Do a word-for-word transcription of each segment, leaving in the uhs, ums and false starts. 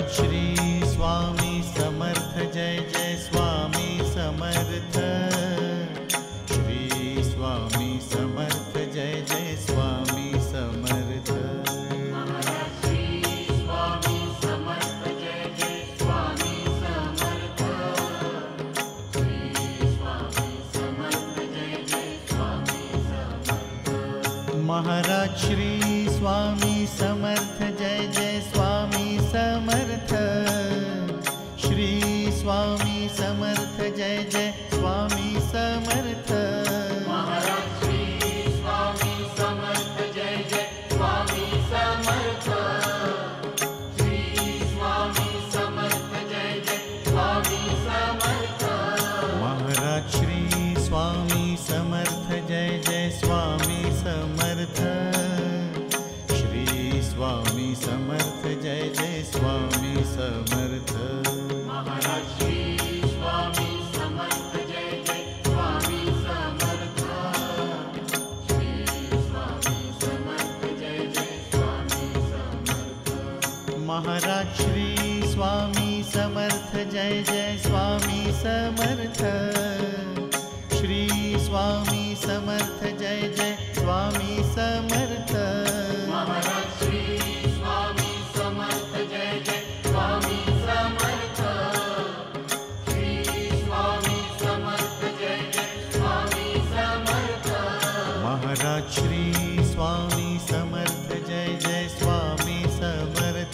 Shri Swami Samarth Jai Jai Swami Samarth. Shri Swami Samarth Jai Jai Swami Samarth. Shri Swami Samarth Jai Jai Swami Samarth. Shri Swami Samarth Jai Jai Swami Samarth. Maharaj Shri Swami Samarth Jai Jai Swami Samarth. Shri Swami Samarth Jai Jai Swami Samarth. Maharaj Shri Swami Samarth Jai Jai Swami Samarth. Shri Swami Samarth Jai Jai Swami Samarth. Maharaj Shri Swami Samarth Jai Jai Swami Samarth. Shri Swami Samarth Jai Jai Swami Samarth. Maharaj Shri Swami Samarth Jai Jai Swami Samarth. Shri Swami Samarth Jai Jai Swami Samarth. Maharaj Shri Swami Samarth Jai Jai Swami Samarth. Shri Swami Samarth Jai Jai Swami Samarth. Maharaj Shri Swami Samarth Jai Jai Swami Samarth. Shri Swami Samarth Jai Jai Swami Samarth. Maharaj Shri Swami Samarth Jai Jai Swami Samarth.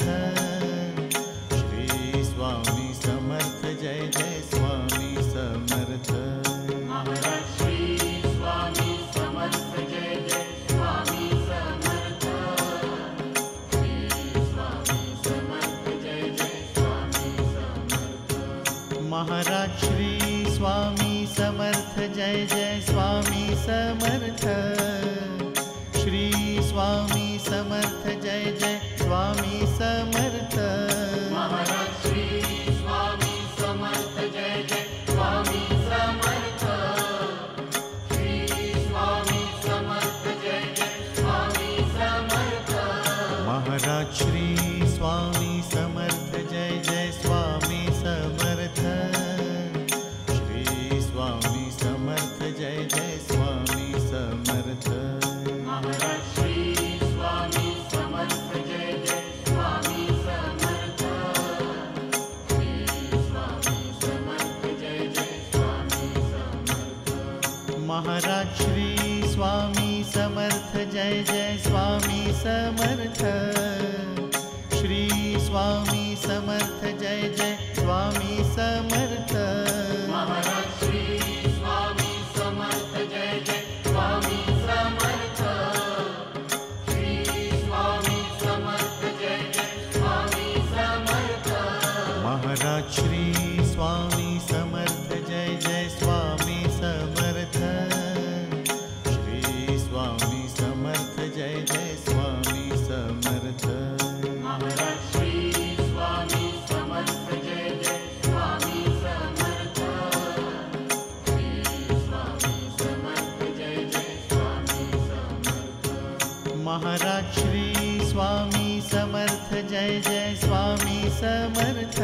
Shri Swami Samarth Jai Jai Swami Samarth. Maharaj Shri Swami Samarth Jai Jai Swami Samarth. Shri Swami Samarth Jai Jai Swami Samarth. Maharaj Shri Swami Samarth Jai Jai Swami Samarth. Shri Swami Samarth Jai Jai Swami Samarth. Maharaj Shri Swami Samarth Jai Jai Swami Samarth. Shri Swami Samarth Jai Jai Swami Samarth. Maharaj Shri Swami Samarth Jai Jai Swami Samarth. Shri Swami Samarth Jai Jai Swami Samarth. Maharaj Shri Swami Samarth Jai Jai Swami Samarth. Shri Swami Samarth Jai Jai Swami Samarth. Maharaj Shri Swami Samarth Jai Jai Swami Samarth. Shri Swami Samarth Jai Jai Swami Samarth. Maharaj Shri Swami Samarth Jai Jai Swami Samarth. Shri Swami Samarth Jai Jai Swami Samarth. Maharaj Shri Swami Samarth Jai Jai Swami Samarth. Shri Swami Samarth Jai Jai Swami Samarth. Maharaj Shri Swami Samarth Jai Jai Swami Samarth. Shri Swami Samarth Jai Jai Swami Samarth. Maharaj Shri Swami Samarth Jai Jai Swami Samarth.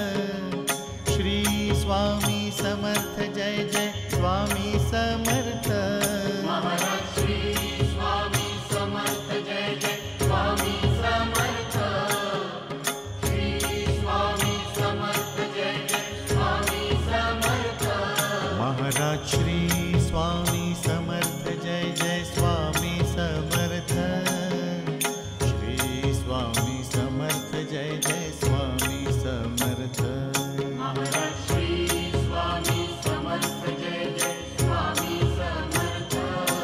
Shri Swami Samarth Jai Jai Swami Samarth. Maharaj Shri Swami Samarth Jai Jai Swami Samarth. Shri Swami Samarth Jai Jai Swami Samarth. Maharaj Shri Swami Samarth Jai Jai Swami Samarth. Shri Swami Samarth Jai Jai Swami Samarth. Maharaj Shri Swami Samarth Jai Jai Swami Samarth.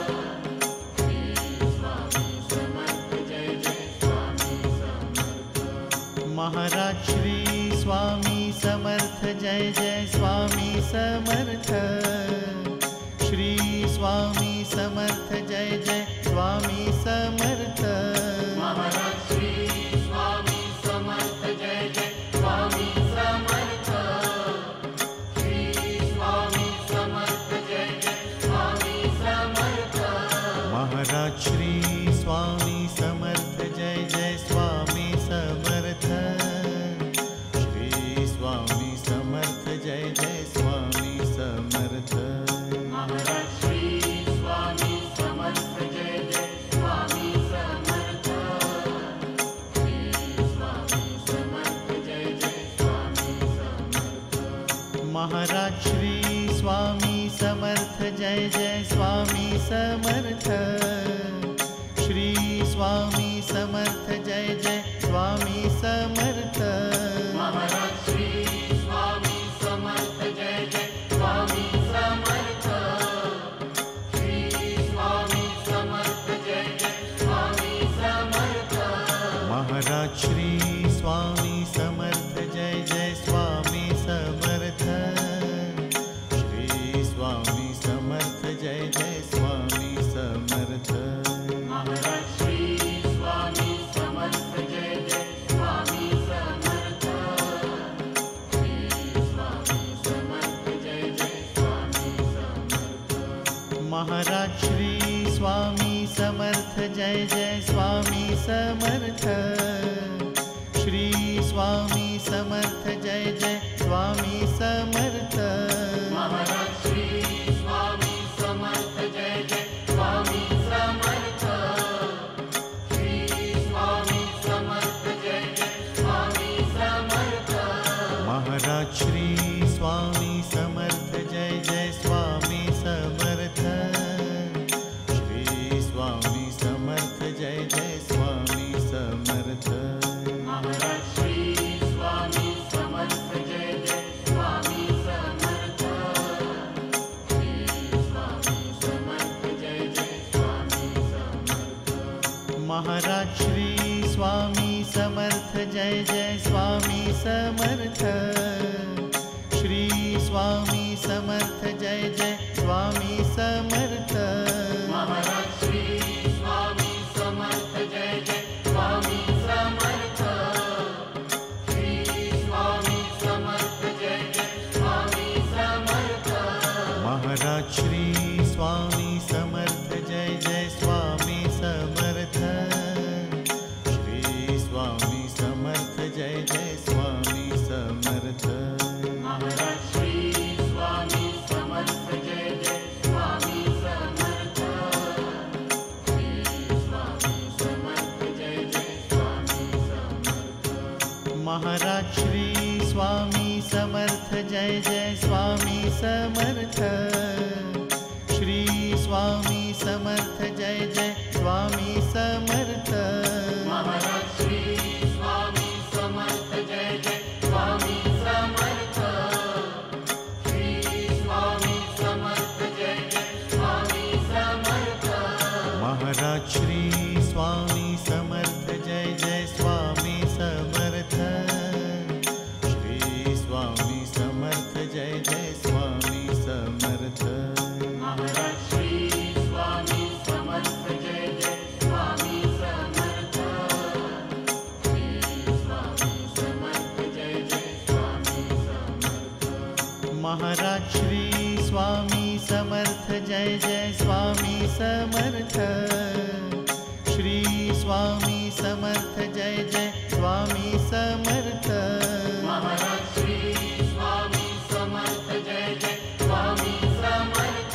Shri Swami Samarth Jai Jai Swami Samarth. Maharaj Shri Swami Samarth Jai Jai Swami Samarth. Shri Swami Samarth Jai Jai Swami Samarth. Maharaj Shri Swami Samarth Jai Jai Swami Samarth. Shri Swami Samarth Jai Jai Swami Samarth. Maharaj Shri Swami Samarth Jai Jai Swami Samarth. Maharaj Shri Swami Samarth Jai Jai Swami Samarth. Shri Swami Samarth Jai Jai Swami Samarth. Maharaj Shri Swami Samarth Jai Jai Swami Samarth. Shri Swami Samarth Jai Jai Swami Samarth. Maharaj Shri Swami Samarth Jai Jai Swami Samarth. Shri Swami Samarth Jai Jai Swami Samarth. Maharaj Shri Swami Samarth Jai Jai Swami Samarth. Shri Swami Samarth Jai Jai Swami Samarth. Maharaj Shri Swami Samarth Jai Jai Swami Samarth. Shri Swami Samarth Jai Jai Swami Samarth. Maharaj Shri Swami Samarth Jai Jai Swami Samarth. Shri Swami Samarth Jai Jai Swami Samarth. Maharaj Shri Swami Samarth Jai Jai Swami Samarth. Shri Swami Samarth Jai Jai Swami Samarth. Maharaj Shri Swami Samarth Jai Jai Swami Samarth. Shri Swami Samarth Jai Jai Swami Samarth. Maharaj Shri Swami Samarth Jai Jai Swami Samarth. Shri Swami Samarth Jai Jai Swami Samarth. Maharaj Shri Swami Samarth Jai Jai Swami Samarth. Shri Swami Samarth Jai Jai Swami Samarth. Maharaj Shri Swami Samarth Jai Jai Swami Samarth. Shri Swami Samarth Jai Jai Swami Samarth. Maharaj Shri Swami Samarth Jai Jai Swami Samarth. Shri Swami Samarth Jai Jai Swami Samarth. Maharaj Shri Swami Samarth Jai Jai Swami Samarth. Shri Swami Samarth Jai Jai Swami Samarth. Maharaj Shri Swami Samarth Jai Jai Swami Samarth. Shri Swami Samarth Jai Jai Swami Samarth. Maharaj Shri Swami Samarth Jai Jai Swami Samarth. Shri Swami Samarth Jai Jai Swami Samarth. Maharaj Shri Swami Samarth Jai Jai Swami Samarth. Shri Swami Samarth Jai Jai Swami Samarth. Maharaj Shri Swami Samarth Jai Jai Swami Samarth. Shri Swami Samarth Jai Jai Swami Samarth. Maharaj Shri Swami Samarth Jai Jai Swami Samarth.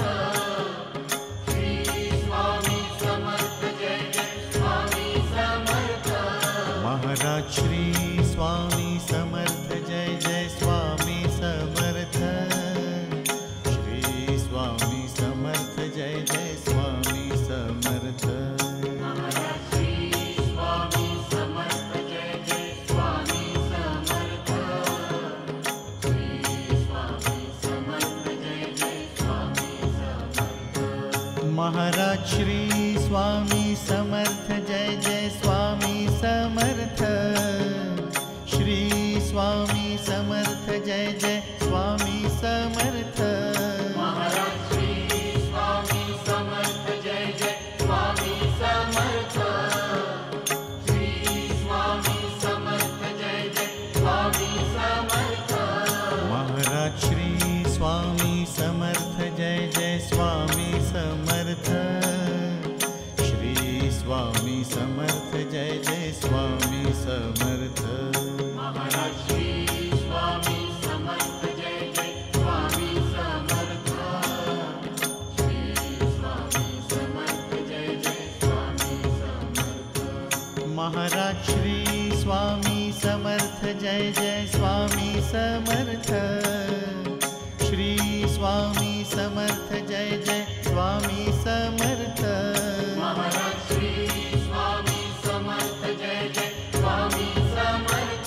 Shri Swami Samarth Jai Jai Swami Samarth. Maharaj Shri Swami Samarth Jai Jai Swami Samarth. Shri Swami Samarth Jai Jai Swami Samarth. Maharaj Shri Swami Samarth Jai Jai Swami Samarth. Shri Swami Samarth Jai Jai Swami Samarth. Maharaj Shri Swami Samarth Jai Jai Swami Samarth. Shri Swami Samarth Jai Jai Swami Samarth. Maharaj Shri Swami Samarth Jai Jai Swami Samarth. Shri Swami Samarth Jai Jai Swami Samarth. Maharaj Shri Swami Samarth Jai Jai Swami Samarth. Shri Swami Samarth Jai Jai Swami Samarth. Maharaj Shri Swami Samarth Jai Jai Swami Samarth. Shri Swami Samarth Jai Jai Swami Samarth. Maharaj Shri Swami Samarth Jai Jai Swami Samarth. Samarth Jai Jai Swami Samarth. Maharaj Shri Swami Samarth Jai Jai Swami Samarth.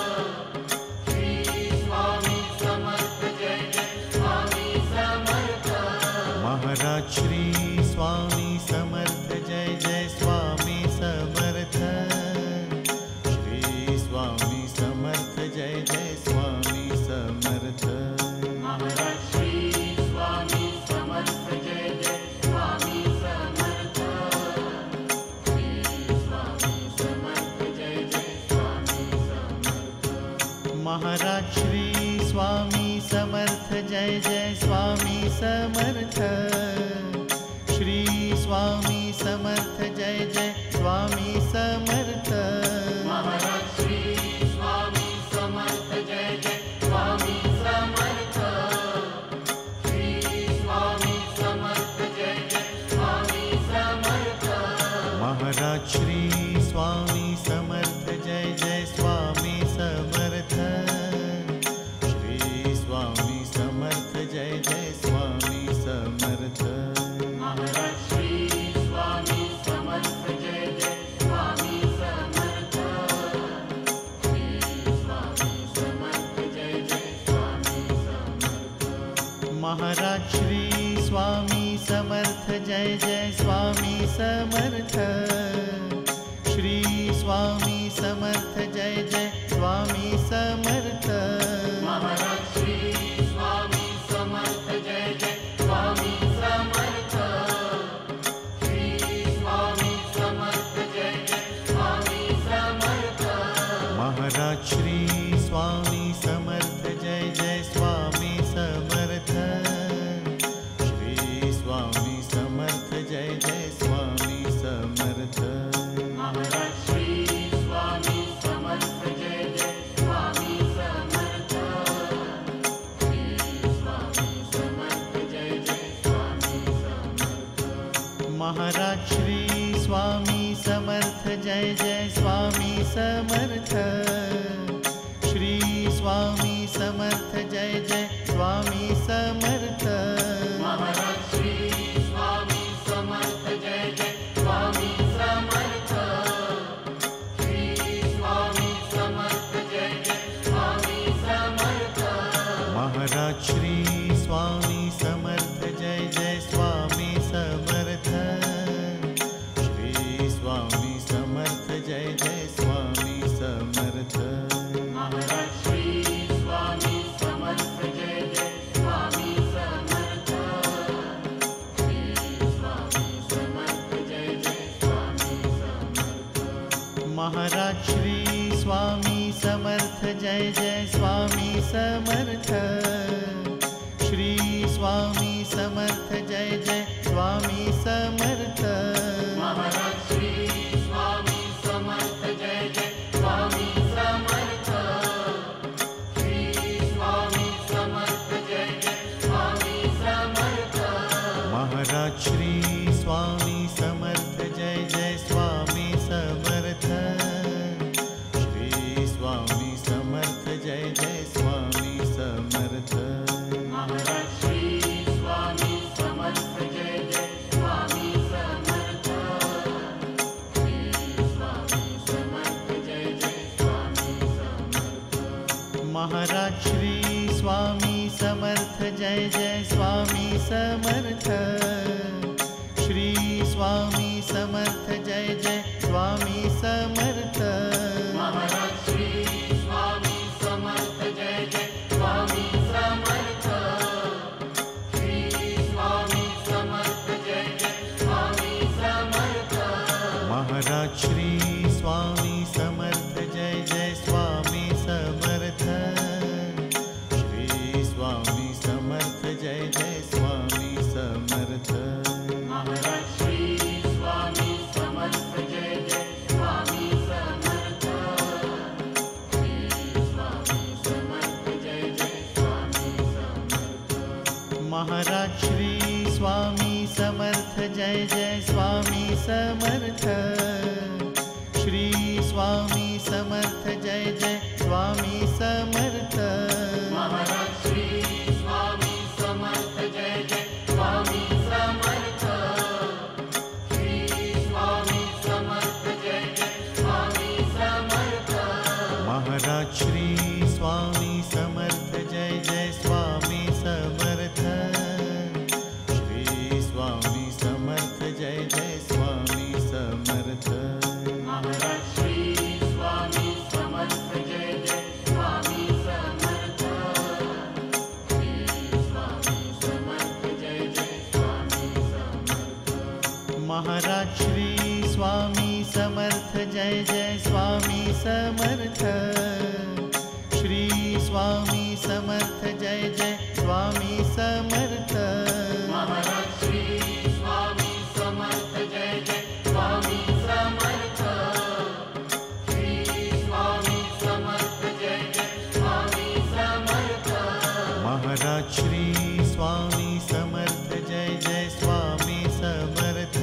Shri Swami Samarth Jai Jai Swami Samarth. Maharaj Shri Swami Samarth Jai Jai Swami Samarth. Shri Swami Samarth Jai Jai Swami Samarth. Maharaj Shri Swami Samarth Jai Jai Swami Samarth. Shri Swami Samarth Jai Jai Swami Samarth. Maharaj Shri Swami Samarth Jai Jai Swami Samarth. Shri Swami Samarth Jai Jai Swami Samarth. Maharaj Shri Swami Samarth Jai Jai Swami Samarth. Shri Swami Samarth Jai Jai Swami Samarth. Maharaj Shri Swami Samarth Jai Jai Swami Samarth. Shri Swami Samarth Jai Jai Swami Samarth. Maharaj Shri Swami Samarth Jai Jai Swami Samarth. Shri Swami Samarth Jai Jai Swami Samarth. Maharaj Shri Swami Samarth Jai Jai Swami Samarth. Shri Swami Samarth Jai Jai Swami Samarth. Maharaj Shri Swami Samarth Jai Jai Swami Samarth. Shri Swami Samarth Jai Jai Swami Samarth. Maharaj Shri Swami Samarth Jai Jai Swami Samarth. Shri Swami Samarth Jai Jai Swami Samarth. Maharaj Shri Swami Samarth Jai Jai Swami Samarth. Shri Swami Samarth Jai Jai Swami Samarth. Maharaj Shri Swami Samarth Jai Jai Swami Samarth. Shri Swami Samarth Jai Jai Swami Samarth. Maharaj Shri Swami Samarth Jai Jai Swami Samarth. Shri Swami Samarth Jai Jai Swami Samarth. Maharaj Shri Swami Samarth Jai Jai Swami Samarth. Shri Swami Samarth Jai Jai Swami Samarth. Maharaj Shri Swami Samarth Jai Jai Swami Samarth. Shri Swami Samarth Jai Jai Swami Samarth. Maharaj Shri Swami Samarth Jai Jai Swami Samarth. Shri Swami Samarth Jai Jai Swami Samarth. Maharaj Shri Swami Samarth Jai Jai Swami Samarth. Shri Swami Samarth Jai Jai Swami Samarth. Maharaj Shri Swami Samarth Jai Jai Swami Samarth. Shri Swami Samarth Jai Jai Swami Samarth. Maharaj Shri Swami Samarth Jai Jai Swami Samarth. Shri Swami Samarth Jai Jai Swami Samarth. Maharaj Shri Swami Samarth Jai Jai Swami Samarth. Shri Swami Samarth Jai Jai Swami Samarth. Maharaj Shri Swami Samarth Jai Jai Swami Samarth. Shri Swami Samarth Jai Jai Swami Samarth. Maharaj Shri Swami Samarth Jai Jai Swami Samarth. Shri Swami Samarth Jai Jai Swami Samarth. Maharaj Shri Swami Samarth Jai Jai Swami Samarth. Shri Swami Samarth Jai Jai Swami Samarth. Maharaj Shri Swami Samarth Jai Jai Swami Samarth. Shri Swami Samarth Jai Jai Swami Samarth. Maharaj Shri Swami Samarth Jai Jai Samarth. Shri Swami Samarth Jai Jai Swami Samarth. Maharaj Shri Swami Samarth Jai Jai Swami Samarth. Shri Swami Samarth Jai Jai Swami Samarth. Maharaj Shri Swami Samarth Jai Jai Swami Samarth.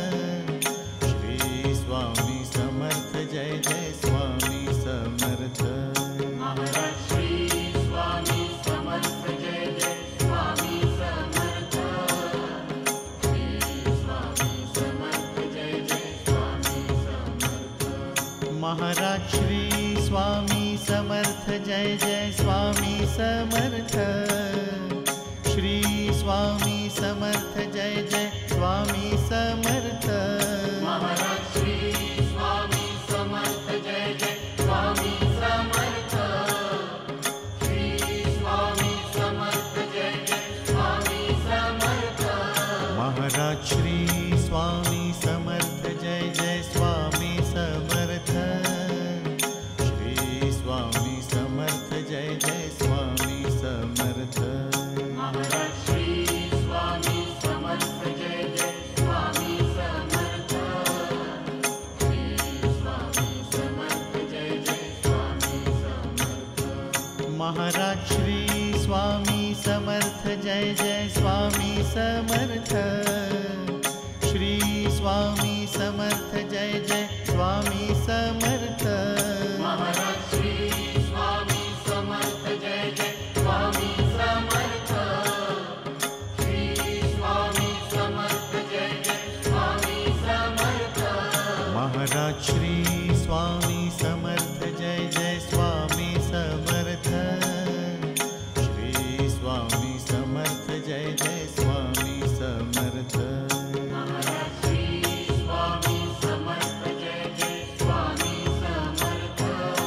Shri Swami Samarth Jai Jai Swami Samarth. Maharaj Shri Swami Samarth Jai Jai Swami Samarth. Shri Swami Samarth Jai Jai Swami Samarth. Maharaj Shri Swami Samarth Jai Jai Swami Samarth. Shri Swami Samarth Jai Jai Swami Samarth. Maharaj Shri Swami Samarth Jai Jai Swami Samarth. Shri Swami Samarth Jai Jai Swami Samarth. Maharaj Shri Swami Samarth Jai Jai Swami Samarth. Shri Swami Samarth Jai Jai Swami Samarth. Maharaj Shri Swami Samarth Jai Jai Swami Samarth. Shri Swami Samarth Jai Jai Swami Samarth. Maharaj Shri Swami Samarth Jai Jai Swami Samarth. Shri Swami Samarth Jai Jai Swami Samarth. Maharaj Shri Swami Samarth Jai Jai Swami Samarth. Shri Swami Samarth Jai Jai Swami Samarth. Maharaj Shri Swami Samarth Jai Jai Swami Samarth. Shri Swami Samarth Jai Jai Swami Samarth. Maharaj Shri Swami Samarth Jai Jai Swami Samarth.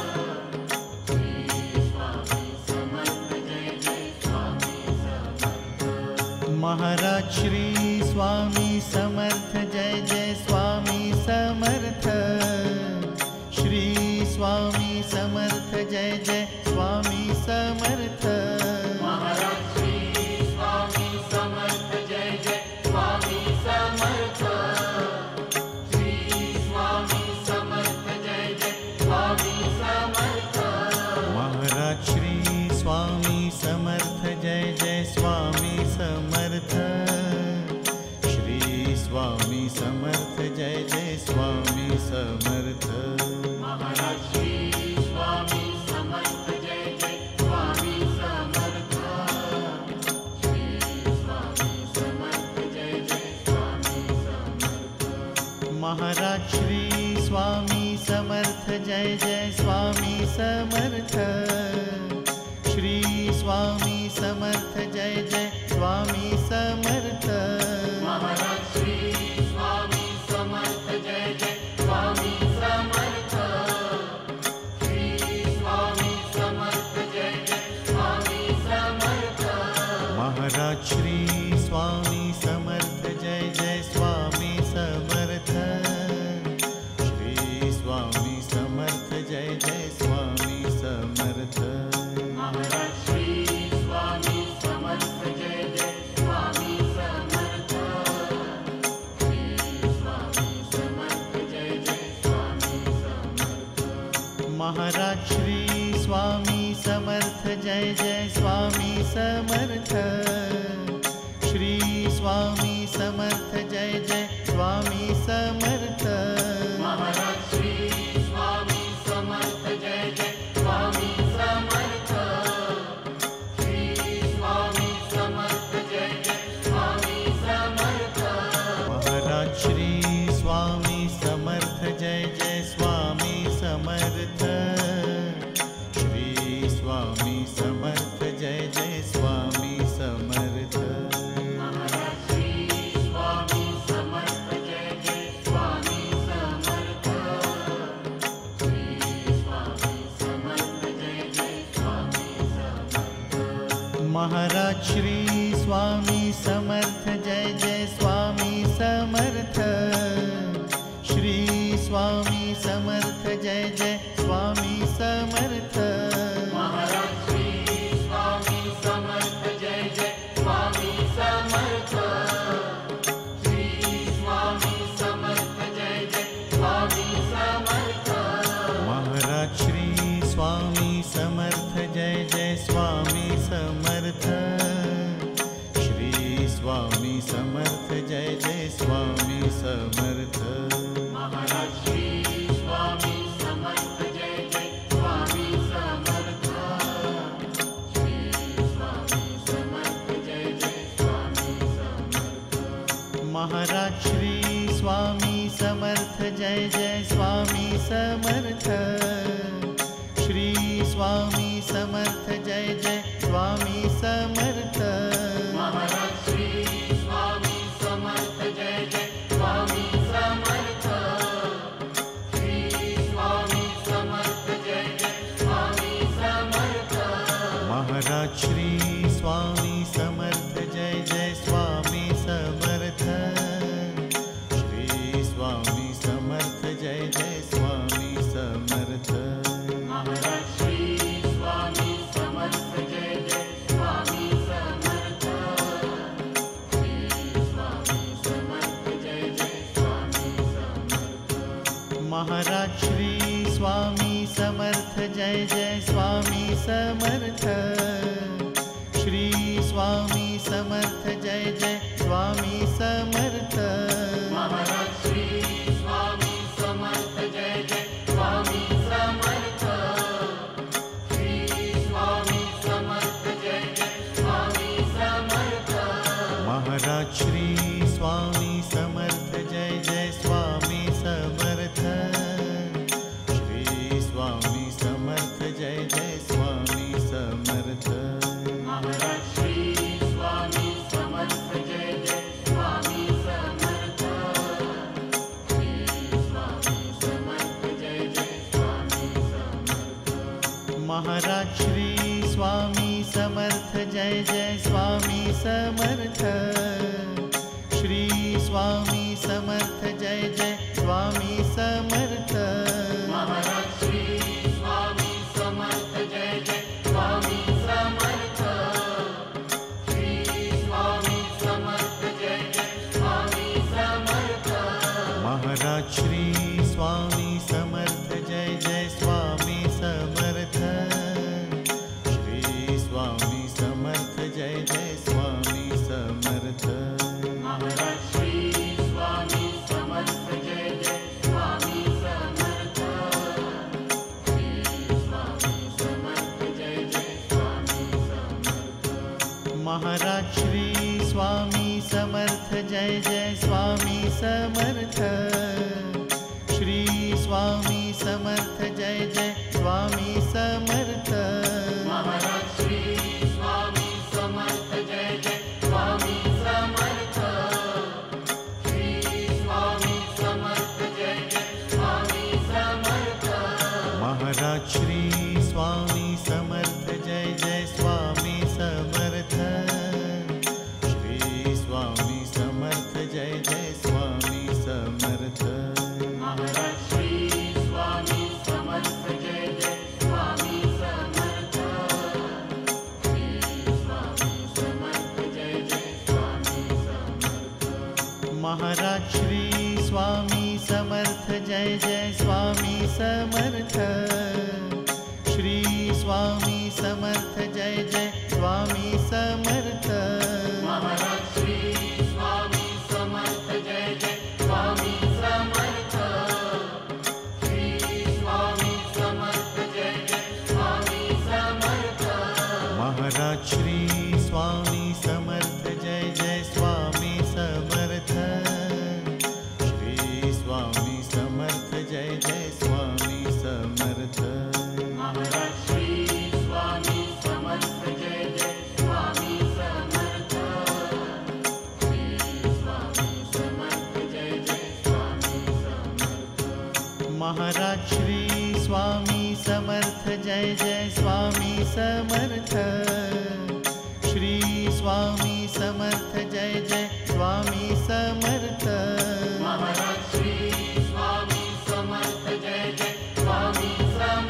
Shri Swami Samarth Jai Jai Swami Samarth. Maharaj Shri Swami Samarth Jai Jai Swami Samarth. Shri Swami Samarth Jai Jai Swami Samarth. Maharaj Shri Swami Samarth Jai Jai Swami Samarth. Shri Swami Samarth Jai Jai Swami Samarth. Maharaj Shri Swami Samarth Jai Jai Swami Samarth. Shri Swami Samarth Jai Jai Swami Samarth. Maharaj Shri Swami Samarth Jai Jai Swami Samarth. Shri Swami Samarth Jai Jai Swami Samarth. Maharaj Shri Swami Samarth Jai Jai Swami Samarth. Shri Swami Samarth Jai Jai Swami Samarth. Maharaj Shri Swami Samarth Jai Jai Swami Samarth. Shri Swami Samarth Jai Jai Swami Samarth. Maharaj Shri Swami Samarth Jai Jai Swami Samarth. Shri Swami Samarth Jai Jai Swami Samarth. Maharaj Shri Swami Samarth Jai Jai Swami Samarth. Shri Swami Samarth Jai Jai Swami Samarth. Maharaj Shri Swami Samarth Jai Jai Swami Samarth. Shri Swami Samarth Jai Jai Swami Samarth. Maharaj Shri Swami Samarth Jai Jai Swami Samarth. Shri Swami Samarth Jai Jai Swami Samarth. Maharaj Shri Swami Samarth Jai Jai Swami Samarth. Shri Swami Samarth Jai Jai Swami Samarth. Maharaj Shri Swami Samarth Jai Jai Swami Samarth. Shri Swami Samarth Jai Jai Swami Samarth. Maharaj Shri Swami Samarth Jai Jai Swami Samarth. Shri Swami Samarth Jai Jai Swami Samarth. Maharaj Shri Swami Samarth Jai Jai Swami Samarth. Shri Swami Samarth Jai Jai Swami Samarth. Maharaj Shri Swami Samarth Jai Jai Swami Samarth. Shri Swami Samarth Jai Jai Swami Samarth. Maharaj Shri Swami Samarth Jai Jai Swami Samarth. Shri Swami Samarth Jai Jai Swami Samarth. Maharaj Shri Swami Samarth Jai Jai Swami Samarth. Shri Swami Samarth Jai Jai Swami Samarth. Maharaj Shri Swami Samarth Jai Jai Swami Samarth. Shri Swami Samarth Jai Jai Swami Samarth. Maharaj Shri Swami Samarth Jai Jai Swami Samarth. Shri Swami Samarth Jai Jai Swami Samarth. Maharaj Shri Swami Samarth Jai Jai Swami Samarth. Shri Swami Samarth Jai Jai Swami Samarth. Maharaj Shri Swami Samarth Jai Jai Swami Samarth. Shri Swami Samarth Jai Jai Swami Samarth. Maharaj Shri Swami Samarth Jai Jai Swami Samarth. Shri Swami Samarth Jai Jai Swami Samarth. Maharaj Shri Swami Samarth Jai Jai Swami Samarth. Shri Swami Samarth Jai Jai Swami Samarth. Maharaj Shri Swami Samarth Jai Jai Swami Samarth. Shri Swami Samarth Jai Jai Swami Samarth. Maharaj Shri Swami Samarth Jai Jai Swami Samarth. Shri Swami Samarth Jai Jai Swami Samarth. Maharaj Shri Swami Samarth Jai Jai Swami Samarth. Shri Swami Samarth Jai Jai Swami Samarth. Maharaj Shri Swami Samarth Jai Jai Swami Samarth. Shri Swami Samarth Jai Jai Swami Samarth. Maharaj Shri Swami Samarth Jai Jai Swami Samarth. Shri Swami Samarth Jai Jai Swami Samarth. Maharaj Shri Swami Samarth Jai Jai Swami Samarth. Shri Swami Samarth Jai Jai Swami Samarth. Maharaj Shri Swami Samarth Jai Jai Swami Samarth. Shri Swami Samarth Jai Jai Swami Samarth. Maharaj Shri Swami Samarth Jai Jai Swami Samarth. Shri Swami Samarth Jai Jai Swami Samarth. Maharaj Shri Swami Samarth Jai Jai Swami Samarth. Shri Swami Samarth Jai Jai Swami Samarth. Maharaj Shri Swami Samarth Jai Jai Swami Samarth. Shri Swami Samarth Jai Jai Swami Samarth. Maharaj Shri Swami Samarth Jai Jai Swami Samarth. Shri Swami Samarth Jai Jai Swami Samarth. Maharaj Shri Swami Samarth Jai Jai Swami Samarth. Shri Swami Samarth Jai Jai Swami Samarth. Maharaj Shri Swami Samarth Jai Jai Swami Samarth. Shri Swami Samarth Jai Jai Swami Samarth. Maharaj Shri Swami Samarth Jai Jai Swami Samarth. Shri Swami Samarth Jai Jai Swami Samarth. Maharaj Shri Swami Samarth Jai Jai Swami Samarth.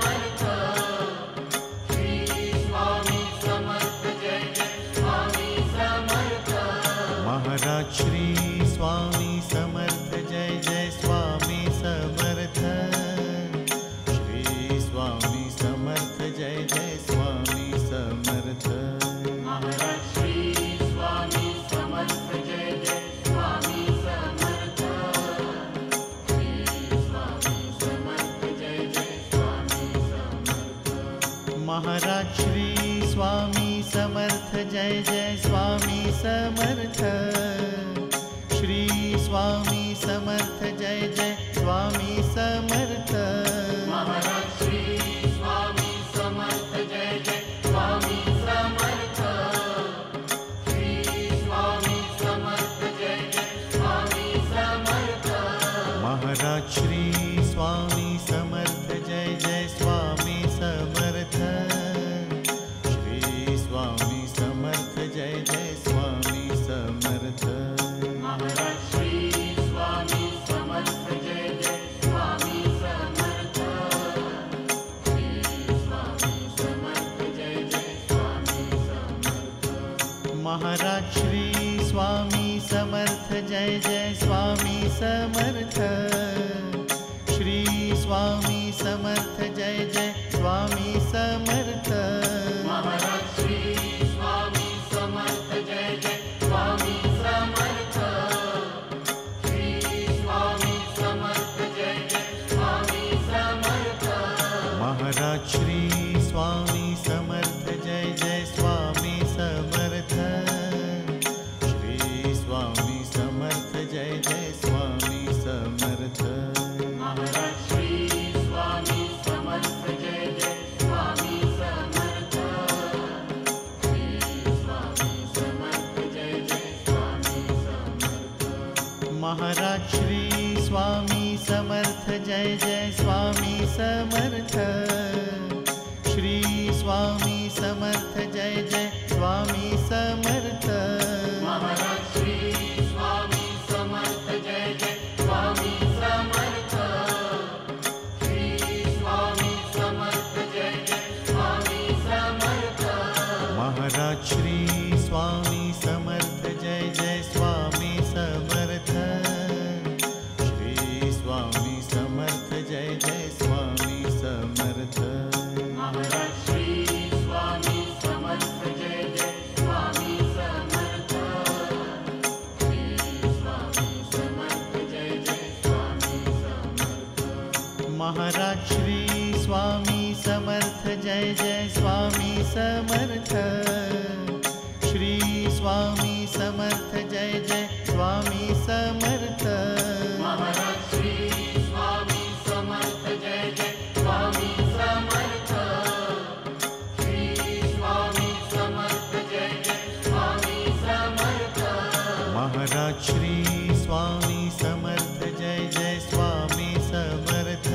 Maharaj Shri Swami Samarth Jai Jai Swami Samarth. Shri Swami Samarth Jai Jai Swami Samarth. Maharaj Shri Swami Samarth Jai Jai Swami Samarth. Shri Swami Samarth Jai Jai Swami Samarth. Maharaj Shri Swami Samarth Jai Jai Swami Samarth. Shri Swami Samarth Jai Jai Swami Samarth. Maharaj Shri Swami Samarth Jai Jai Swami Samarth. Shri Swami Samarth Jai Jai Swami Samarth. Maharaj Shri Swami Samarth Jai Jai Swami Samarth. Shri Swami Samarth Jai Jai Swami Samarth. Maharaj Shri Swami Samarth Jai Jai Swami Samarth. Shri Swami Samarth Jai Jai Swami Samarth. Maharaj Shri Swami Samarth Jai Jai Swami Samarth. Shri Swami Samarth Jai Jai Swami Samarth. Maharaj Shri Swami Samarth Jai Jai Swami Samarth. Shri Swami Samarth Jai Jai Swami Samarth. Maharaj Shri Swami Samarth Jai Jai Swami Samarth. Shri Swami Samarth Jai Jai Swami Samarth. Maharaj Shri Swami Samarth Jai Jai Swami Samarth. Shri Swami Samarth Jai Jai Swami Samarth. Maharaj Shri Swami Samarth Jai Jai Swami Samarth. Shri Swami Samarth Jai Jai Swami Samarth. Maharaj Shri Swami Samarth Jai Jai Swami Samarth. Shri Swami Samarth Jai Jai Swami Samarth. Maharaj Shri Swami Samarth Jai Jai Swami Samarth. Shri Swami Samarth Jai Jai Swami Samarth. Maharaj Shri Swami Samarth Jai Jai Swami Samarth. Shri Swami Samarth Jai Jai Swami Samarth. Maharaj Shri Swami Samarth Jai Jai Swami Samarth.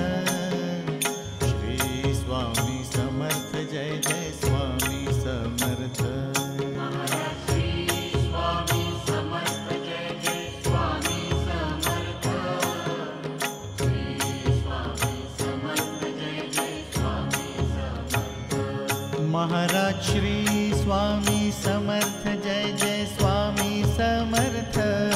Shri Swami Samarth Jai Jai Swami Samarth. Maharaj Shri Swami Samarth Jai Jai Swami Samarth. Shri Swami Samarth Jai Jai Swami Samarth. Maharaj Shri Swami Samarth Jai Jai Swami Samarth.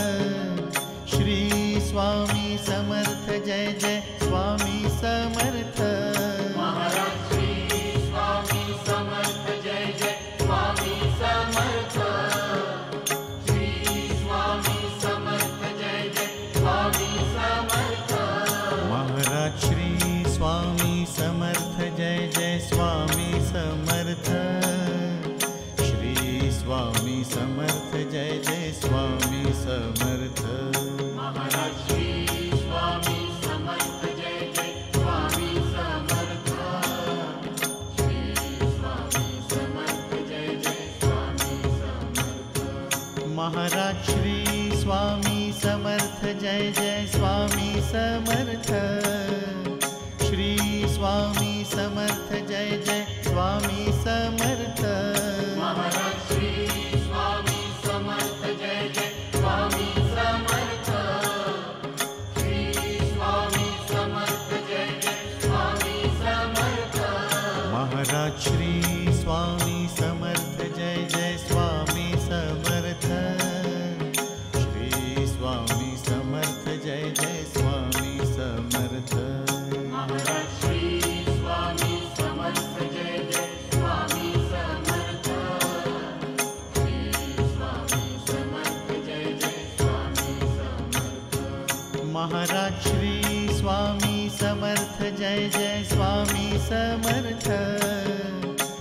Shri Swami Samarth Jai Jai Swami Samarth. Maharaj Shri Swami Samarth Jai Jai Swami Samarth. Shri Swami Samarth Jai Jai Swami Samarth. Maharaj Shri Swami Samarth Jai Jai Swami Samarth. Shri Swami Samarth Jai Jai Swami Samarth. Maharaj Shri Swami Samarth Jai Jai Swami Samarth. Shri Swami Samarth Jai Jai Swami Samarth. Maharaj Shri Swami Samarth Jai Jai Swami Samarth. Shri Swami Samarth Jai Jai Swami Samarth. Maharaj Shri Swami Samarth Jai Jai Swami Samarth. Shri Swami Samarth Jai Jai Swami Samarth. Maharaj Shri Swami Samarth Jai Jai Swami Samarth. Shri Swami Samarth Jai Jai Swami Samarth. Maharaj Shri Swami Samarth Jai Jai Swami Samarth. Shri Swami Samarth Jai Jai Swami Samarth. Maharaj Shri Swami Samarth Jai Jai Swami Samarth.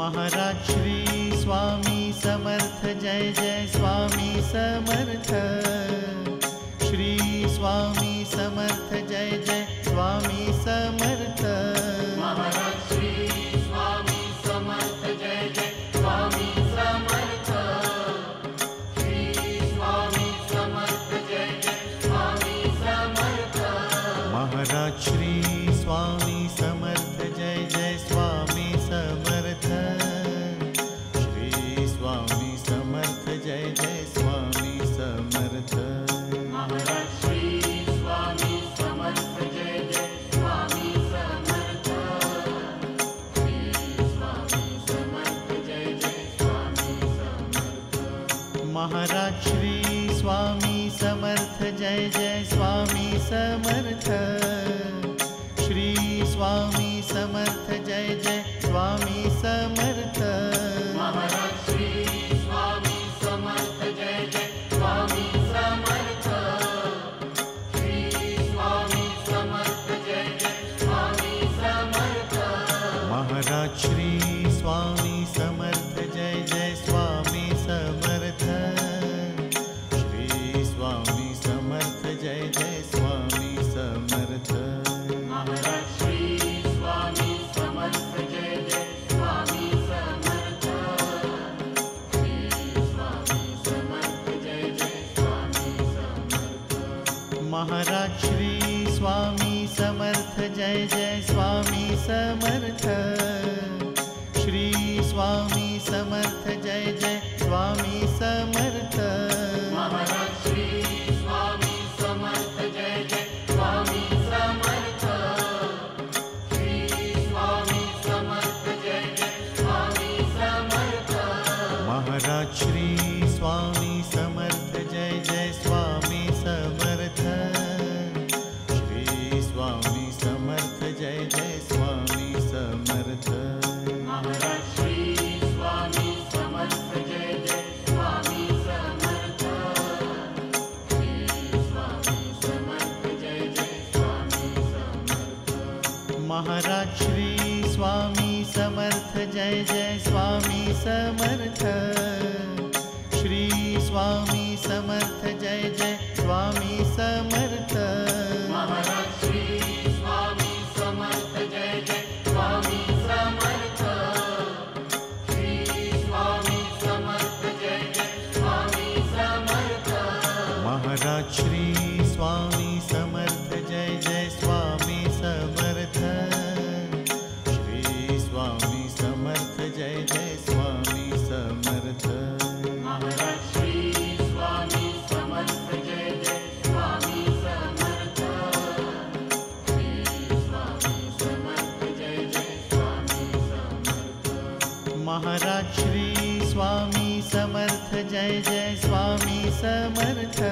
Maharaj Shri Swami Samarth Jai Jai Swami Samarth. Shri Swami Samarth Jai Jai Swami Samarth. Maharaj Shri Swami Samarth Jai Jai Swami Samarth. Shri Swami Samarth Jai Jai Swami Samarth. Maharaj Shri Swami Samarth Jai Jai Swami Samarth. Shri Swami Samarth Jai Jai Swami Samarth. Maharaj Shri Swami Samarth Jai Jai Swami Samarth. Shri Swami Samarth Jai Jai Swami Samarth. Maharaj Shri Swami Samarth Jai Jai Swami Samarth. Shri Swami Samarth Jai Jai Swami Samarth. Maharaj Shri Swami Samarth Jai Jai Swami Samarth. Shri Swami Samarth Jai Jai Swami Samarth. Maharaj Shri Swami Samarth Jai Jai Swami Samarth. Shri Swami Samarth Jai Jai Swami Samarth. Maharaj Shri Swami Samarth Jai Jai Swami Samarth. Shri Swami Samarth Jai Jai Swami Samarth. Maharaj Shri Swami Samarth Jai Jai Swami Samarth. Shri Swami Samarth Jai Jai Swami Samarth. Maharaj Shri Swami Samarth Jai Jai Swami Samarth. Shri Swami Samarth Jai Jai Swami Samarth. Maharaj Shri Swami Samarth Jai Jai Swami Samarth. Shri Swami Samarth Jai Jai Swami Samarth. Maharaj Shri Swami Samarth Jai Jai Swami Samarth. Shri Swami Samarth Jai Jai Swami Samarth. Maharaj Shri Swami Samarth Jai Jai Swami Samarth. Shri Swami Samarth Jai Jai Swami Samarth. Maharaj Shri Swami Samarth Jai Jai Swami Samarth. Shri Swami Samarth Jai Jai Swami Samarth. Maharaj Shri Swami Samarth Jai Jai Swami Samarth. Shri Swami Samarth Jai Jai Swami Samarth. Maharaj Shri Swami Samarth Jai Jai Swami Samarth. Shri Swami Samarth Jai Jai Swami Samarth. Maharaj Shri Swami Samarth Jai Jai Swami Samarth.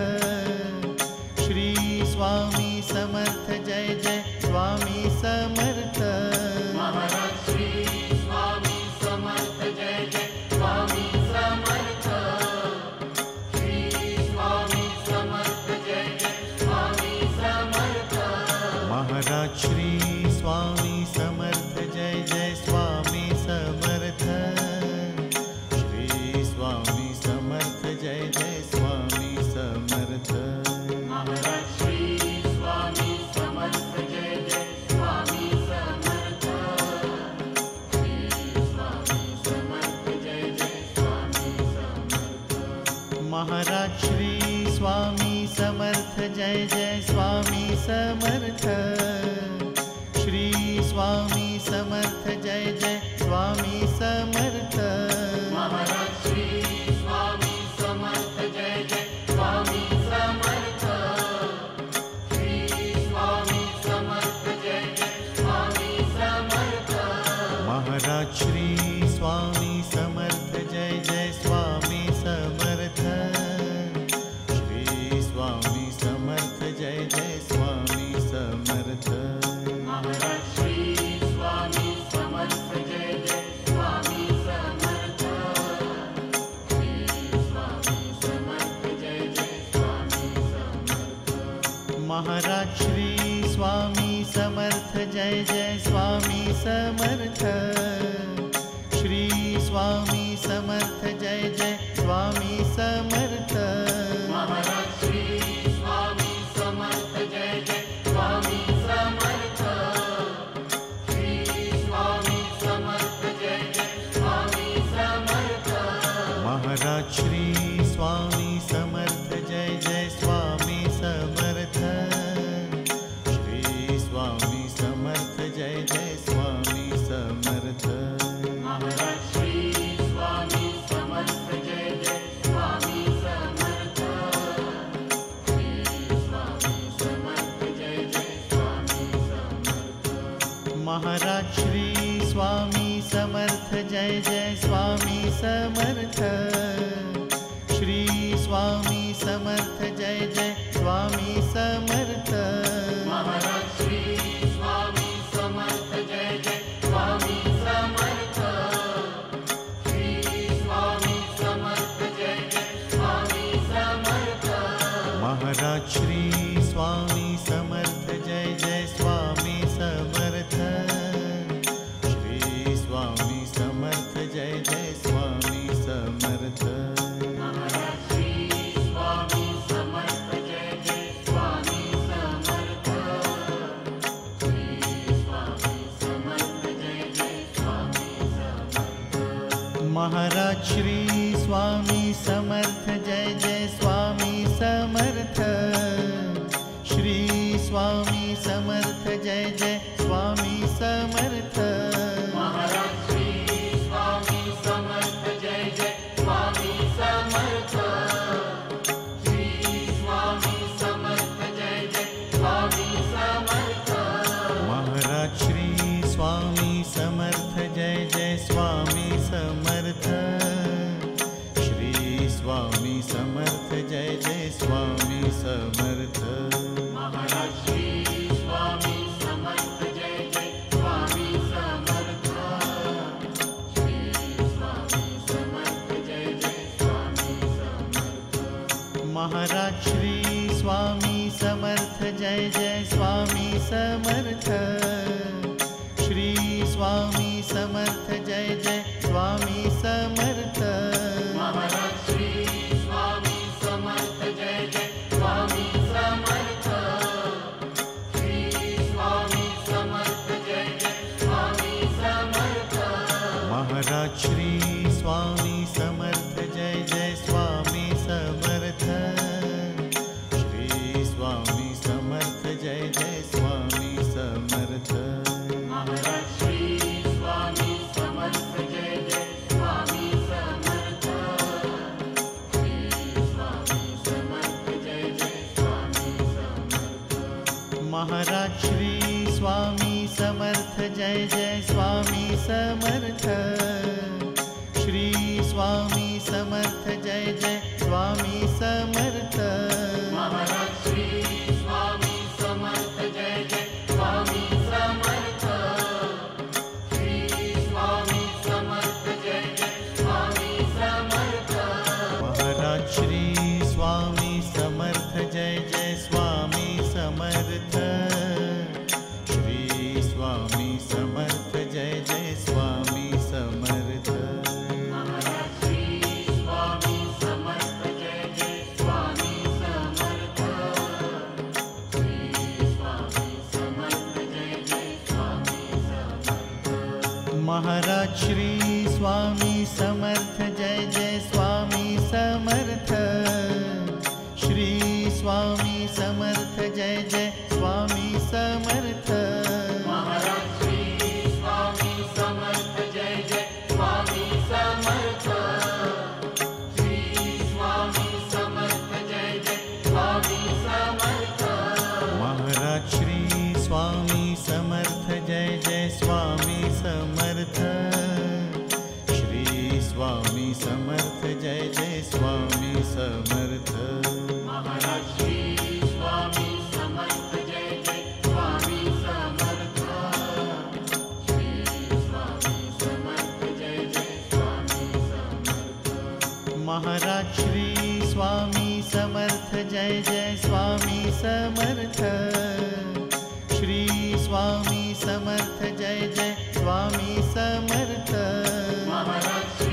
Shri Swami Samarth Jai Jai Swami Samarth. Maharaj Shri Swami Samarth Jai Jai Swami Samarth. Shri Swami Samarth Jai Jai Swami Samarth. Maharaj Shri Swami Samarth Jai Jai Swami Samarth. Shri Swami Samarth Jai Jai Swami Samarth. Maharaj Shri Swami Samarth Jai Jai Swami Samarth. Shri Swami Samarth Jai Jai Swami Samarth. Maharaj Shri Swami Samarth Jai Jai Swami Samarth. Shri Swami Samarth Jai Jai Swami Samarth. Maharaj Shri Swami Samarth Jai Jai Swami Samarth. Shri Swami Samarth Jai Jai Swami Samarth. Maharaj Shri Swami Samarth Jai Jai Swami Samarth. Shri Swami Samarth Jai Jai Swami Samarth. Maharaj Shri Swami Samarth Jai Jai Swami Samarth. Shri Swami Samarth Jai Jai Swami Samarth. Maharaj Shri Swami Samarth Jai Jai Swami Samarth. Shri Swami Samarth Jai Jai Swami Samarth. Maharaj Shri Swami Samarth Jai Jai Swami Samarth. Shri Swami Samarth Jai Jai Swami Samarth. Maharaj Shri Swami Samarth Jai Jai Swami Samarth. Shri Swami Samarth Jai Jai Swami Samarth. Maharaj Shri Swami Samarth Jai Jai Swami Samarth. Shri Swami Samarth Jai Jai Swami Samarth. Maharaj Shri Swami Samarth Jai Jai Swami Samarth. Shri Swami Samarth Jai Jai Swami Samarth. Maharaj Shri Swami Samarth Jai Jai Swami Samarth. Shri Swami Samarth Jai Jai Swami Samarth. Maharaj Shri Swami Samarth Jai Jai Swami Samarth. Shri Swami Samarth Jai Jai Swami Samarth. Maharaj Shri Swami Samarth Jai Jai Swami Samarth. Shri Swami Samarth Jai Jai Swami Samarth. Maharaj Shri Swami Samarth Jai Jai Swami Samarth. Shri Swami Samarth Jai Jai Swami Samarth. Maharaj Shri Swami Samarth Jai Jai Swami Samarth. Shri Swami Samarth Jai Jai Swami Samarth. Maharaj Shri Swami Samarth Jai Jai Swami Samarth. Shri Swami Samarth Jai Jai Swami Samarth. Maharaj Shri Swami Samarth Jai Jai Swami Samarth. Shri Swami Samarth Jai Jai Swami Samarth. Maharaj Shri Swami Samarth Jai Jai Swami Samarth. Shri Swami Samarth Jai Jai Swami Samarth. Maharaj Shri Swami Samarth Jai Jai Swami Samarth. Shri Swami Samarth Jai Jai Swami Samarth. Maharaj Shri Swami Samarth Jai Jai Swami Samarth. Shri Swami Samarth Jai Jai Swami Samarth. Maharaj Shri Swami Samarth Jai Jai Swami Samarth. Shri Swami Samarth Jai Jai Swami Samarth. Maharaj Shri Swami Samarth Jai Jai Swami Samarth. Shri Swami Samarth Jai Jai Swami Samarth. Maharaj Shri Swami Samarth Jai Jai Swami Samarth. Shri Swami Samarth Jai Jai Swami Samarth. Maharaj Shri Swami Samarth Jai Jai Swami Samarth. Shri Swami Samarth Jai Jai Swami Samarth. Maharaj Shri Swami Samarth Jai Jai Swami Samarth. Shri Swami Samarth Jai Jai Swami Samarth. Maharaj Shri Swami Samarth Jai Jai Swami Samarth. Shri Swami Samarth Jai Jai Swami Samarth. Maharaj Shri Swami Samarth Jai Jai Swami Samarth. Shri Swami Samarth Jai Jai Swami Samarth. Maharaj Shri Swami Samarth Jai Jai Swami Samarth. Shri Swami Samarth Jai Jai Swami Samarth. Maharaj Shri Swami Samarth Jai Jai Swami Samarth. Shri Swami Samarth Jai Jai Swami Samarth. Maharaj Shri Swami Samarth Jai Jai Swami Samarth. Shri Swami Samarth Jai Jai Swami Samarth. Maharaj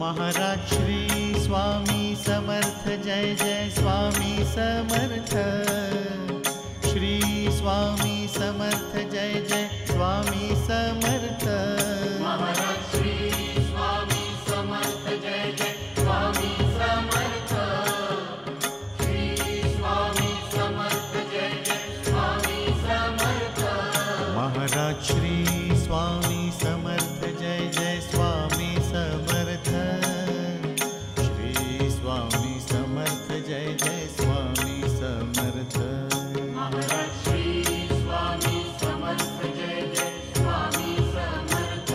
Maharaj Shri Swami Samarth Jai Jai Swami Samarth. Shri Swami Samarth Jai Jai Swami Samarth. Maharaj Shri Swami Samarth Jai Jai Swami Samarth. Shri Swami Samarth Jai Jai Swami Samarth. Maharaj Shri Swami Samarth Jai Jai Swami Samarth. Shri Swami Samarth Jai Jai Swami Samarth. Maharaj Shri Swami Samarth Jai Jai Swami Samarth.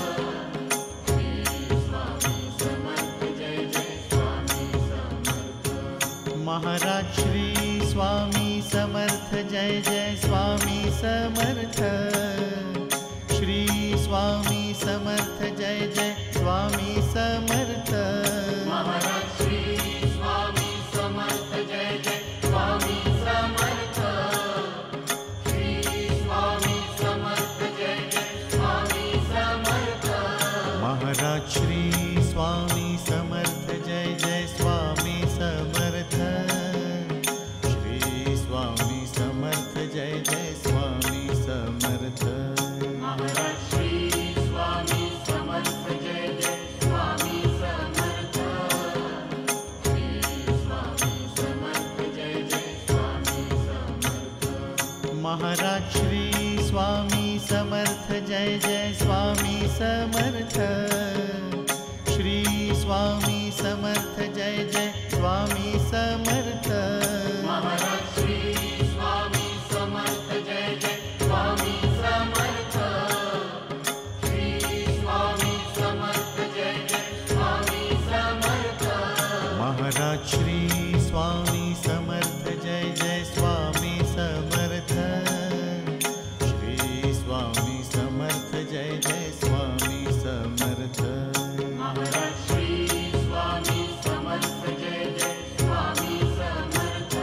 Shri Swami Samarth Jai Jai Swami Samarth. Maharaj Shri Swami Samarth Jai Jai Swami Samarth. Shri Swami Samarth Jai Jai Swami Samarth. Maharaj Shri Swami Samarth Jai Jai Swami Samarth. Shri Swami Samarth Jai Jai Swami Samarth. Maharaj Shri Swami Samarth Jai Jai Swami Samarth. Shri Swami Samarth Jai Jai Swami Samarth. Maharaj Shri Swami Samarth Jai Jai Swami Samarth. Shri Swami Samarth Jai Jai Swami Samarth. Maharaj Shri Swami Samarth Jai Jai Swami Samarth. Shri Swami Samarth Jai Jai Swami Samarth. Maharaj Shri Swami Samarth Jai Jai Swami Samarth. Shri Swami Samarth Jai Jai Swami Samarth. Maharaj Shri Swami Samarth Jai Jai Swami Samarth. Shri Swami Samarth Jai Jai Swami Samarth. Maharaj Shri Swami Samarth Jai Jai Swami Samarth.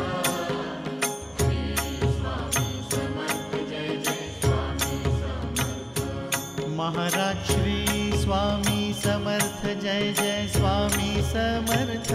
Shri Swami Samarth Jai Jai Swami Samarth. Maharaj Shri Swami Samarth Jai Jai Swami Samarth.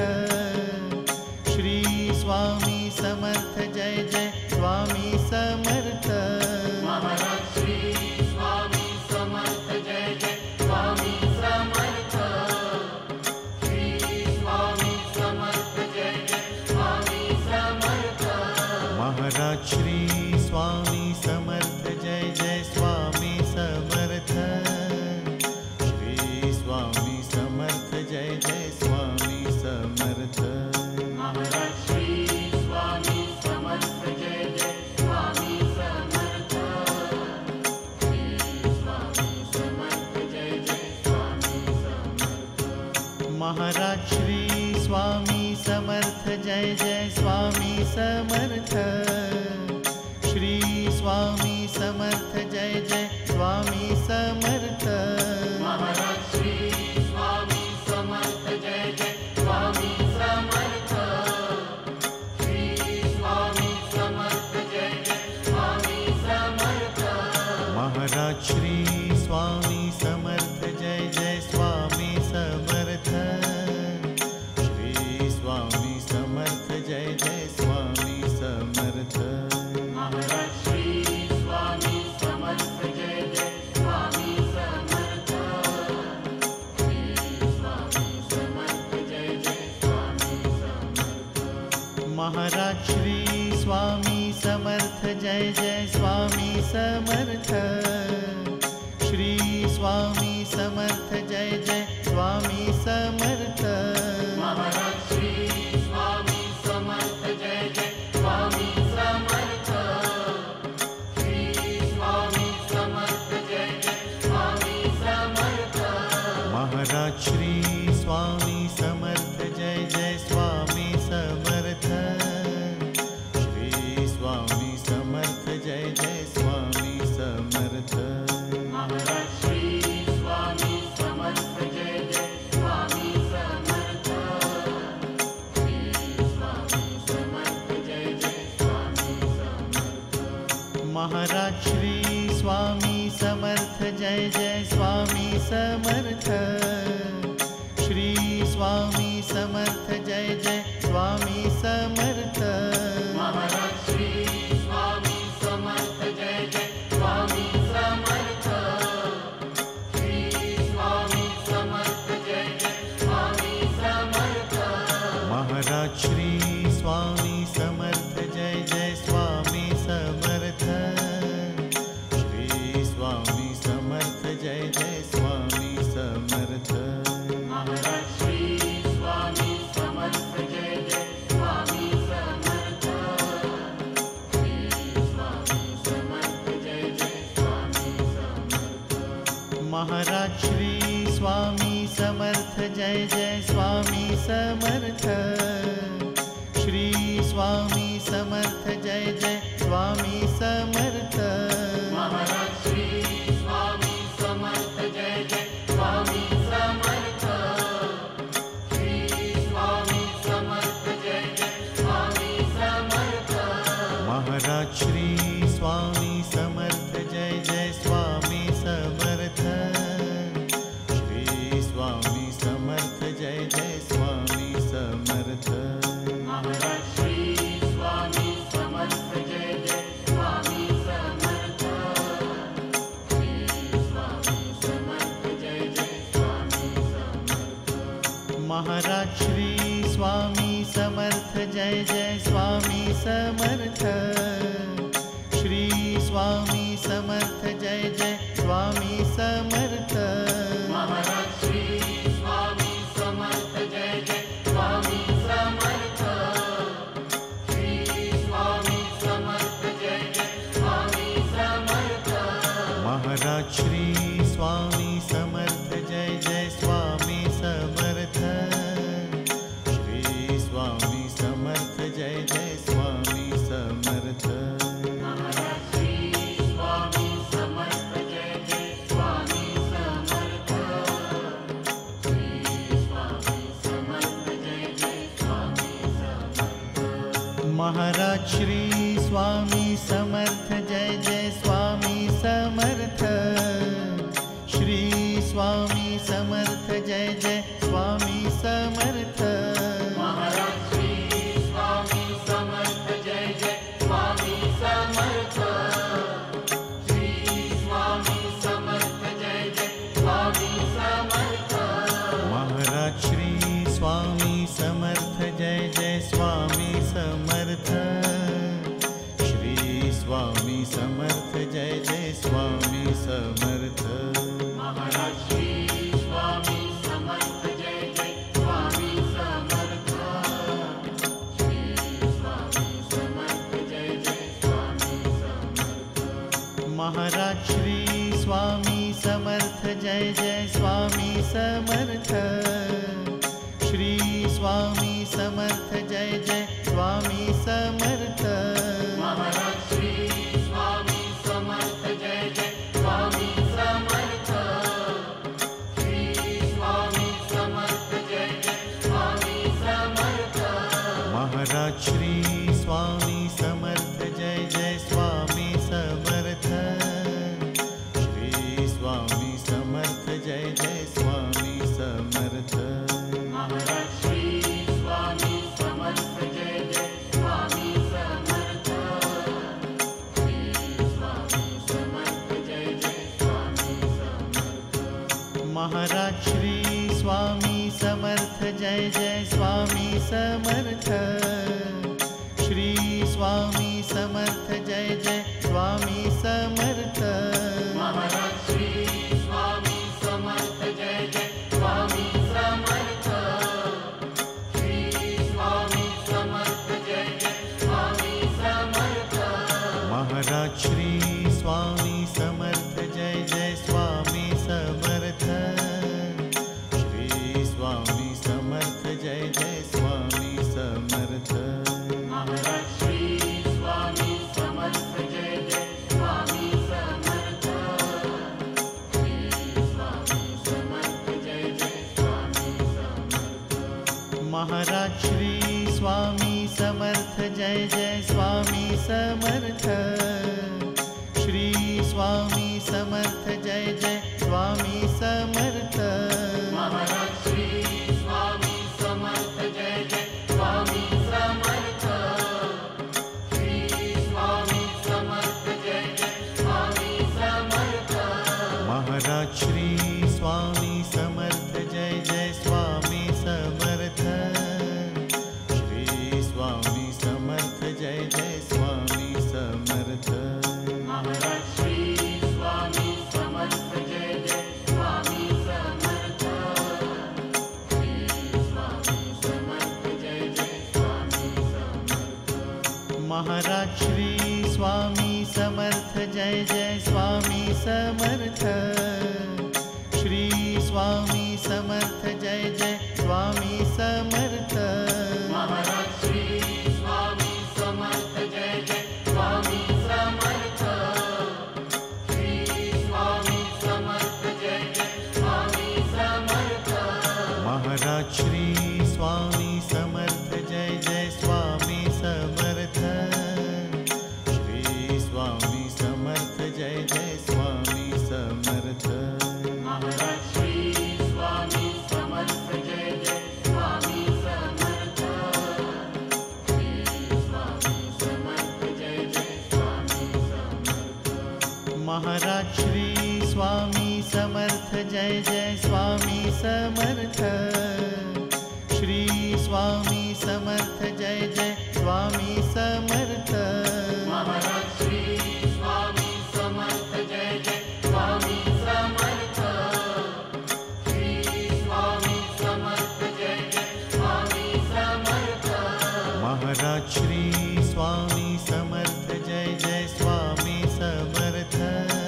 Shri Swami Samarth Jai Jai Swami Samarth. Maharaj Shri Swami Samarth Jai Jai Swami Samarth. Shri Swami Samarth Jai Jai Swami Samarth. Maharaj Shri Swami Samarth Jai Jai Swami Samarth. Shri Swami Samarth Jai Jai Swami Samarth. Maharaj Shri Swami Samarth Jai Jai Swami Samarth. Shri Swami Samarth Jai Jai Swami Samarth. Maharaj Shri Swami Samarth Jai Jai Swami Samarth. Shri Swami Samarth Jai Jai Swami Samarth. Maharaj Shri Swami Samarth Jai Jai Swami Samarth. Shri Swami Samarth Jai Jai Swami Samarth. Maharaj Shri Swami Samarth Jai Jai Swami Samarth. Shri Swami Samarth Jai Jai Swami Samarth. Maharaj Shri Swami Samarth Jai Jai Swami Samarth. Shri Swami Samarth Jai Jai Swami Samarth. Maharaj Shri Swami Samarth Jai Jai Swami Samarth. Shri Swami Samarth Jai Jai Swami Samarth. Maharaj Shri Swami Samarth Jai Jai Swami Samarth. Shri Swami Samarth Jai Jai Swami Samarth. Maharaj Shri Swami Samarth Jai Jai Swami Samarth. Shri Swami Samarth Jai Jai Swami Samarth. Maharaj Shri Swami Samarth Jai Jai Swami Samarth. Shri Swami Samarth Jai Jai Swami Samarth. Maharaj Shri Swami Samarth Jai Jai Swami Samarth. Shri Swami Samarth Jai Jai Swami Samarth. Maharaj Shri Swami Samarth Jai Jai Swami Samarth. Shri Swami Samarth Jai Jai Swami Samarth. Maharaj Shri Swami Samarth Jai Jai Swami Samarth. Shri Swami Samarth Jai Jai Swami Samarth. Maharaj Shri Swami Samarth Jai Jai Swami Samarth. Shri Swami Samarth Jai Jai Swami Samarth. Maharaj Shri Swami Samarth Jai Jai Swami Samarth. Shri Swami Samarth Jai Jai Swami Samarth. Maharaj Shri Swami Samarth Jai Jai Swami Samarth. Shri Swami Samarth Jai Jai Swami Samarth. Maharaj Shri Swami Samarth Jai Jai Swami Samarth. Shri Swami Samarth Jai Jai Swami Samarth. Maharaj Shri Swami Samarth Jai Jai Swami Samarth. Shri Swami Samarth Jai Jai Swami Samarth. Maharaj Shri Swami Samarth Jai Jai Swami Samarth. Shri Swami Samarth Jai Jai Swami Samarth. Maharaj Shri Swami Samarth Jai Jai Swami Samarth. Shri Swami Samarth Jai Jai Swami Samarth. Maharaj Shri Swami Samarth Jai Jai Swami Samarth. Shri Swami Samarth Jai Jai Swami Samarth. Maharaj Shri Swami Samarth Jai Jai Swami Samarth. Shri Swami Samarth Jai Jai Swami Samarth. Maharaj Shri Swami Samarth Jai Jai Swami Samarth. Shri Swami Samarth Jai Jai Swami Samarth. Maharaj Shri Swami Samarth Jai Jai Swami Samarth. Shri Swami Samarth Jai Jai Swami Samarth. Maharaj Shri Swami Samarth Jai Jai Swami Samarth. Shri Swami Samarth Jai Jai Swami Samarth. Maharaj Shri Swami Samarth Jai Jai Swami Samarth. Shri Swami Samarth Jai Jai Swami Samarth. Maharaj Shri Swami Samarth Jai Jai Swami Samarth. Shri Swami Samarth Jai Jai Swami Samarth. Maharaj Shri Swami Samarth Jai Jai Swami Samarth. Shri Swami Samarth Jai Jai Swami Samarth. Maharaj Shri Swami Samarth Jai Jai Swami Samarth. Shri Swami Samarth Jai Jai Swami Samarth. Maharaj Shri Swami Samarth Jai Jai Swami Samarth. Shri Swami Samarth Jai Jai Swami Samarth. Maharaj Shri Swami Samarth Jai Jai Swami Samarth. Shri Swami Samarth Jai Jai Swami Samarth. Maharaj Shri Swami Samarth Jai Jai Swami Samarth. Shri Swami Samarth Jai Jai Swami Samarth. Maharaj Shri Swami Samarth Jai Jai Swami Samarth. Shri Swami Samarth Jai Jai Swami Samarth. Maharaj Shri Swami Samarth Jai Jai Swami Samarth. Shri Swami Samarth Jai Jai Swami Samarth. Maharaj Shri Swami Samarth Jai Jai Swami Samarth. Shri Swami Samarth Jai Jai Swami Samarth. Maharaj Shri Swami Samarth Jai Jai Swami Samarth. Shri Swami Samarth Jai Jai Swami Samarth. Maharaj Shri Swami Samarth Jai Jai Swami Samarth. Shri Swami Samarth Jai Jai Swami Samarth. Maharaj Shri Swami Samarth Jai Jai Swami Samarth. Shri Swami Samarth Jai Jai Swami Samarth. Maharaj Shri Swami Samarth Jai Jai Swami Samarth. Shri Swami Samarth Jai Jai Swami Samarth. Maharaj Shri Swami Samarth Jai Jai Swami Samarth. Shri Swami Samarth Jai Jai Swami Samarth. Maharaj Shri Swami Samarth Jai Jai Swami Samarth. Shri Swami Samarth Jai Jai Swami Samarth. Maharaj Shri Swami Samarth Jai Jai Swami Samarth. Shri Swami Samarth Jai Jai Swami Samarth. Maharaj Shri Swami Samarth Jai Jai Swami Samarth. Shri Swami Samarth Jai Jai Swami Samarth. Maharaj Shri Swami Samarth Jai Jai Swami Samarth.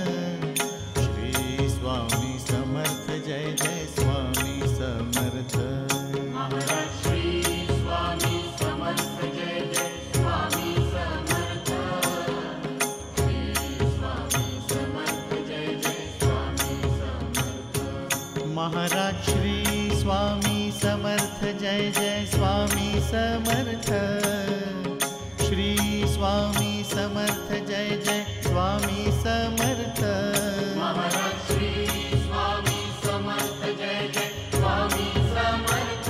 Shri Swami Samarth Jai Jai Swami Samarth. Maharaj Shri Swami Samarth Jai Jai Swami Samarth. Shri Swami Samarth Jai Jai Swami Samarth. Maharaj Shri Swami Samarth Jai Jai Swami Samarth. Shri Swami Samarth Jai Jai Swami Samarth. Maharaj Shri Swami Samarth Jai Jai Swami Samarth.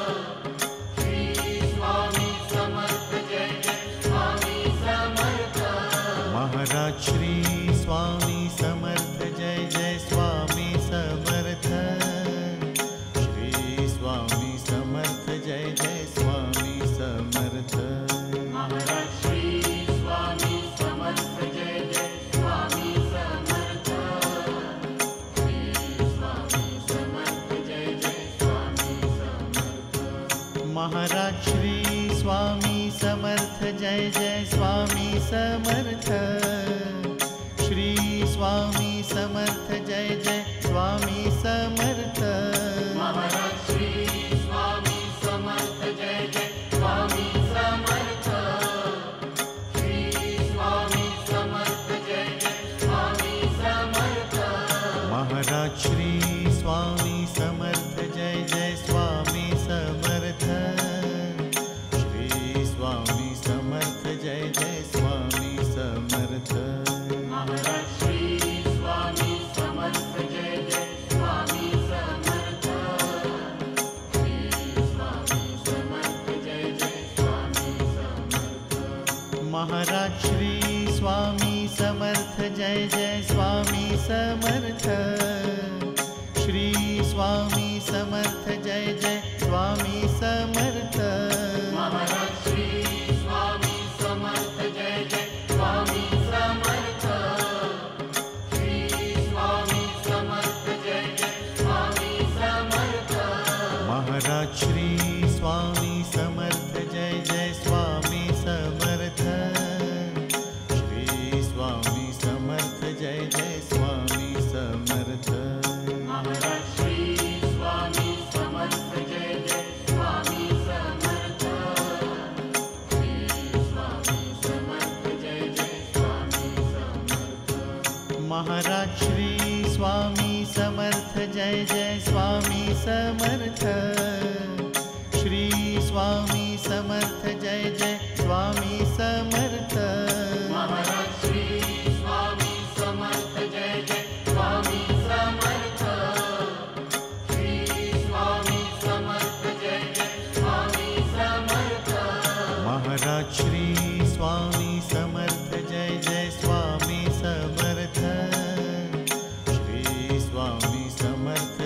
Shri Swami Samarth Jai Jai Swami Samarth. Maharaj Shri Swami Samarth Jai Jai Swami Samarth. Shri Swami Samarth Jai Jai Swami Samarth. Maharaj Shri Swami Samarth Jai Jai Swami Samarth. Shri Swami Samarth Jai Jai Swami Samarth. Maharaj Shri Swami Samarth Jai Jai Swami Samarth. Shri Swami Samarth Jai Jai Swami Samarth. Maharaj Shri Swami Samarth Jai Jai Swami Samarth. Shri Swami Samarth Jai Jai Swami Samarth. Maharaj Shri Swami Samarth Jai Jai Swami Samarth. Shri Swami Samarth Jai Jai Swami Samarth. Maharaj Shri Swami Samarth Jai Jai Swami Samarth. Shri Swami Samarth Jai Jai Swami Samarth. Maharaj Shri Swami Samarth Jai Jai Swami Samarth. Shri Swami Samarth Jai Jai Swami Samarth. Maharaj Shri Swami Samarth Jai Jai Swami Samarth. Shri Swami Samarth Jai Jai Swami Samarth. Maharaj Shri Swami Samarth Jai Jai Swami Samarth. Shri Swami Samarth Jai Jai Swami Samarth. Maharaj Shri Swami Samarth Jai Jai Swami Samarth. Shri Swami Samarth Jai Jai Swami Samarth. Maharaj Shri Swami Samarth Jai Jai Swami Samarth. Shri Swami Samarth Jai Jai Swami Samarth. Maharaj Shri Swami Samarth Jai Jai Swami Samarth. Shri Swami Samarth Jai Jai Swami Samarth. Maharaj Shri Swami Samarth Jai Jai Swami Samarth. Shri Swami Samarth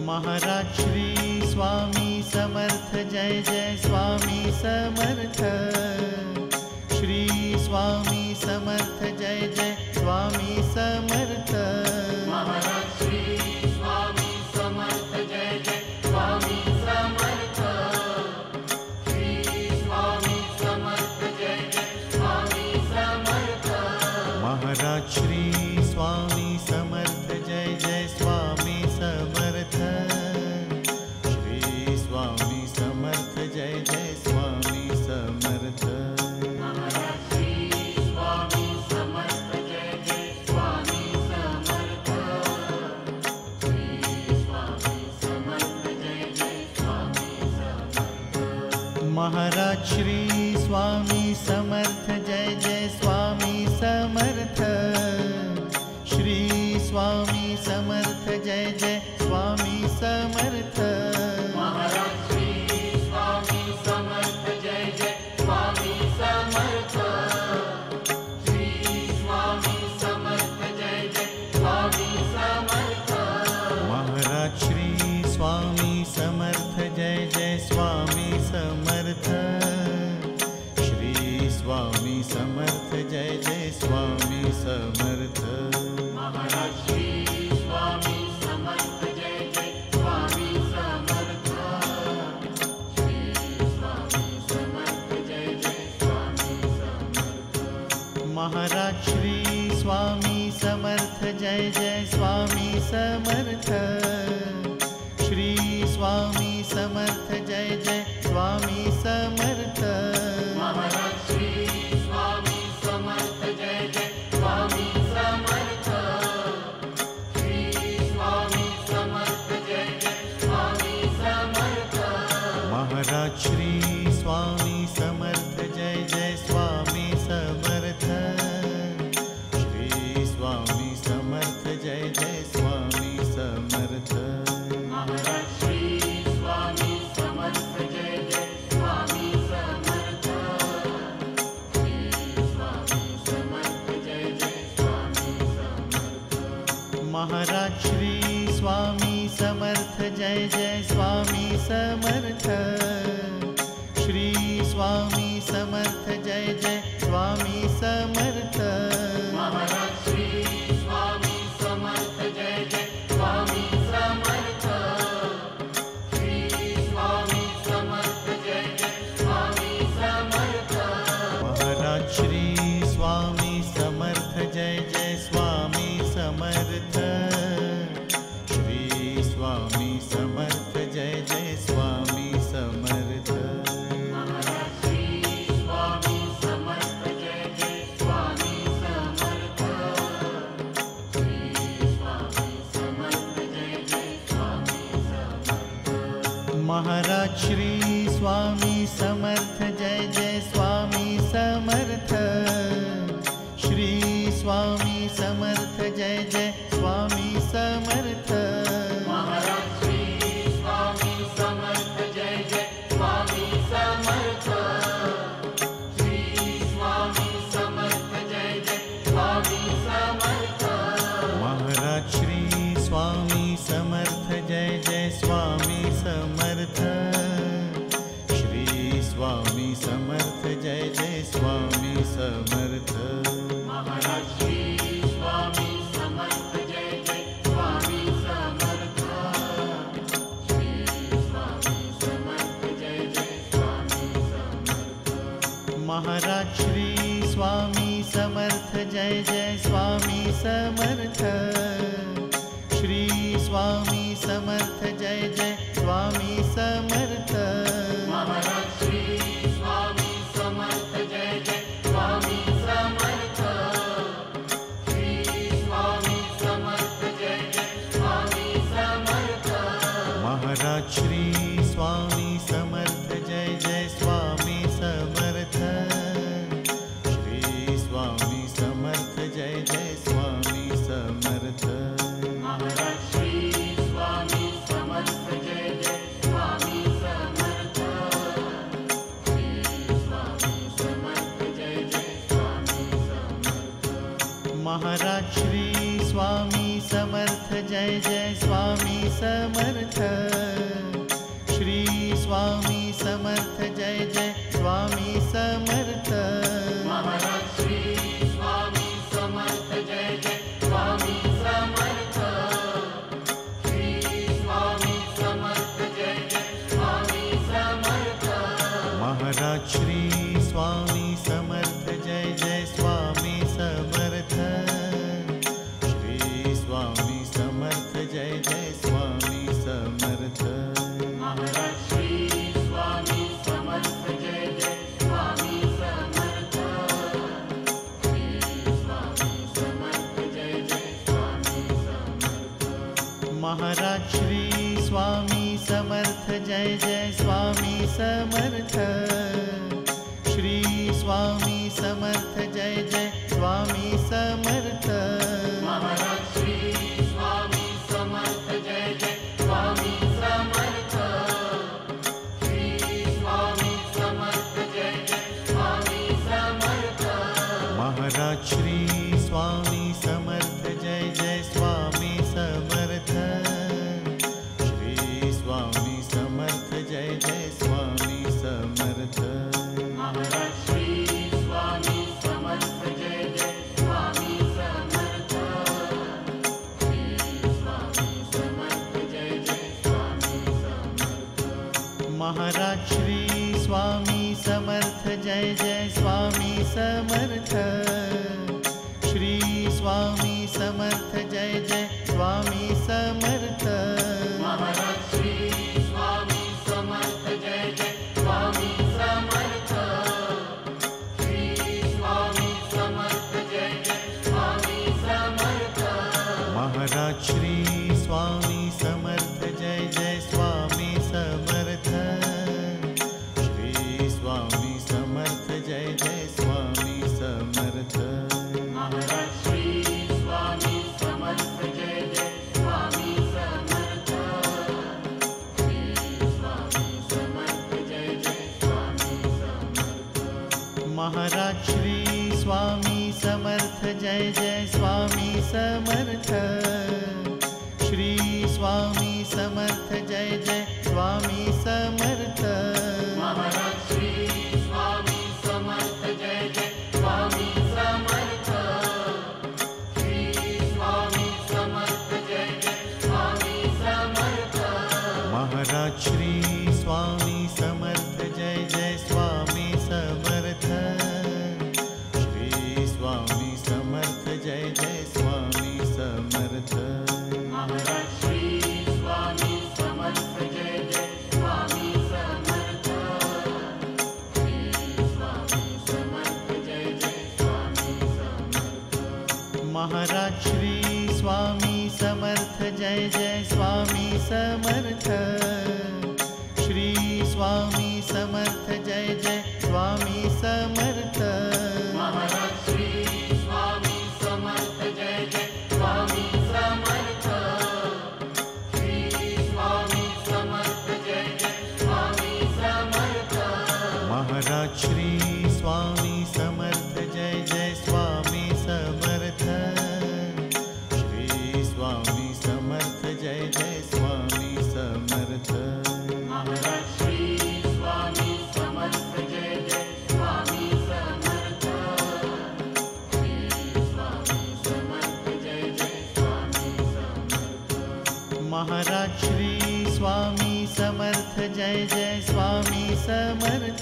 Maharaj Shri Swami Samarth Jai Jai Swami Samarth. Shri Swami Samarth Jai Jai Swami Samarth. Maharaj Shri Swami Samarth Jai Jai Swami Samarth. Shri Swami Samarth Jai Jai Swami Samarth. Maharaj Shri Swami Samarth Jai Jai Swami Samarth. Shri Swami Samarth Jai Jai Swami Samarth. Maharaj Shri Swami Samarth Jai Jai Swami Samarth. Shri Swami Samarth Jai Jai Swami Samarth. Maharaj Shri Swami Samarth Jai Jai Swami Samarth. Shri Swami Samarth Jai Jai Swami Samarth. Maharaj Shri Swami Samarth Jai Jai Swami Samarth. Shri Swami Samarth Jai Jai Swami Samarth. Maharaj Shri Swami Samarth Jai Jai Swami Samarth. Shri Swami Samarth Jai Jai Swami Samarth. Maharaj Shri Swami Samarth Jai Jai Swami Samarth. Shri Swami Samarth Jai Jai Swami Samarth. Maharaj Shri Swami Samarth Jai Jai Swami Samarth. Shri Swami Samarth Jai Jai Swami Samarth. Maharaj Shri Swami Samarth Jai Jai Swami Samarth. Shri Swami Samarth Jai Jai Swami Samarth. Maharaj Shri Swami Samarth Jai Jai Swami Samarth. Shri Swami Samarth Jai Jai Swami Samarth. Maharaj Shri Swami Samarth Jai Jai Swami Samarth. Shri Swami Samarth Jai Jai Swami Samarth. Maharaj Shri Swami Samarth Jai Jai Swami Samarth. Shri Swami Samarth Jai Jai Swami Samarth. Maharaj Shri Swami Samarth Jai Jai Swami Samarth. Shri Swami Samarth Jai Jai Swami Samarth. Maharaj Shri Swami Samarth Jai Jai Swami Samarth. Shri Swami Samarth Jai Jai Swami Samarth. Maharaj Shri Swami Samarth Jai Jai Swami Samarth. Shri Swami Samarth Jai Jai Swami Samarth. Maharaj Shri Swami Samarth Jai Jai Swami Samarth. Shri Swami Samarth Jai Jai Swami Samarth. Maharaj Shri Swami Samarth Jai Jai Swami Samarth. Shri Swami Samarth Jai Jai Swami Samarth. Maharaj Shri Swami Samarth Jai Jai Swami Samarth. Shri Swami Samarth Jai Jai Swami Samarth. Maharaj Shri Swami Samarth Jai Jai Swami Samarth. Shri Swami Samarth Jai Jai Swami Samarth. Maharaj Shri Swami Samarth Jai Jai Swami Samarth. Shri Swami Samarth Jai Jai Swami Samarth. Maharaj Shri Swami Samarth Jai Jai Swami Samarth. Shri Swami Samarth Jai Jai Swami Samarth. Maharaj Shri Swami Samarth Jai Jai Swami Samarth. Shri Swami Samarth Jai Jai Swami Samarth. Maharaj Shri Swami Samarth Jai Jai Swami Samarth. Shri Swami Samarth Jai Jai Swami Samarth. Maharaj Shri Swami Samarth Jai Jai Swami Samarth. Shri Swami Samarth Jai Jai Swami Samarth. Maharaj Shri Swami Samarth Jai Jai Swami Samarth. Shri Swami Samarth Jai Jai Swami Samarth. Maharaj Shri Swami Samarth Jai Jai Swami Samarth. Shri Swami Samarth Jai Jai Swami Samarth. Maharaj Shri Swami Samarth Jai Jai Swami Samarth. Shri Swami Samarth Jai Jai Swami Samarth. Maharaj Shri Swami Samarth Jai Jai Swami Samarth. Shri Swami Samarth Jai Jai Swami Samarth. Maharaj Shri Swami Samarth Jai Jai Swami Samarth. Shri Swami Samarth Jai Jai Swami Samarth. Maharaj Shri Swami Samarth Jai Jai Swami Samarth. Shri Swami Samarth Jai Jai Swami Samarth. Maharaj Shri Swami Samarth Jai Jai Swami Samarth. Shri Swami Samarth Jai Jai Swami Samarth. Maharaj Shri Swami Samarth Jai Jai Swami Samarth. Shri Swami Samarth Jai Jai Swami Samarth. Maharaj Shri Swami Samarth Jai Jai Swami Samarth. Shri Swami Samarth Jai Jai Swami Samarth. Maharaj Shri Swami Samarth Jai Jai Swami Samarth. Shri Swami Samarth Jai Jai Swami Samarth. Maharaj Shri Swami Samarth Jai Jai Swami Samarth. Shri Swami Samarth Jai Jai Swami Samarth. Maharaj Shri Swami Samarth Jai Jai Swami Samarth. Shri Swami Samarth Jai Jai Swami Samarth. Maharaj Shri Swami Samarth Jai Jai Swami Samarth. Shri Swami Samarth Jai Jai Swami Samarth. Maharaj Shri Swami Samarth Jai Jai Swami Samarth. Shri Swami Samarth Jai Jai Swami Samarth. Maharaj Shri Swami Samarth Jai Jai Swami Samarth. Shri Swami Samarth Jai Jai Swami Samarth. Maharaj Shri Swami Samarth Jai Jai Swami Samarth. Shri Swami Samarth Jai Jai Swami Samarth. Maharaj Shri Swami Samarth Jai Jai Swami Samarth. Shri Swami Samarth Jai Jai Swami Samarth. Maharaj Shri Swami Samarth Jai Jai Swami Samarth. Shri Swami Samarth Jai Jai Swami Samarth. Maharaj Shri Swami Samarth Jai Jai Swami Samarth.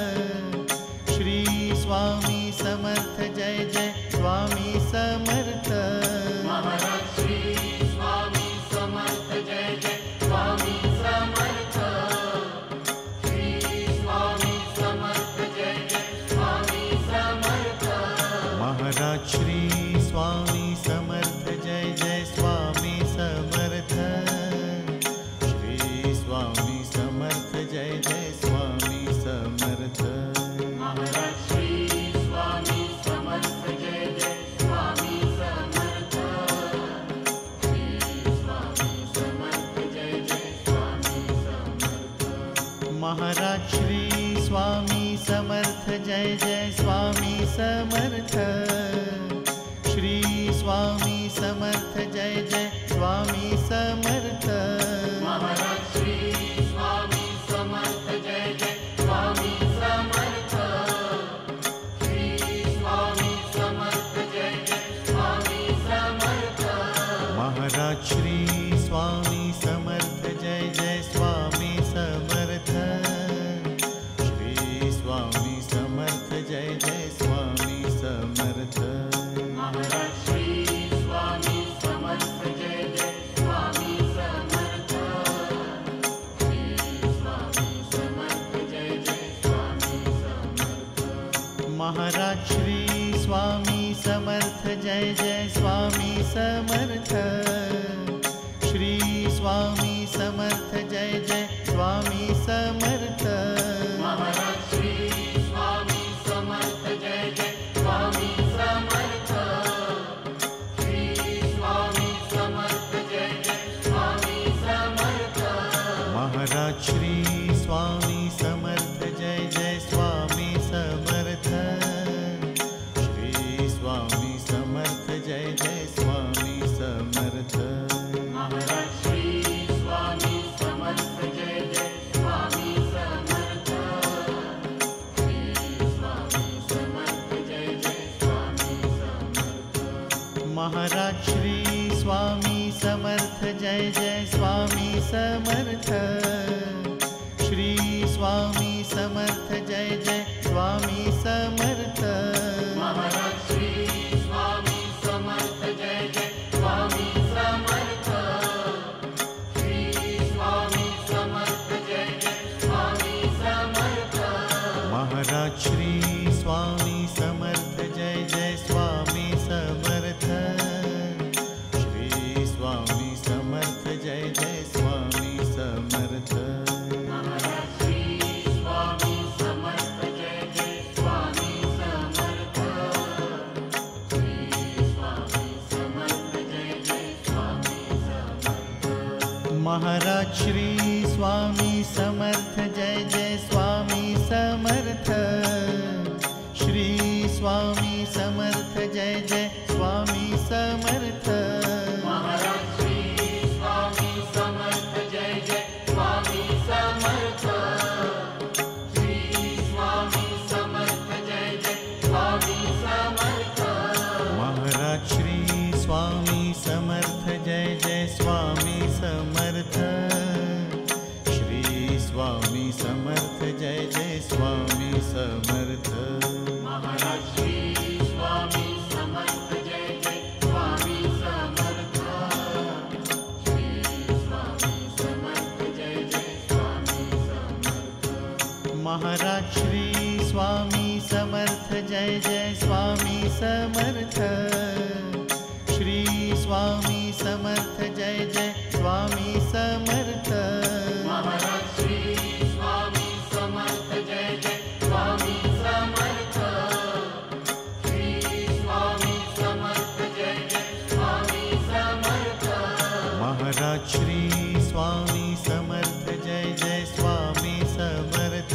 Shri Swami Samarth Jai Jai Swami Samarth. Maharaj Shri Swami Samarth Jai Jai Swami Samarth. Shri Swami Samarth Jai Jai Swami Samarth. Maharaj Shri Swami Samarth Jai Jai Swami Samarth. Shri Swami Samarth Jai Jai Swami Samarth. Maharaj Shri Swami Samarth Jai Jai Swami Samarth. Shri Swami Samarth Jai Jai Swami Samarth. Maharaj Shri Swami Samarth Jai Jai Swami Samarth. Shri Swami Samarth Jai Jai Swami Samarth. Maharaj Shri Swami Samarth Jai Jai Swami Samarth. Shri Swami Samarth Jai Jai Swami Samarth. Maharaj Shri Swami Samarth Jai Jai Swami Samarth. Shri Swami Samarth Jai Jai Swami Samarth. Maharaj Shri Swami Samarth Jai Jai Swami Samarth. Shri Swami Samarth Jai Jai Swami Samarth. Maharaj Shri Swami Samarth Jai Jai Swami Samarth. Shri Swami Samarth Jai Jai Swami Samarth. Maharaj Shri Swami Samarth Jai Jai Swami Samarth. Shri Swami Samarth Jai Jai Swami Samarth. Maharaj Shri Swami Samarth Jai Jai Swami Samarth. Shri Swami Samarth Jai Jai Swami Samarth. Maharaj Shri Swami Samarth Jai Jai Swami Samarth. Shri Swami Samarth Jai Jai Swami Samarth. Maharaj Shri Swami Samarth Jai Jai Swami Samarth. Shri Swami Samarth Jai Jai Swami Samarth. Maharaj Shri Swami Samarth Jai Jai Swami Samarth. Shri Swami Samarth Jai Jai Swami Samarth. Maharaj Shri Swami Samarth Jai Jai Swami Samarth. Shri Swami Samarth Jai Jai Swami Samarth. Maharaj Shri Swami Samarth Jai Jai Swami Samarth. Shri Swami Samarth Jai Jai Swami Samarth. Maharaj Shri Swami Samarth Jai Jai Swami Samarth. Shri Swami Samarth Jai Jai Swami Samarth. Maharaj Shri Swami Samarth Jai Jai Swami Samarth. Shri Swami Samarth Jai Jai Swami Samarth. Maharaj Shri Swami Samarth Jai Jai Swami Samarth. Shri Swami Samarth Jai Jai Swami Samarth. Maharaj Shri Swami Samarth Jai Jai Swami Samarth. Shri Swami Samarth Jai Jai Swami Samarth. Maharaj Shri Swami Samarth Jai Jai Swami Samarth. Shri Swami Samarth Jai Jai Swami Samarth. Maharaj Shri Swami Samarth Jai Jai Swami Samarth. Shri Swami Samarth Jai Jai Swami Samarth. Maharaj Shri Swami Samarth Jai Jai Swami Samarth.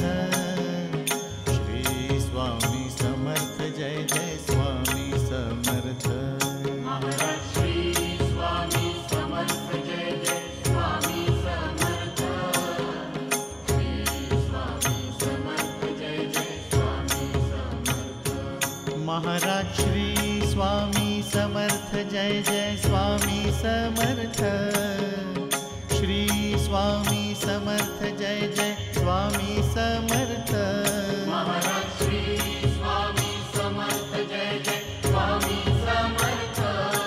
Shri Swami Samarth Jai Jai Swami Samarth. Maharaj Shri Swami Samarth Jai Jai Swami Samarth. Shri Swami Samarth Jai Jai Swami Samarth. Maharaj Shri Swami Samarth Jai Jai Swami Samarth. Shri Swami Samarth Jai Jai Swami Samarth. Maharaj Shri Swami Samarth Jai Jai Swami Samarth.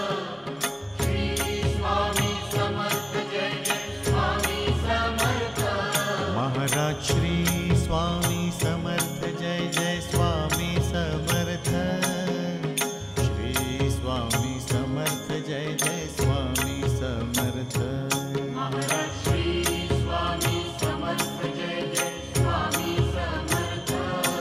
Shri Swami Samarth Jai Jai Swami Samarth. Maharaj Shri Swami Samarth Jai Jai Swami Samarth. Shri Swami Samarth Jai Jai Swami Samarth. Maharaj Shri Swami Samarth Jai Jai Swami Samarth.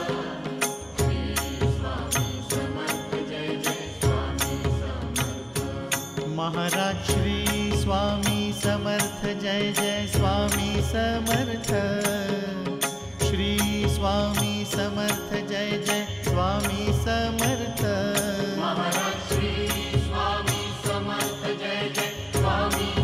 Shri Swami Samarth Jai Jai Swami Samarth. Maharaj Shri Swami Samarth Jai Jai Swami Samarth. Shri Swami Samarth Jai Jai Swami Samarth. Maharaj Shri Swami Samarth Jai Jai Swami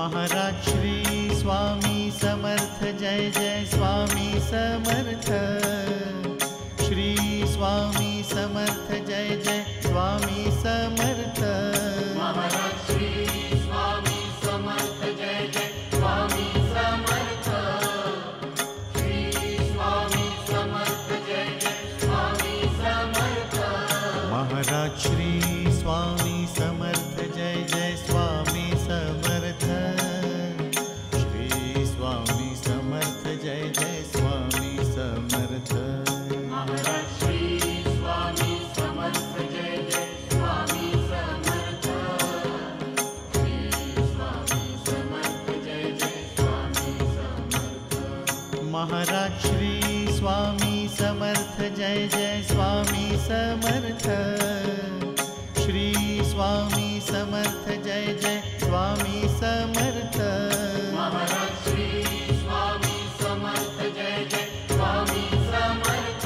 Maharaj Shri Swami Samarth Jai Jai Swami Samarth. Shri Swami Samarth Jai Jai Swami Samarth. Maharaj Shri Swami Samarth Jai Jai Swami Samarth. Shri Swami Samarth Jai Jai Swami Samarth. Maharaj Shri Swami Samarth Jai Jai Swami Samarth. Shri Swami Samarth Jai Jai Swami Samarth. Maharaj Shri Swami Samarth Jai Jai Swami Samarth. Shri Swami Samarth Jai Jai Swami Samarth. Maharaj Shri Swami Samarth Jai Jai Swami Samarth. Shri Swami Samarth Jai Jai Swami Samarth. Maharaj Shri Swami Samarth Jai Jai Swami Samarth.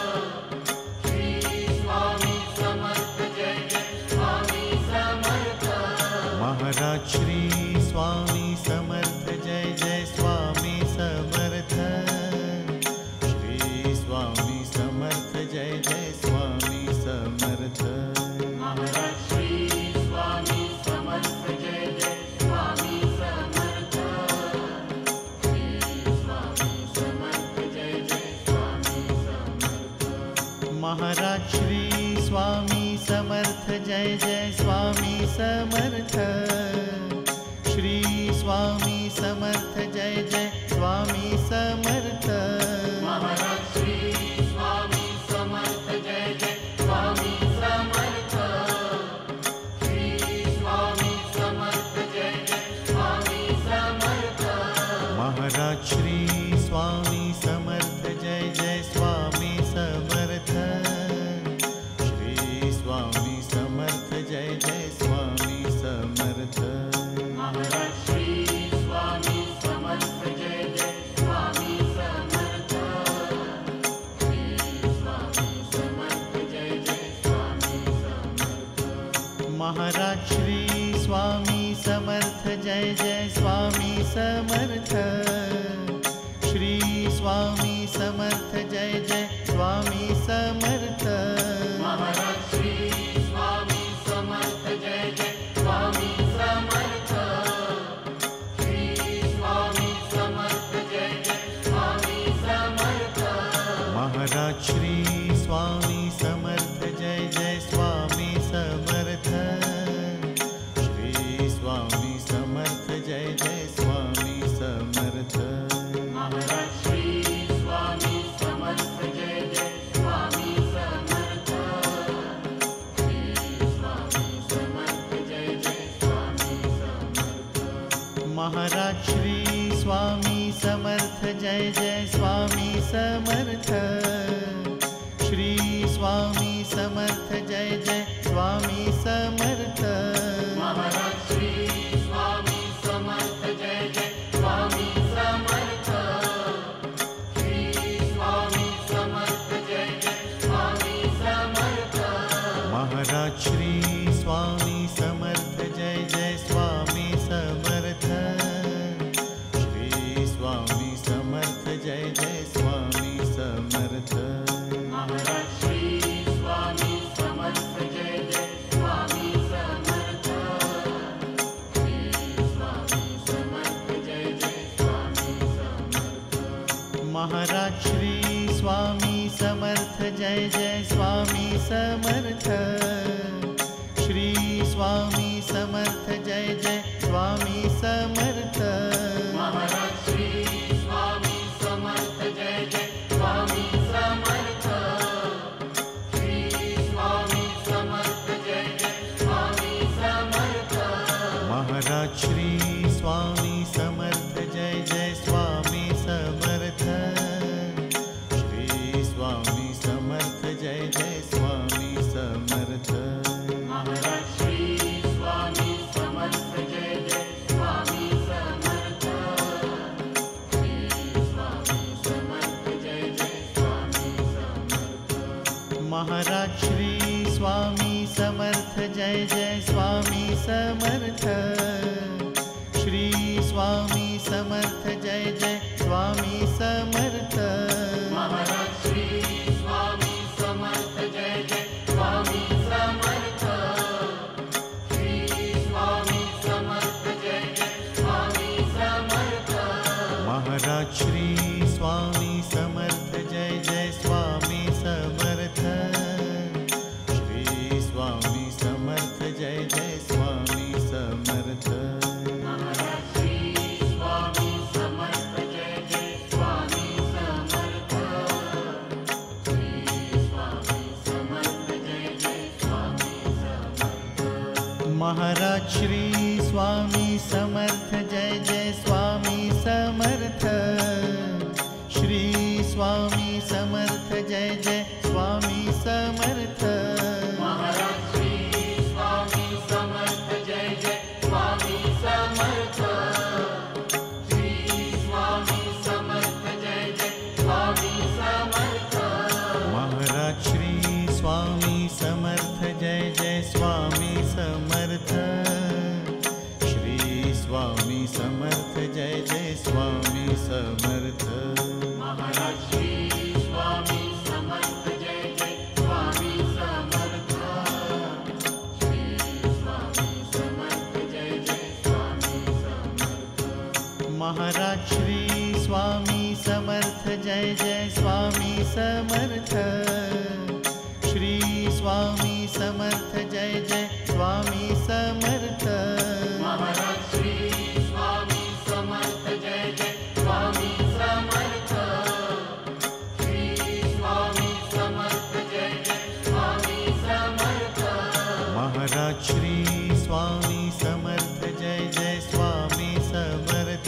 Shri Swami Samarth Jai Jai Swami Samarth. Maharaj Shri Swami Samarth Jai Jai Swami Samarth. Shri Swami Samarth Jai Jai Swami Samarth. Maharaj Shri Swami Samarth Jai Jai Swami Samarth. Shri Swami Samarth Jai Jai Swami Samarth. Maharaj Shri Swami Samarth Jai Jai Swami Samarth. Shri Swami Samarth Jai Jai Swami Samarth. Maharaj Shri Swami Samarth Jai Jai Swami Samarth. Shri Swami Samarth Jai Jai Swami Samarth. Maharaj Shri Swami Samarth Jai Jai Swami Samarth. Shri Swami Samarth Jai Jai Swami Samarth. Maharaj Shri Swami Samarth Jai Jai Swami Samarth. Shri Swami Samarth Jai Jai Swami Samarth. Maharaj Shri Swami Samarth Jai Jai Swami Samarth. Shri Swami Samarth Jai Jai Swami Samarth. Maharaj Shri Swami Samarth Jai Jai Swami Samarth. Shri Swami Samarth Jai Jai Swami Samarth. Maharaj Shri Swami Samarth Jai Jai Swami Samarth. Shri Swami Samarth Jai Jai Swami Samarth. Maharaj Shri Swami Samarth Jai Jai Swami Samarth. Shri Swami Samarth Jai Jai Swami Samarth. Maharaj Shri Swami Samarth Jai Jai Swami Samarth. Shri Swami Samarth Jai Jai Swami Samarth. Maharaj Shri Swami Samarth Jai Jai Swami Samarth. Shri Swami Samarth Jai Jai Swami Samarth. Maharaj Shri Swami Samarth Jai Jai Swami Samarth. Shri Swami Samarth Jai Jai Swami Samarth. Maharaj Shri Swami Samarth Jai Jai Swami Samarth. Shri Swami Samarth Jai Jai Swami Samarth. Maharaj Shri Swami Samarth Jai Jai Swami Samarth. Shri Swami Samarth Jai Jai Swami Samarth. Maharaj Shri Swami Samarth Jai Jai Swami Samarth. Shri Swami Samarth Jai Jai Swami Samarth. Maharaj Shri Swami Samarth Jai Jai Swami Samarth. Shri Swami Samarth Jai Jai Swami Samarth. Maharaj Shri Swami Samarth Jai Jai Swami Samarth. Shri Swami Samarth Jai Jai Swami Samarth. Maharaj Shri Swami Samarth Jai Jai Swami Samarth. Shri Swami Samarth Jai Jai Swami Samarth. Maharaj Shri Swami Samarth Jai Jai Swami Samarth. Shri Swami Samarth Jai Jai Swami Samarth. Maharaj Shri Swami Samarth Jai Jai Swami Samarth. Shri Swami Samarth Jai Jai Swami Samarth. Maharaj Shri Swami Samarth Jai Jai Swami Samarth. Shri Swami Samarth Jai Jai Swami Samarth. Maharaj Shri Swami Samarth Jai Jai Swami Samarth. Shri Swami Samarth Jai Jai Swami Samarth. Maharaj Shri Swami Samarth Jai Jai Swami Samarth. Shri Swami Samarth Jai Jai Swami Samarth. Maharaj Shri Swami Samarth Jai Jai Swami Samarth. Shri Swami Samarth Jai Jai Swami Samarth. Maharaj Shri Swami Samarth Jai Jai Swami Samarth. Shri Swami Samarth Jai Jai Swami Samarth. Maharaj Shri Swami Samarth Jai Jai Swami Samarth. Shri Swami Samarth Jai Jai Swami Samarth. Maharaj Shri Swami Samarth Jai Jai Swami Samarth. Shri Swami Samarth Jai Jai Swami Samarth. Maharaj Shri Swami Samarth Jai Jai Swami Samarth.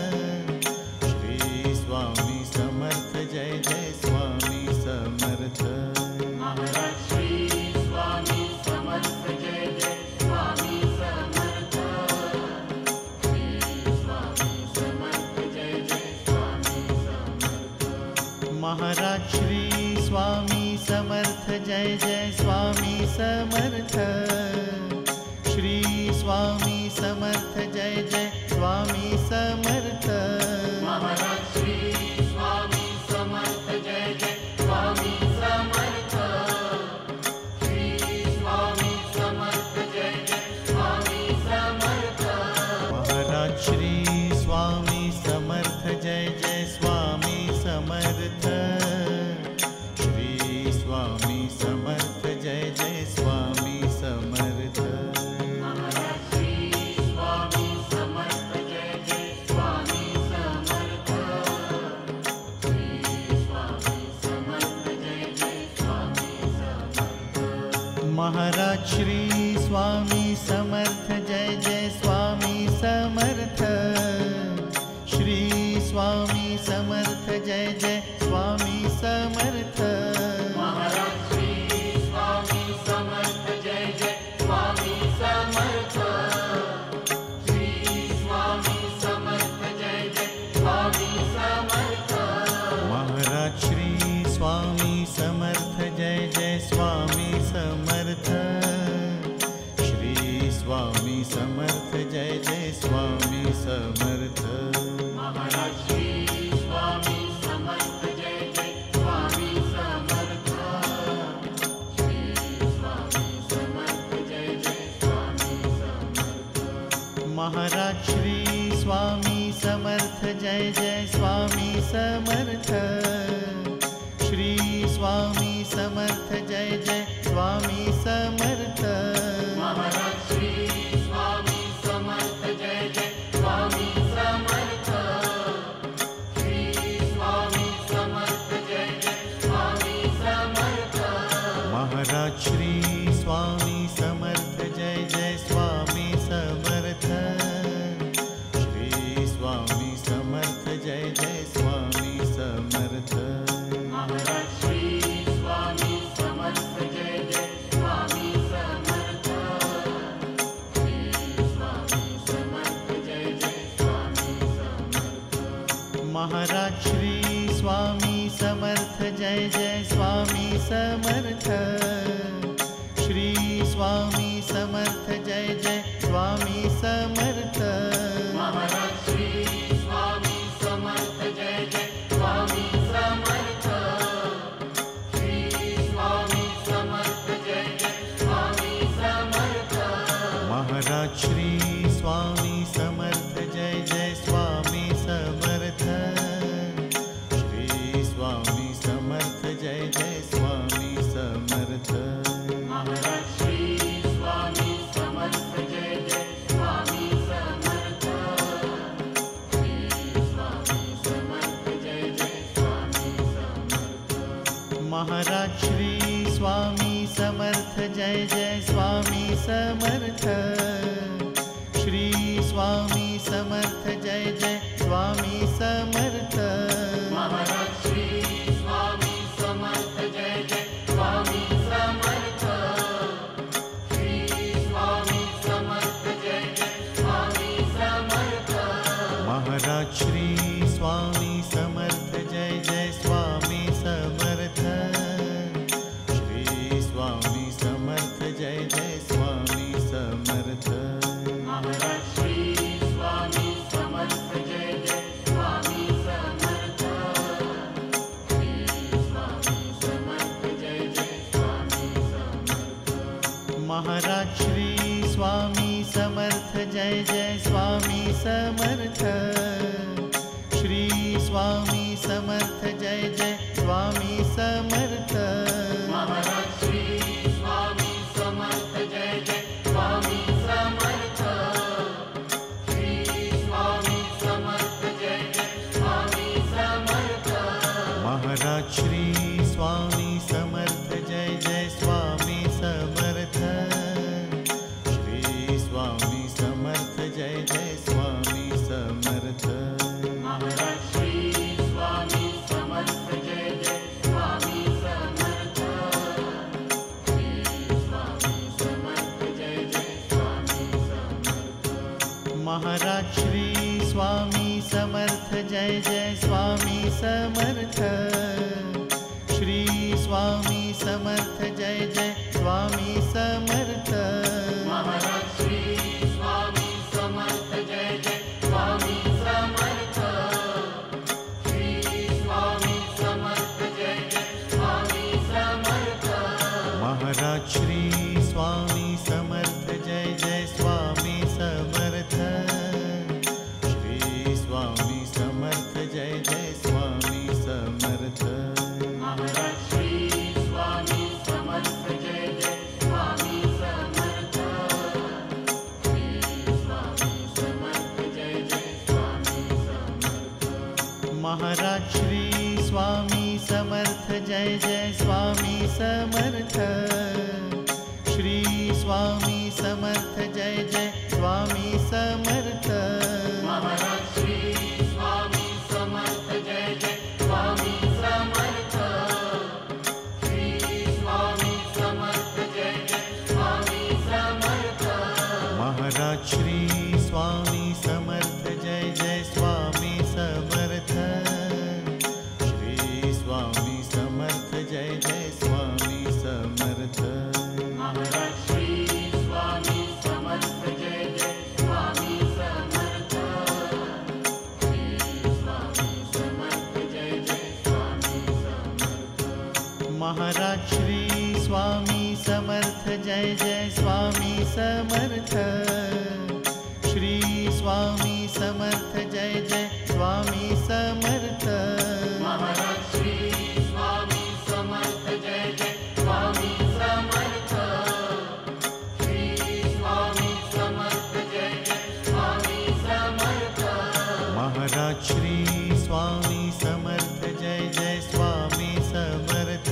Shri Swami Samarth Jai Jai Swami Samarth. Maharaj Shri Swami Samarth Jai Jai Swami Samarth. Shri Swami Samarth Jai Jai Swami Samarth. Maharaj Shri Swami Samarth Jai Jai Swami Samarth. Shri Swami Samarth Jai Jai Swami Samarth. Maharaj Shri Swami Samarth Jai Jai Swami Samarth. Shri Swami Samarth Jai Jai Swami Samarth. Maharaj Shri Swami Samarth Jai Jai Swami Samarth. Shri Swami Samarth Jai Jai Swami Samarth. Maharaj Shri Swami Samarth Jai Jai Swami Samarth. Shri Swami Samarth Jai Jai Swami Samarth. Maharaj Shri Swami Samarth Jai Jai Swami Samarth. Shri Swami Samarth Jai Jai Swami Samarth. Maharaj Shri Swami Samarth Jai Jai Swami Samarth. Shri Swami Samarth Jai Jai Swami Samarth. Maharaj Shri Swami Samarth Jai Jai Swami Samarth. Shri Swami Samarth Jai Jai Swami Samarth. Maharaj Shri Swami Samarth Jai Jai Swami Samarth. Shri Swami Samarth Jai Jai Swami Samarth. Maharaj Shri Swami Samarth Jai Jai Swami Samarth. Shri Swami Samarth Jai Jai Swami Samarth. Maharaj Shri Swami Samarth Jai Jai Swami Samarth. Shri Swami Samarth Jai Jai Swami Samarth. Maharaj Shri Swami Samarth Jai Jai Swami Samarth. Shri Swami Samarth Jai Jai Swami Samarth. Maharaj Shri Swami Samarth Jai Jai Swami Samarth. Shri Swami Samarth Jai Jai Swami Samarth. Maharaj Shri Swami Samarth Jai Jai Swami Samarth. Shri Swami Samarth Jai Jai Swami Samarth. Maharaj Shri Swami Samarth Jai Jai Swami Samarth. Shri Swami Samarth Jai Jai Swami Samarth. Maharaj Shri Swami Samarth Jai Jai Swami Samarth. Shri Swami Samarth Jai Jai Swami Samarth. Maharaj Shri Swami Samarth Jai Jai Swami Samarth. Shri Swami Samarth Jai Jai Swami Samarth. Maharaj Shri Swami Samarth Jai Jai Swami Samarth. Shri Swami Samarth Jai Jai Swami Samarth. Maharaj Shri Swami Samarth Jai Jai Swami Samarth. Shri Swami Samarth Jai Jai Swami Samarth. Maharaj Shri Swami Samarth Jai Jai Swami Samarth. Shri Swami Samarth Jai Jai Swami Samarth. Maharaj Shri Swami Samarth Jai Jai Swami Samarth. Shri Swami Samarth Jai Jai Swami Samarth. Maharaj Shri Swami Samarth Jai Jai Swami Samarth. Shri Swami Samarth Jai Jai Swami Samarth. Maharaj Shri Swami Samarth Jai Jai Swami Samarth. Shri Swami Samarth Jai Jai Swami Samarth. Maharaj Shri Swami Samarth Jai Jai Swami Samarth. Shri Swami Samarth Jai Jai Swami Samarth. Maharaj Shri Swami Samarth Jai Jai Swami Samarth. Shri Swami Samarth Jai Jai Swami Samarth. Maharaj Shri Swami Samarth Jai Jai Swami Samarth. Shri Swami Samarth Jai Jai Swami Samarth. Maharaj Shri Swami Samarth Jai Jai Swami Samarth. Shri Swami Samarth Jai Jai Swami Samarth. Maharaj Shri Swami Samarth Jai Jai Swami Samarth. Shri Swami Samarth Jai Jai Swami Samarth. Maharaj Shri Swami Samarth Jai Jai Swami Samarth. Shri Swami Samarth Jai Jai Swami Samarth. Maharaj Shri Swami Samarth Jai Jai Swami Samarth. Shri Swami Samarth Jai Jai Swami Samarth. Maharaj Shri Swami Samarth Jai Jai Swami Samarth. Shri Swami Samarth Jai Jai Swami Samarth. Maharaj Shri Swami Samarth Jai Jai Swami Samarth. Shri Swami Samarth Jai Jai Swami Samarth. Maharaj Shri Swami Samarth Jai Jai Swami Samarth.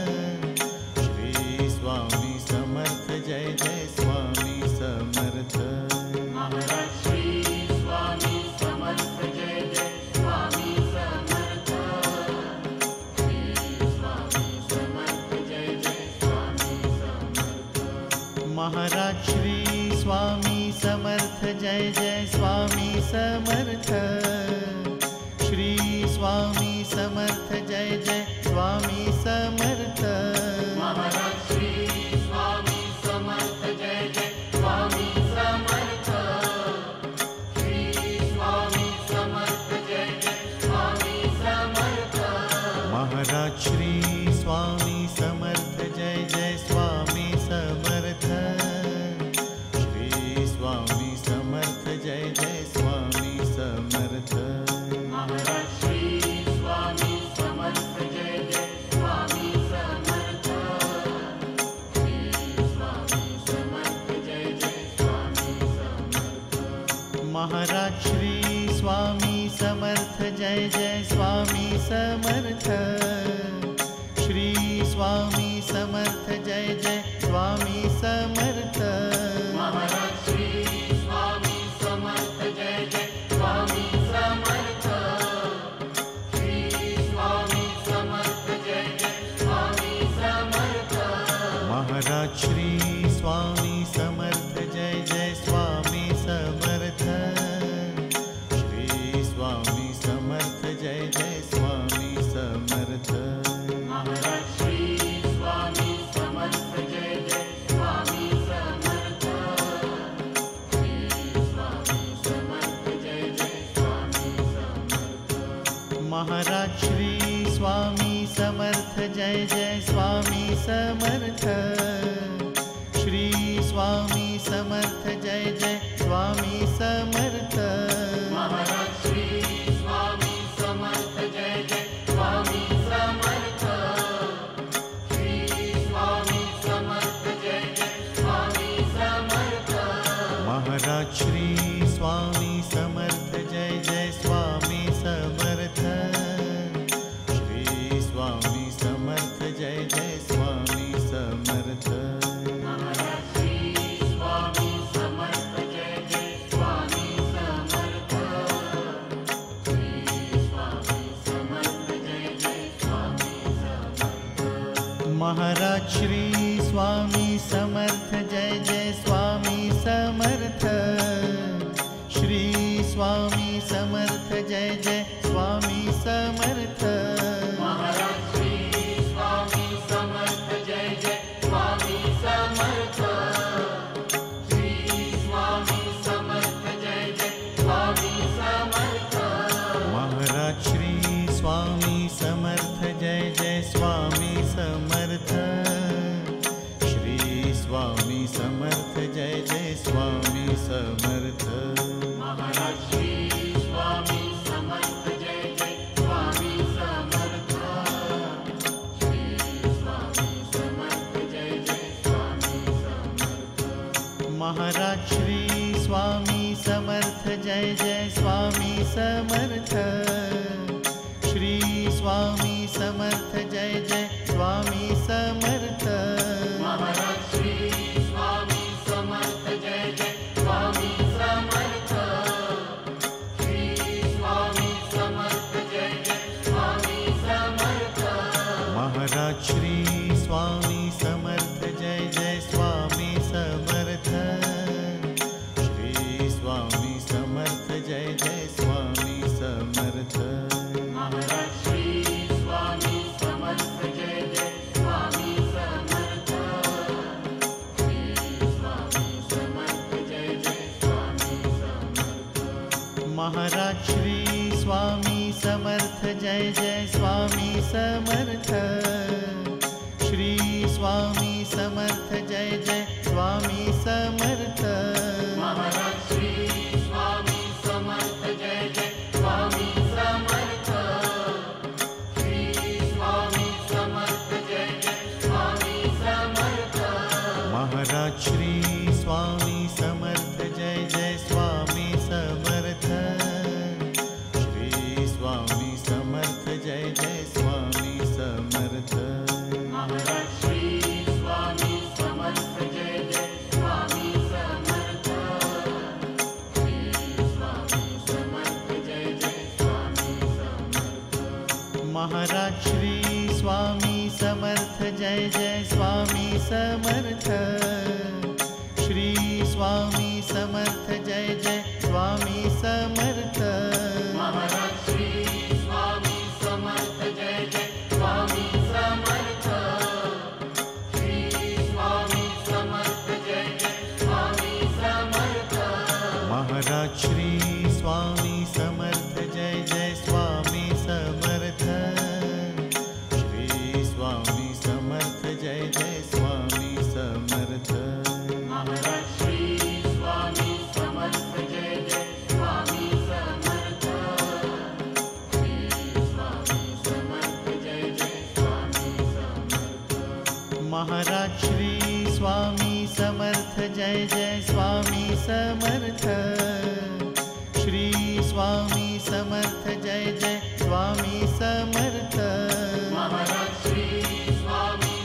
Shri Swami Samarth Jai Jai Swami Samarth. Maharaj Shri Swami Samarth Jai Jai Swami Samarth. Shri Swami Samarth Jai Jai Swami Samarth. Maharaj Shri Swami Samarth Jai Jai Swami Samarth. Shri Swami Samarth Jai Jai Swami Samarth. Maharaj Shri Swami Samarth Jai Jai Swami Samarth. Shri Swami Samarth Jai Jai Swami Samarth. Maharaj Shri Swami Samarth Jai Jai Swami Samarth. Shri Swami Samarth Jai Jai Swami Samarth. Maharaj Shri Swami Samarth Jai Jai Swami Samarth. Shri Swami Samarth Jai Jai Swami Samarth. Maharaj Shri Swami Samarth Jai Jai Swami Samarth. Shri Swami Samarth Jai Jai Swami Samarth. Maharaj Shri Swami Samarth Jai Jai Swami Samarth. Shri Swami Samarth Jai Jai Swami Samarth. Maharaj Shri Swami Samarth Jai Jai Swami Samarth. Shri Swami Samarth Jai Jai Swami Samarth. Maharaj Shri Swami Samarth Jai Jai Swami Samarth. Shri Swami Samarth Jai Jai Swami Samarth. Maharaj Shri Swami Samarth Jai Jai Swami Samarth. Shri Swami Samarth Jai Jai Swami Samarth. Maharaj Shri Swami Samarth Jai Jai Swami Samarth. Shri Swami Samarth Jai Jai Swami Samarth. Maharaj Shri Swami Samarth Jai Jai Swami Samarth. Shri Swami Samarth Jai Jai Swami Samarth. Maharaj Shri Swami Samarth Jai Jai Swami Samarth. Shri Swami Samarth Jai Jai Swami Samarth. Maharaj Shri Swami Samarth Jai Jai Swami Samarth. Shri Swami Samarth Jai Jai Swami Samarth. Maharaj Shri Swami Samarth Jai Jai Swami Samarth. Shri Swami Samarth Jai Jai Swami Samarth. Maharaj Shri Swami Samarth Jai Jai Swami Samarth. Shri Swami Samarth Jai Jai Swami Samarth. Maharaj Shri Swami Samarth Jai Jai Swami Samarth. Shri Swami Samarth Jai Jai Swami Samarth. Maharaj Shri Swami Samarth Jai Jai Swami Samarth. Shri Swami Samarth Jai Jai Swami Samarth. Maharaj Shri Swami Samarth Jai Jai Swami Samarth. Shri Swami Samarth Jai Jai Swami Samarth. Maharaj Shri Swami Samarth Jai Jai Swami Samarth. Shri Swami Samarth Jai Jai Swami Samarth. Maharaj Shri Swami Samarth Jai Jai Swami Samarth. Shri Swami Samarth Jai Jai Swami Samarth. Maharaj Shri Swami Samarth Jai Jai Swami Samarth. Shri Swami Samarth Jai Jai Swami Samarth. Maharaj Shri Swami Samarth Jai Jai Swami Samarth. Shri Swami Samarth Jai Jai Swami Samarth. Maharaj Shri Swami Samarth Jai Jai Swami Samarth. Shri Swami Samarth Jai Jai Swami Samarth. Maharaj Shri Swami Samarth Jai Jai Swami Samarth. Shri Swami Samarth Jai Jai Swami Samarth. Maharaj Shri Swami Samarth Jai Jai Swami Samarth. Shri Swami Samarth Jai Jai Swami Samarth. Maharaj Shri Swami Samarth Jai Jai Swami Samarth. Shri Swami Samarth Jai Jai Swami Samarth. Maharaj Shri Swami Samarth Jai Jai Swami Samarth. Shri Swami Samarth Jai Jai Swami Samarth. Maharaj Shri Swami Samarth Jai Jai Swami Samarth. Shri Swami Samarth Jai Jai Swami Samarth. Maharaj Shri Swami Samarth Jai Jai Swami Samarth. Shri Swami Samarth Jai Jai Swami Samarth. Maharaj Shri Swami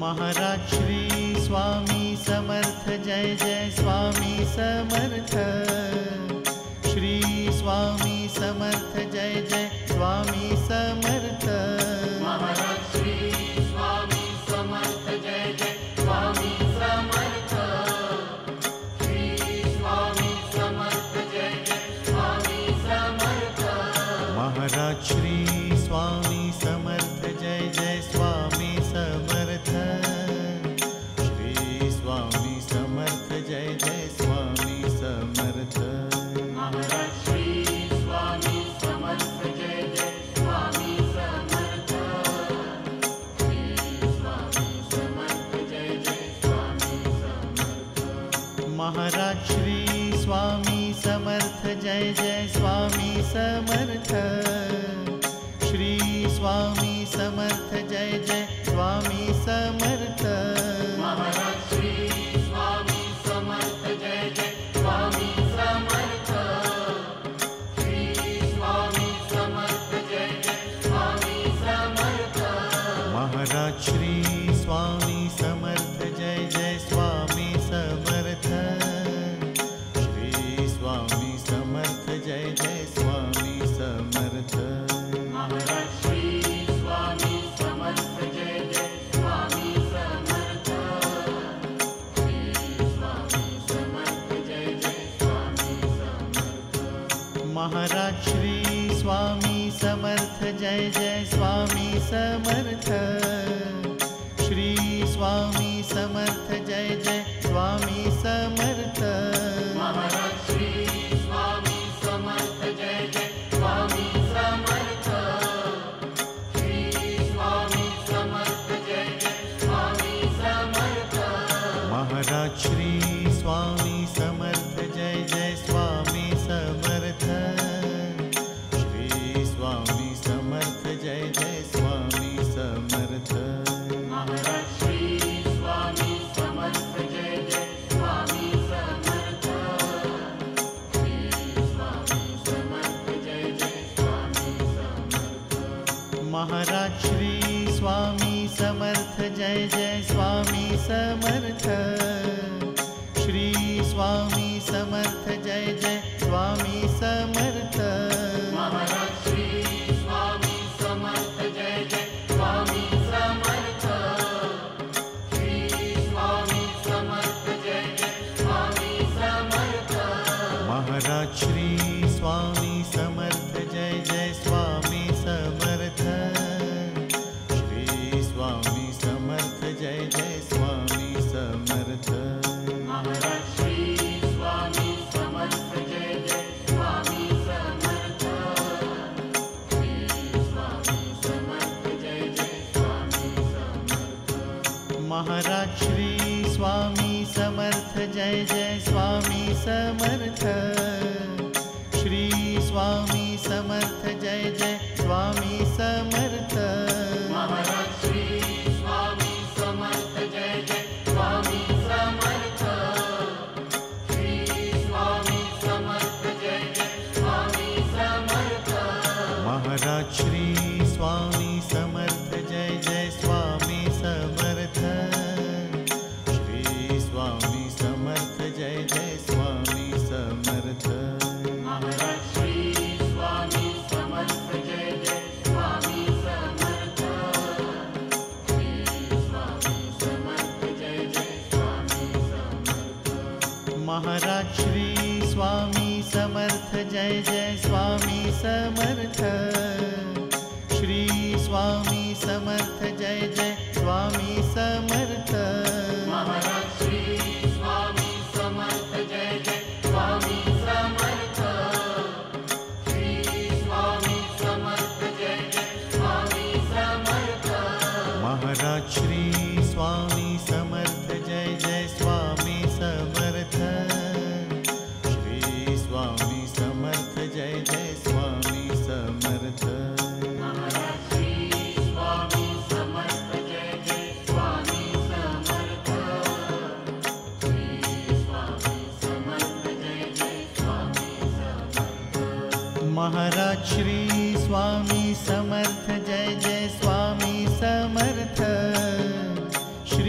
Maharaj Shri Swami Samarth Jai Jai Swami Samarth. Shri Swami Samarth Jai Jai Swami Samarth. Maharaj Shri Swami Samarth Jai Jai Swami Samarth. Shri Swami Samarth Jai Jai Swami Samarth. Maharaj Shri Swami Samarth Jai Jai Swami Samarth. Shri Swami Samarth Jai Jai Swami Samarth. Maharaj Shri Swami Samarth Jai Jai Swami Samarth. Shri Swami Samarth Jai Jai Swami Samarth. Maharaj Shri Swami Samarth Jai Jai Swami Samarth. Shri Swami Samarth Jai Jai Swami Samarth. Maharaj Shri Swami Samarth Jai Jai Swami Samarth. Shri Swami Samarth Jai Jai Swami Samarth. Maharaj Shri Swami Samarth Jai Jai Swami Samarth. Shri Swami Samarth Jai Jai Swami Samarth. Maharaj Shri Swami Samarth Jai Jai Swami Samarth. Shri Swami Samarth Jai Jai Swami Samarth. Maharaj Shri Swami Samarth Jai Jai Swami Samarth. Shri Swami Samarth Jai Jai Swami Samarth. Maharaj Shri Swami Samarth Jai Jai Swami Samarth. Shri Swami Samarth Jai Jai Swami Samarth. Maharaj Shri Swami Samarth Jai Jai Swami Samarth. Shri Swami Samarth Jai Jai Swami Samarth. Maharaj Shri Swami Samarth Jai Jai Swami Samarth. Shri Swami Samarth Jai Jai Swami Samarth. Maharaj Shri Swami Samarth Jai Jai Swami Samarth. Shri Swami Samarth Jai Jai Swami Samarth. Maharaj Shri Swami Samarth Jai Jai Swami Samarth. Shri Swami Samarth Jai Jai Swami Samarth. Maharaj Shri Swami Samarth Jai Jai Swami Samarth. Shri Swami Samarth Jai Jai Swami Samarth. Maharaj Shri Swami Samarth Jai Jai Swami Samarth. Shri Swami Samarth Jai Jai Swami Samarth. Maharaj Shri Swami Samarth Jai Jai Swami Samarth. Shri Swami Samarth Jai Jai Swami Samarth. Maharaj Shri Swami Samarth Jai Jai Swami Samarth. Shri Swami Samarth Jai Jai Swami Samarth. Maharaj Shri Swami Samarth Jai Jai Swami Samarth. Shri Swami Samarth Jai Jai Swami Samarth. Maharaj Shri Swami Samarth Jai Jai Swami Samarth. Shri Swami Samarth Jai Jai Swami Samarth. Maharaj Shri Swami Samarth Jai Jai Swami Samarth. Shri Swami Samarth Jai Jai Swami Samarth. Maharaj Shri Swami Samarth Jai Jai Swami Samarth. Shri Swami Samarth Jai Jai Swami Samarth. Maharaj Shri Swami Samarth Jai Jai Swami Samarth. Shri Swami Samarth Jai Jai Swami Samarth. Maharaj Shri Swami Samarth Jai Jai Swami Samarth. Shri Swami Samarth Jai Jai Swami Samarth. Maharaj Shri Swami Samarth Jai Jai Swami Samarth. Shri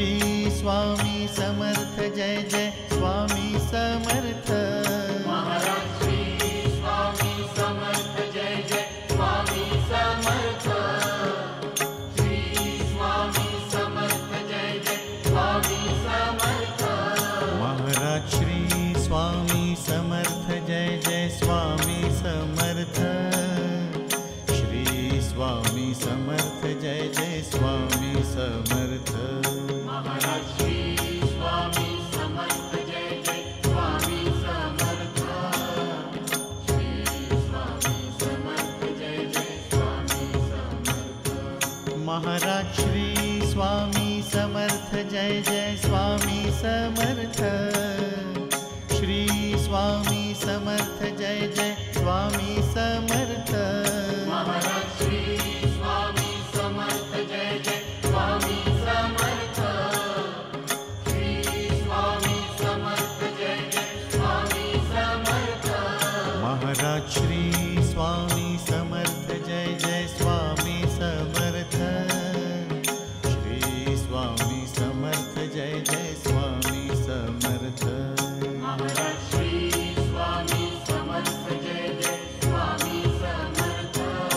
Swami Samarth Jai Jai Swami Samarth. Maharaj Shri Swami Samarth Jai Jai Swami Samarth. Shri Swami Samarth Jai Jai Swami Samarth. Maharaj Shri Swami Samarth Jai Jai Swami Samarth. Shri Swami Samarth Jai Jai Swami Samarth. Maharaj Shri Swami Samarth Jai Jai Swami Samarth. Shri Swami Samarth Jai Jai Swami Samarth. Maharaj Shri Swami Samarth Jai Jai Swami Samarth. Shri Swami Samarth Jai Jai Swami Samarth. Maharaj Shri Swami Samarth Jai Jai Swami Samarth. Shri Swami Samarth Jai Jai Swami Samarth. Maharaj Shri Swami Samarth Jai Jai Swami Samarth. Shri Swami Samarth Jai Jai Swami Samarth. Maharaj Shri Swami Samarth Jai Jai Swami Samarth.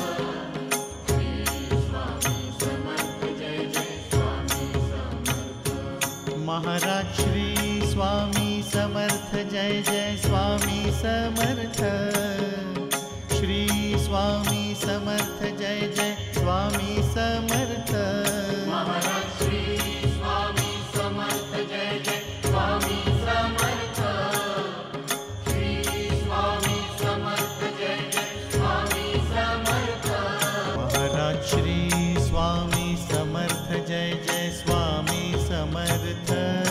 Shri Swami Samarth Jai Jai Swami Samarth. Maharaj Shri Swami Samarth Jai Jai Swami Samarth. Shri Swami Samarth Jai Jai Swami Samarth. Maharaj Shri Swami Samarth Jai Jai Swami Samarth. Shri Swami Samarth Jai Jai Swami Samarth. Maharaj Shri Swami Samarth Jai Jai Swami Samarth.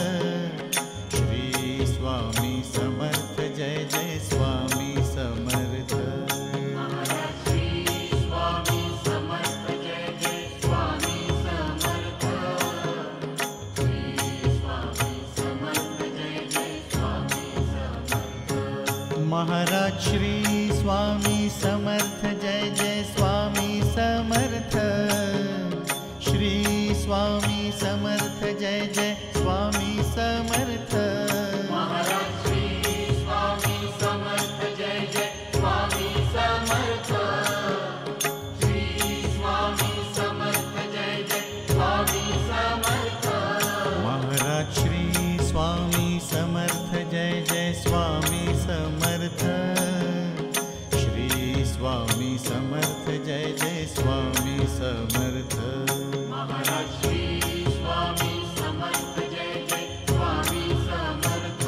Shri Swami Samarth Jai Jai Swami Samarth. Maharaj Shri Swami Samarth Jai Jai Swami Samarth. Shri Swami Samarth Jai Jai Swami Samarth. Maharaj Shri Swami Samarth Jai Jai Swami Samarth. Shri Swami Samarth Jai Jai Swami Samarth. Maharaj Shri Swami Samarth Jai Jai Swami Samarth. Shri Swami Samarth Jai Jai Swami Samarth. Maharaj Shri Swami Samarth Jai Jai Swami Samarth. Shri Swami Samarth Jai Jai Swami Samarth. Maharaj Shri Swami Samarth Jai Jai Swami Samarth.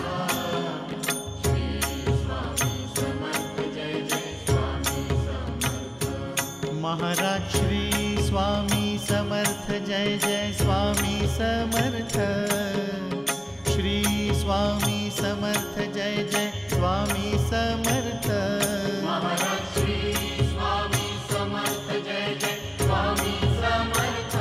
Shri Swami Samarth Jai Jai Swami Samarth. Maharaj Shri Swami Samarth Jai Jai Swami Samarth. Shri Swami Samarth Jai Jai Swami Samarth. Maharaj Shri Swami Samarth Jai Jai Swami Samarth.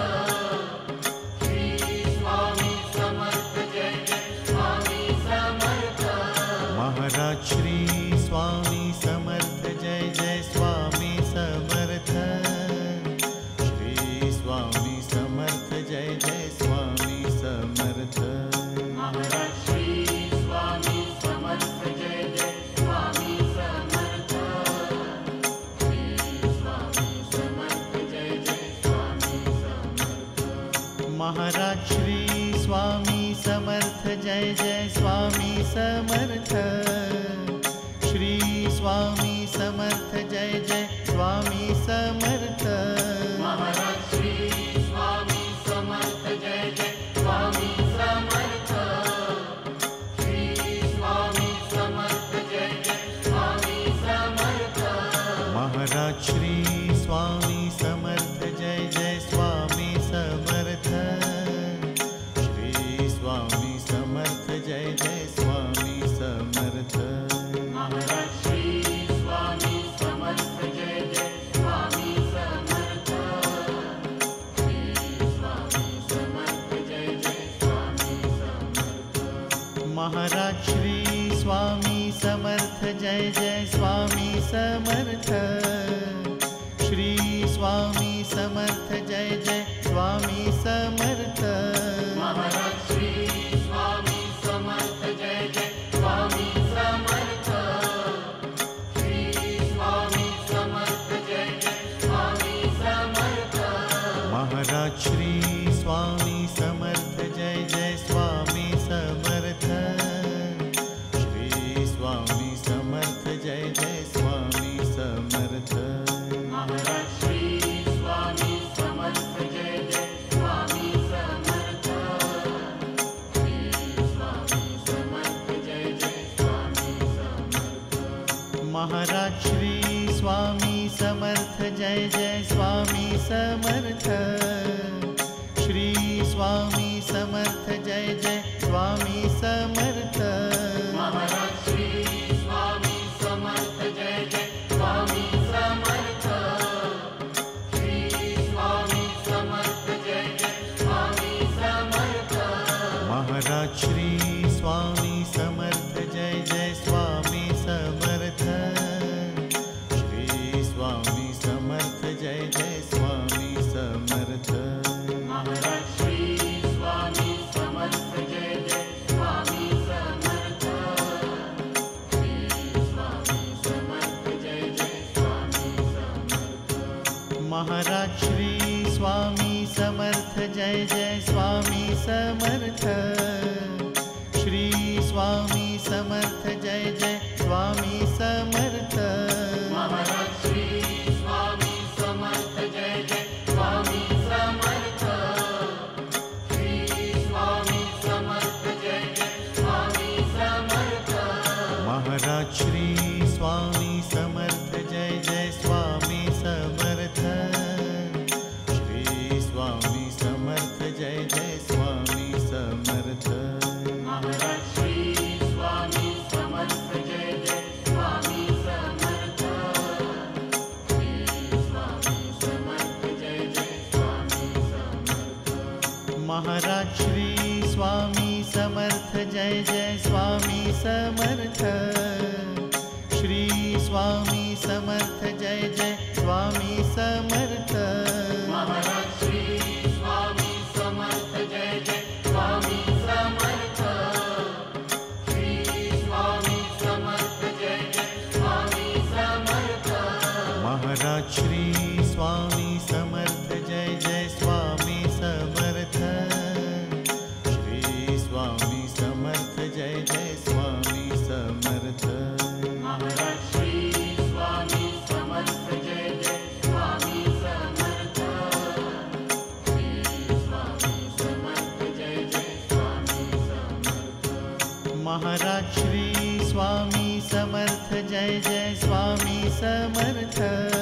Shri Swami Samarth Jai Jai Swami Samarth. Maharaj Shri Swami Samarth Jai Jai Swami Samarth. Shri Swami Samarth Jai Jai Swami Samarth. Maharaj Shri Swami Samarth Jai Jai Swami Samarth. Shri Swami Samarth Jai Jai Swami Samarth. Maharaj Shri Swami Samarth Jai Jai Swami Samarth. Shri Swami Samarth Jai Jai Swami Samarth. Maharaj Shri Swami Samarth Jai Jai Swami Samarth. Shri Swami Samarth Jai Jai Swami Samarth. Maharaj Shri Swami Samarth Jai Jai Swami Samarth. Shri Swami Samarth Jai Jai Swami Samarth. Maharaj Shri Swami Samarth Jai Jai Swami Samarth. Shri Swami Samarth Jai Jai Swami Samarth. Maharaj Shri Swami Samarth Jai Jai Swami Samarth. Shri Swami Samarth Jai Jai Swami Samarth. Maharaj Shri Maharaj Shri Swami Samarth Jai Jai Swami Samarth. Shri Swami Samarth Jai Jai Swami Samarth. Maharaj Shri Swami Samarth Jai Jai Swami Samarth. Shri Swami Samarth Jai Jai Swami Samarth. Maharaj Shri Swami Samarth Jai Jai Swami Samarth. Shri Swami Samarth Jai Jai Swami Samarth. Maharaj Shri Swami Samarth Jai Jai Swami Samarth. Shri Swami Samarth Jai Jai Swami Samarth. Maharaj Shri Swami Samarth Jai Jai Swami Samarth. Shri Swami Samarth Jai Jai Swami Samarth. Maharaj Shri Swami Samarth Jai Jai Swami Samarth. Shri Swami Samarth Jai Jai Swami Samarth. Maharaj Shri Swami Samarth Jai Jai Swami Samarth. Shri Swami Samarth Jai Jai Swami Samarth. Maharaj Shri Swami Samarth Jai Jai Swami Samarth. Shri Swami Samarth Jai Jai Swami Samarth. Maharaj Shri Swami Samarth Jai Jai Swami Samarth. Shri Swami Samarth Jai Jai Swami Samarth. Maharaj Shri Swami Samarth Jai Jai Swami Samarth. Shri Swami Samarth Jai Jai Swami Samarth. Maharaj Shri Swami Samarth Jai Jai Swami Samarth. Shri Swami Samarth Jai Jai Swami Samarth. Maharaj Shri Swami Samarth Jai Jai Swami Samarth. Shri Swami Samarth Jai Jai Swami Samarth. Maharaj Shri Swami Samarth Jai Jai Swami Samarth.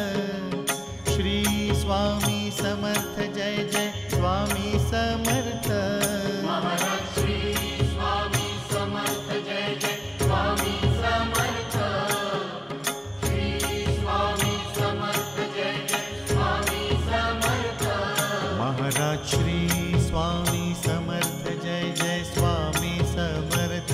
Shri Swami Samarth Jai Jai Swami Samarth. Maharaj Shri Swami Samarth Jai Jai Swami Samarth. Shri Swami Samarth Jai Jai Swami Samarth. Maharaj Shri Swami Samarth Jai Jai Swami Samarth.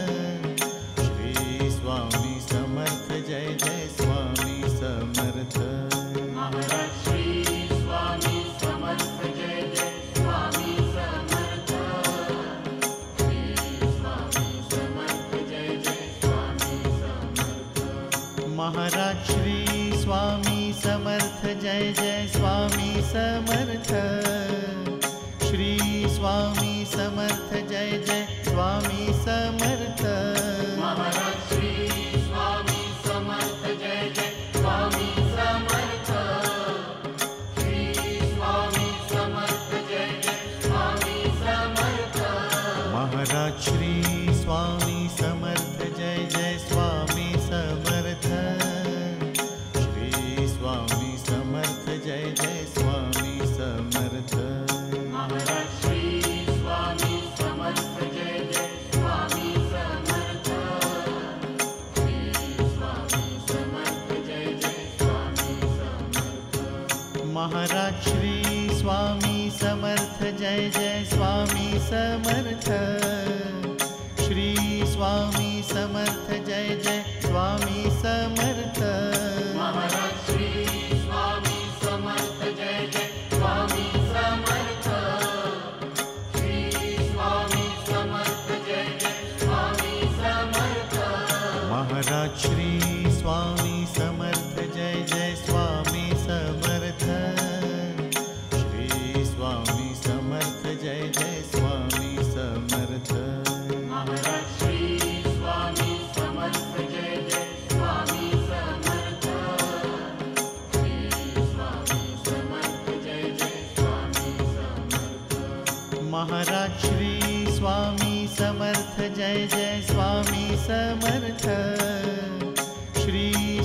Shri Swami Samarth Jai Jai Swami Samarth. Maharaj Shri Swami Samarth Jai Jai Swami Samarth. Shri Swami Samarth Jai Jai Swami Samarth. Maharaj Shri Swami Samarth Jai Jai Swami Samarth. Shri Swami Samarth Jai Jai Swami Samarth. Maharaj Shri Swami Samarth Jai Jai Swami Samarth. Shri Swami Samarth Jai Jai Swami Samarth. Maharaj Shri Swami Samarth Jai Jai Swami Samarth. Shri Swami Samarth Jai Jai Swami Samarth. Maharaj Shri Swami Samarth Jai Jai Swami Samarth. Shri Swami Samarth Jai Jai Swami Samarth. Maharaj Shri Swami Samarth Jai Jai Swami Samarth. Shri Swami Samarth Jai Jai Swami Samarth. Maharaj Shri Swami Samarth Jai Jai Swami Samarth. Shri Swami Samarth Jai Jai Swami Samarth. Maharaj Shri Swami Samarth Jai Jai Swami Samarth. Shri Swami Samarth Jai Jai Swami Samarth. Maharaj Shri Swami Samarth Jai Jai Swami Samarth. Shri Swami Samarth Jai Jai Swami Samarth. Maharaj Shri Swami Samarth Jai Jai Swami Samarth. Shri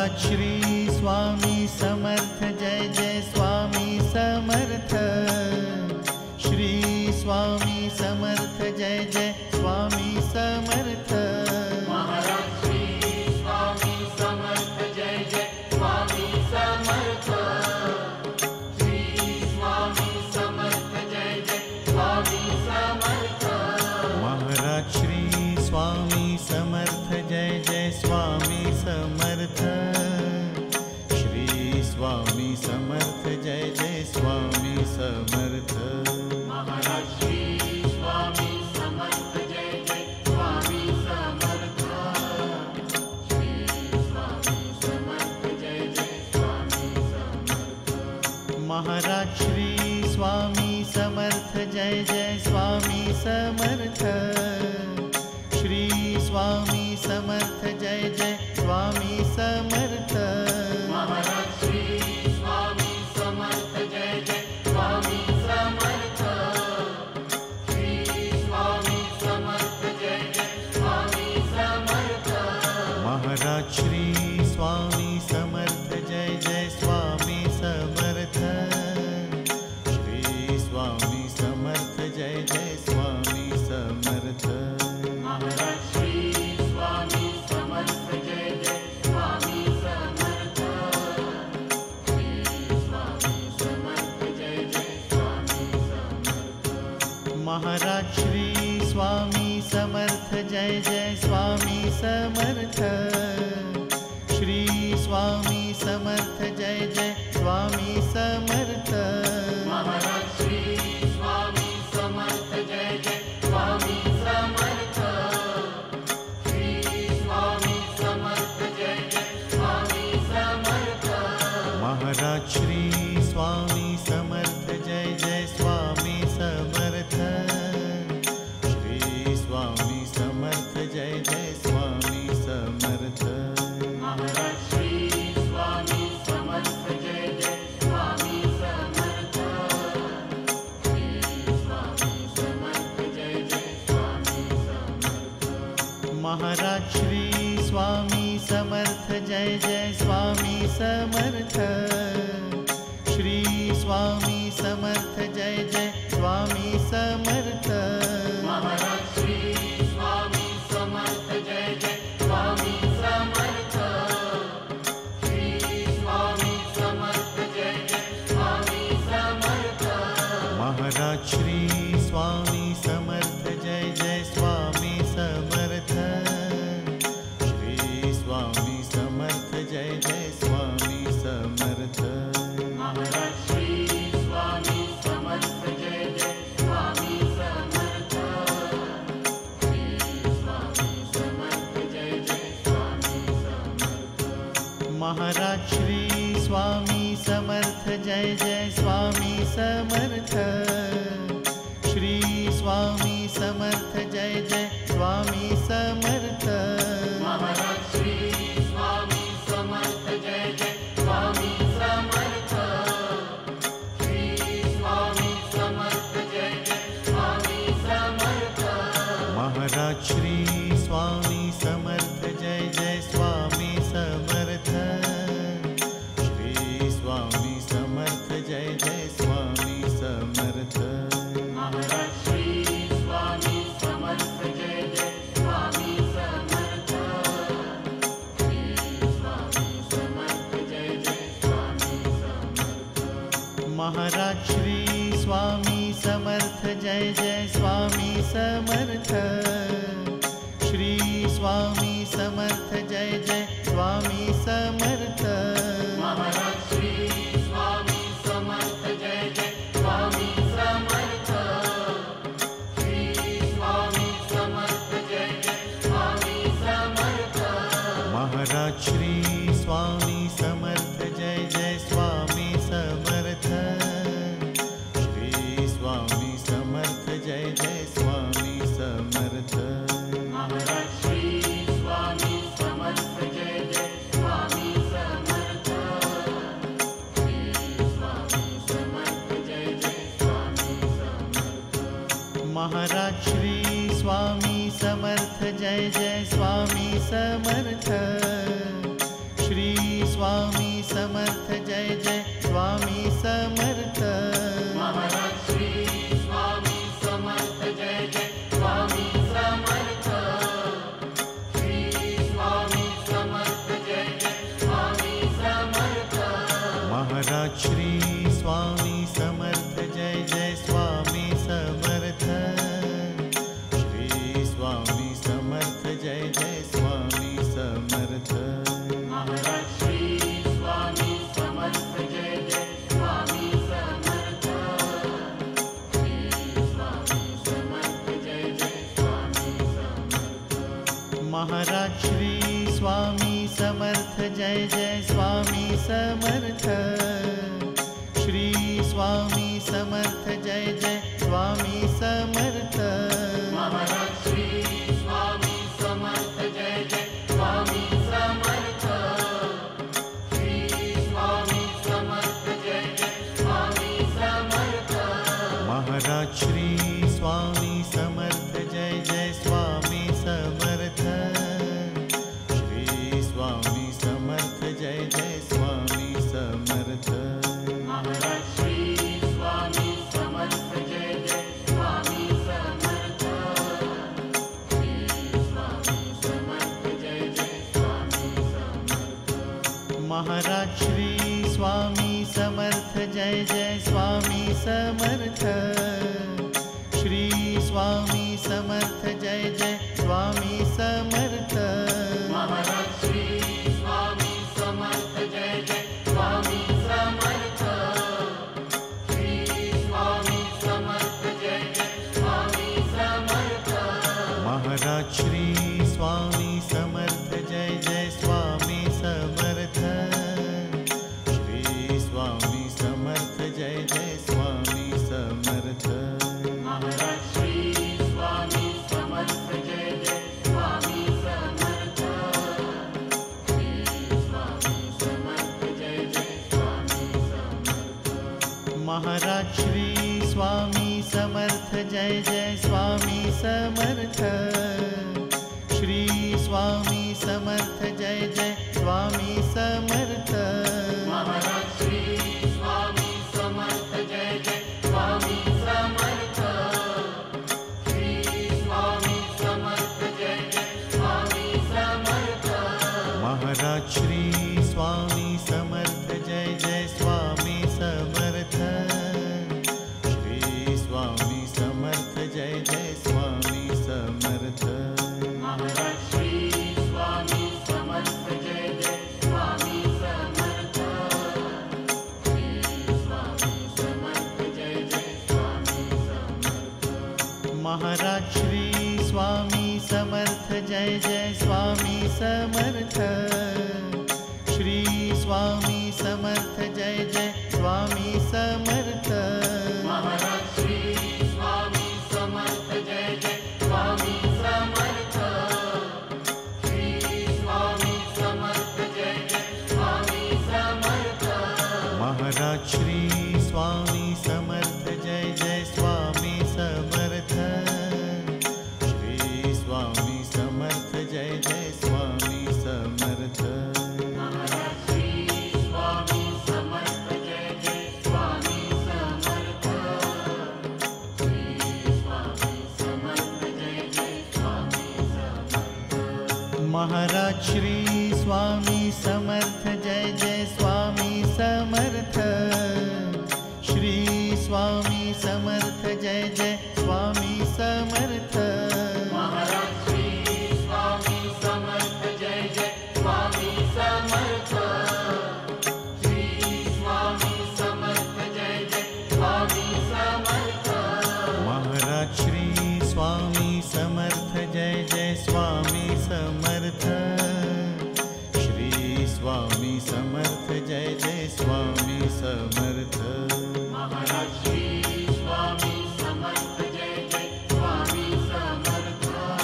Maharaj Shri Swami Samarth Jai Jai Swami Samarth. Shri Swami Samarth Jai Jai Swami Samarth. Maharaj Shri Swami Samarth Jai Jai Swami Samarth. Shri Swami Samarth Jai Jai Swami Samarth. Maharaj Shri Swami Samarth Jai Jai Swami Samarth. Shri Swami Samarth Jai Jai Swami Samarth. Maharaj Shri Swami Samarth Jai Jai Swami Samarth. Shri Swami Samarth Jai Jai Swami Samarth. Maharaj Shri Swami Samarth Jai Jai Swami Samarth. Shri Swami Samarth Jai Jai Swami Samarth. Maharaj Shri Swami Samarth Jai Jai Swami Samarth. Shri Swami Samarth Jai Jai Swami Samarth. Maharaj Shri Swami Samarth Jai Jai Swami Samarth. Shri Swami Samarth Jai Jai Swami Samarth. Maharaj Shri Swami Samarth Jai Jai Swami Samarth. Shri Swami Samarth Jai Jai Swami Samarth. Maharaj Shri Swami Samarth Jai Jai Swami Samarth. Shri Swami Samarth Jai Jai Swami Samarth. Maharaj Shri Swami Samarth Jai Jai Swami Samarth. Shri Swami Samarth Jai Jai Swami Samarth. Maharaj Shri Swami Samarth Jai Jai Swami Samarth. Shri Swami Samarth Jai Jai Swami Samarth. Maharaj Shri Swami Samarth Jai Jai Swami Samarth. Shri Swami Samarth Jai Jai Swami Samarth. Maharaj Shri Swami Samarth Jai Jai Swami Samarth. Shri Swami Samarth Jai Jai Swami Samarth. Maharaj Shri Swami Samarth Jai Jai Swami Samarth. Shri Swami Samarth Jai Jai Swami Samarth. Maharaj Shri Swami Samarth Jai Jai Swami Samarth. Shri Swami Samarth Jai Jai Swami Samarth. Maharaj Shri Swami Samarth Jai Jai Swami Samarth. Shri Swami Samarth Jai Jai Swami Samarth. Maharaj Shri Swami Samarth Jai Jai Swami Samarth. Shri Swami Samarth Jai Jai Swami Samarth. Maharaj Shri Swami Samarth Jai Jai Swami Samarth. Shri Swami Samarth Jai Jai Swami Samarth. Maharaj Shri Swami Samarth Jai Jai Swami Samarth. Shri Swami Samarth Jai Jai Swami Samarth. Maharaj Shri Swami Samarth Jai Jai Swami Samarth. Shri Swami Samarth Jai Jai Swami Samarth. Maharaj Shri Swami Samarth Jai Jai Swami Samarth. Shri Swami Samarth Jai Jai Swami Samarth. Maharaj Shri Swami Samarth Jai Jai Swami Samarth. Shri Swami Samarth Jai Jai Swami Samarth. Maharaj Shri Swami Samarth Jai Jai Swami Samarth. Shri Swami Samarth Jai Jai Swami Samarth. Maharaj Shri Swami Samarth Jai Jai Swami Samarth. Shri Swami Samarth Jai Jai Swami Samarth. Maharaj Shri Swami Samarth Jai Jai Swami Samarth. Shri Swami Samarth Jai Jai Swami Samarth. Maharaj Shri Swami Samarth Jai Jai Swami Samarth. Shri Swami Samarth Jai Jai Swami Samarth. Maharaj Shri Swami Samarth Jai Jai Swami Samarth. Shri Swami Samarth Jai Jai Swami Samarth. Maharaj Shri Swami Samarth Jai Jai Swami Samarth. Shri Swami Samarth Jai Jai Swami Samarth. Maharaj Shri Swami Samarth Jai Jai Swami Samarth. Shri Swami Samarth Jai Jai Swami Samarth. Maharaj Shri Swami Samarth Jai Jai Swami Samarth. Shri Swami Samarth Jai Jai Swami Samarth. Maharaj Shri Swami Samarth Jai Jai Swami Samarth. Shri Swami Samarth Jai Jai Swami Samarth. Maharaj Shri Swami Samarth Jai Jai Swami Samarth. Shri Swami Samarth Jai Jai Swami Samarth. Maharaj Shri Swami Samarth Jai Jai Swami Samarth. Shri Swami Samarth Jai Jai Swami Samarth. Maharaj Shri Swami Samarth Jai Jai Swami Samarth. Shri Swami Samarth Jai Jai Swami Samarth. Maharaj Shri Swami Samarth Jai Jai Swami Samarth. Shri Swami Samarth Jai Jai Swami Samarth. Maharaj Shri Swami Samarth Jai Jai Swami Samarth. Shri Swami Samarth Jai Jai Swami Samarth. Maharaj Shri Swami Samarth Jai Jai Swami Samarth. Shri Swami Samarth Jai Jai Swami Samarth. Maharaj Shri Swami Samarth Jai Jai Swami Samarth. Shri Swami Samarth Jai Jai Swami Samarth. Maharaj Shri Swami Samarth Jai Jai Swami Samarth. Shri Swami Samarth Jai Jai Swami Samarth. Maharaj Shri Swami Samarth Jai Jai Swami Samarth. Shri Swami Samarth Jai Jai Swami Samarth. Maharaj Shri Swami Samarth Jai Jai Swami Samarth. Shri Swami Samarth Jai Jai Swami Samarth. Maharaj Shri Swami Samarth Jai Jai Swami Samarth. Shri Swami Samarth Jai Jai Swami Samarth. Maharaj Shri Swami Samarth Jai Jai Swami Samarth. Shri Swami Samarth Jai Jai Swami Samarth. Maharaj Shri Swami Samarth Jai Jai Swami Samarth. Shri Swami Samarth Jai Jai Swami Samarth. Maharaj Shri Swami Samarth Jai Jai Swami Samarth. Shri Swami Samarth Jai Jai Swami Samarth. Maharaj Shri Swami Samarth Jai Jai Swami Samarth. Shri Swami Samarth Jai Jai Swami Samarth. Maharaj Shri Swami Samarth Jai Jai Swami Samarth. Shri Swami Samarth Jai Jai Swami Samarth. Maharaj Shri Swami Samarth Jai Jai Swami Samarth.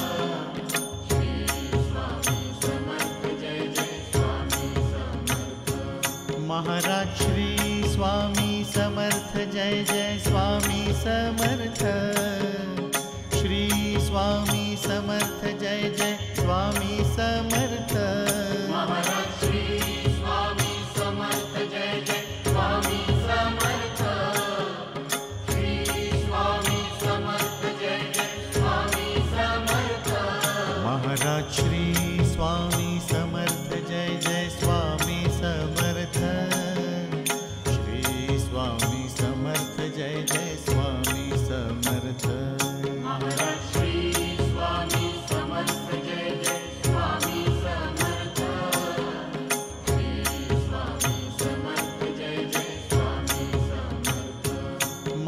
Shri Swami Samarth Jai Jai Swami Samarth. Maharaj Shri Swami Samarth Jai Jai Swami Samarth. Shri Swami Samarth Jai Jai Swami Samarth. Maharaj Shri Swami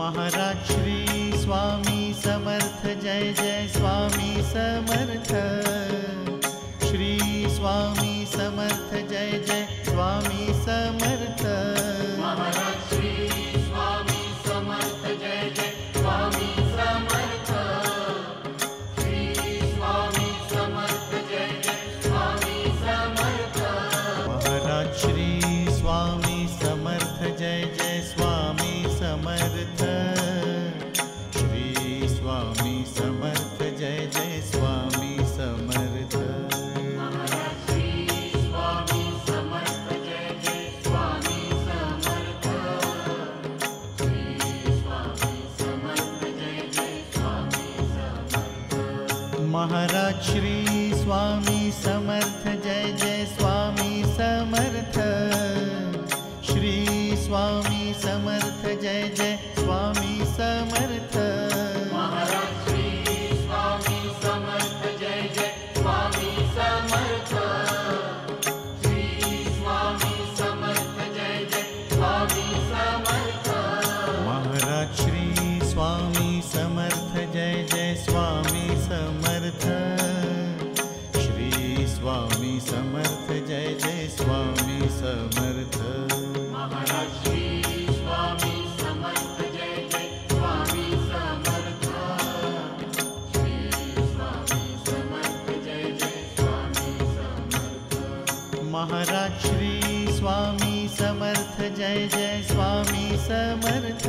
Maharaj Shri Swami Samarth Jai Jai Swami Samarth. Shri Swami Samarth Jai Jai Swami Samarth. Maharaj Shri Swami Samarth Jai Jai Swami Samarth. Shri Swami Samarth Jai Jai Swami Samarth. Maharaj Shri Swami Samarth Jai Jai Swami Samarth. Shri Swami Samarth Jai Jai Swami Samarth. Maharaj Shri Swami Samarth Jai Jai Swami Samarth. Shri Swami Samarth Jai Jai Swami Samarth. Maharaj Shri Swami Samarth Jai Jai Swami Samarth. Shri Swami Samarth Jai Jai Swami Samarth. Maharaj Shri Swami Samarth Jai Jai Swami Samarth. Shri Swami Samarth Jai Jai Swami Samarth. Maharaj Shri Swami Samarth Jai Jai Swami Samarth. Shri Swami Samarth Jai Jai Swami Samarth. Maharaj Shri Swami Samarth Jai Jai Swami Samarth. Shri Swami Samarth Jai Jai Swami Samarth. Maharaj Shri Swami Samarth Jai Jai Swami Samarth.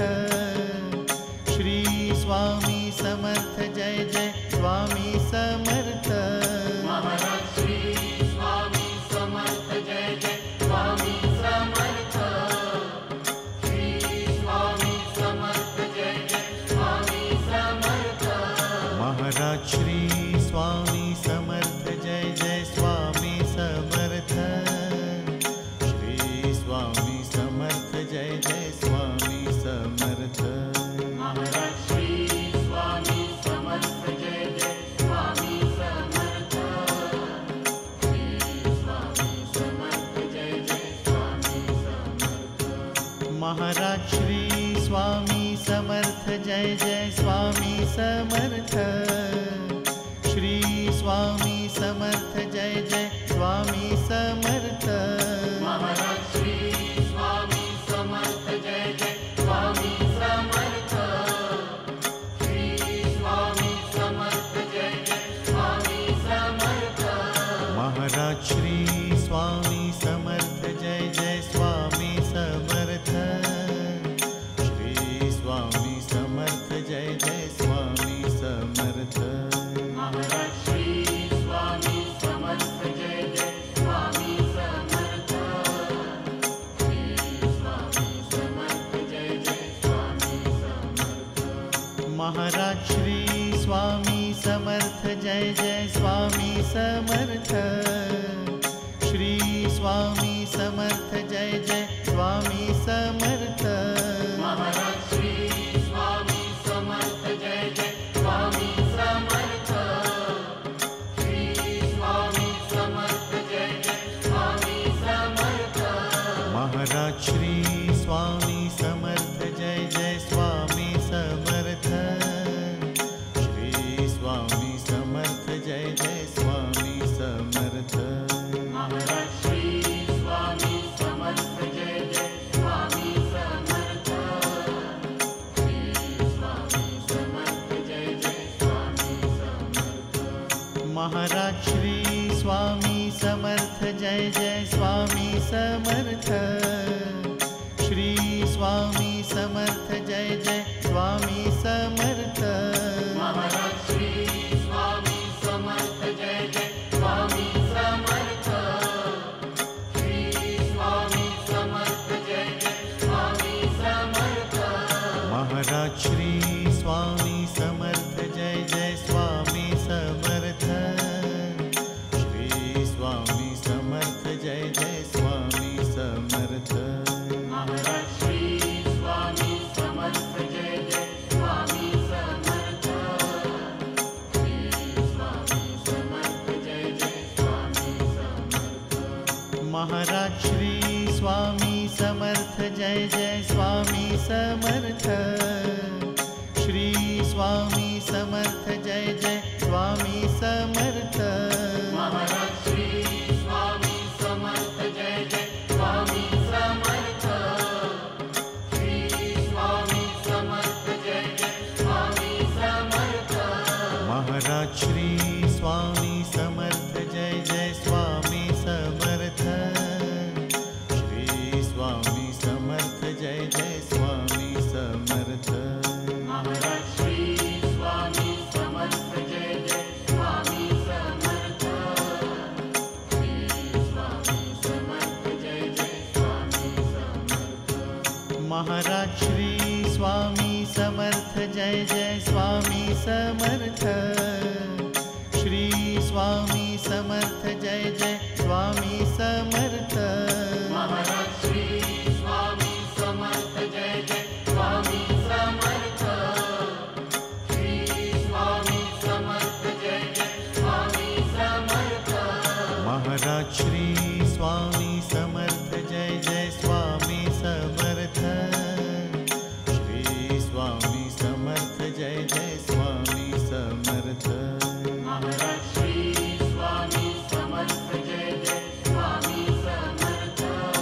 Shri Swami Samarth Jai Jai Swami Samarth. Maharaj Shri Swami Samarth Jai Jai Swami Samarth. Shri Swami Samarth Jai Jai Swami Samarth. Maharaj Shri Swami Samarth Jai Jai Swami Samarth. Shri Swami Samarth Jai Jai Swami Samarth. Maharaj Shri Swami Samarth Jai Jai Swami Samarth. Shri Swami Samarth Jai Jai Swami Samarth. Maharaj Shri Swami Samarth Jai Jai Swami Samarth. Shri Swami Samarth Jai Jai Swami Samarth. Maharaj Shri Swami Samarth Jai Jai Swami Samarth. Shri Swami Samarth Jai Jai Swami Samarth. Maharaj Shri Swami Samarth Jai Jai Swami Samarth. Shri Swami Samarth Jai Jai Swami Samarth. Maharaj Shri Swami Samarth Jai Jai Swami Samarth. Shri Swami Samarth Jai Jai Swami Samarth. Maharaj Shri Swami Samarth Jai Jai Swami Samarth. Shri Swami Samarth Jai Jai Swami Samarth. Maharaj Shri Swami Samarth Jai Jai Swami Samarth. Shri Swami Samarth Jai Jai Swami Samarth. Maharaj Shri Swami Samarth Jai Jai Swami Samarth. Shri Swami Samarth Jai Jai Swami Samarth. Maharaj Shri Swami Samarth Jai Jai Swami Samarth. Shri Swami Samarth Jai Jai Swami Samarth. Maharaj Shri Swami Samarth Jai Jai Swami Samarth. Shri Swami Samarth Jai Jai Swami Samarth. Maharaj Shri Swami Samarth Jai Jai Swami Samarth. Shri Swami Samarth Jai Jai Swami Samarth. Maharaj Shri Swami Samarth Jai Jai Swami Samarth. Shri Swami Samarth Jai Jai Swami Samarth. Maharaj Shri Swami Samarth Jai Jai Swami Samarth. Shri Swami Samarth Jai Jai Swami Samarth. Maharaj Shri Swami Samarth Jai Jai Swami Samarth. Samarth. Maharaj Shri Swami Samarth Jai Jai Swami Samarth. Shri Swami Samarth Jai Jai Swami Samarth. Maharaj Shri Swami Samarth Jai Jai Swami Samarth. Shri Swami Samarth Jai Jai Swami Samarth. Maharaj Shri Swami Samarth Jai Jai Swami Samarth. Shri Swami Samarth Jai Jai Swami Samarth. Maharaj Shri Swami Samarth Jai Jai Swami Samarth. Shri Swami Samarth Jai Jai Swami Samarth. Maharaj Shri Swami Samarth Jai Jai Swami Samarth. Shri Swami Samarth Jai Jai Swami Samarth. Maharaj Shri Swami Samarth Jai Jai Swami Samarth. Shri Swami Samarth Jai Jai Swami Samarth. Maharaj Shri Swami Samarth Jai Jai Swami Samarth.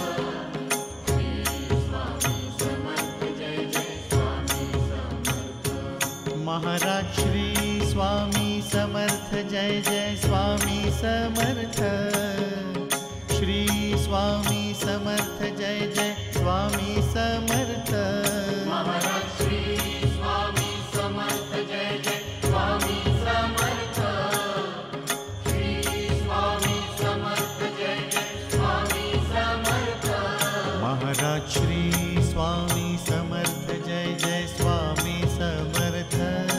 Shri Swami Samarth Jai Jai Swami Samarth. Maharaj Shri Swami Samarth Jai Jai Swami Samarth. Shri Swami Samarth Jai Jai Swami Samarth. Maharaj Shri Swami Samarth Jai Jai Swami Samarth. Shri Swami Samarth Jai Jai Swami Samarth. Maharaj Shri Swami Samarth Jai Jai Swami Samarth.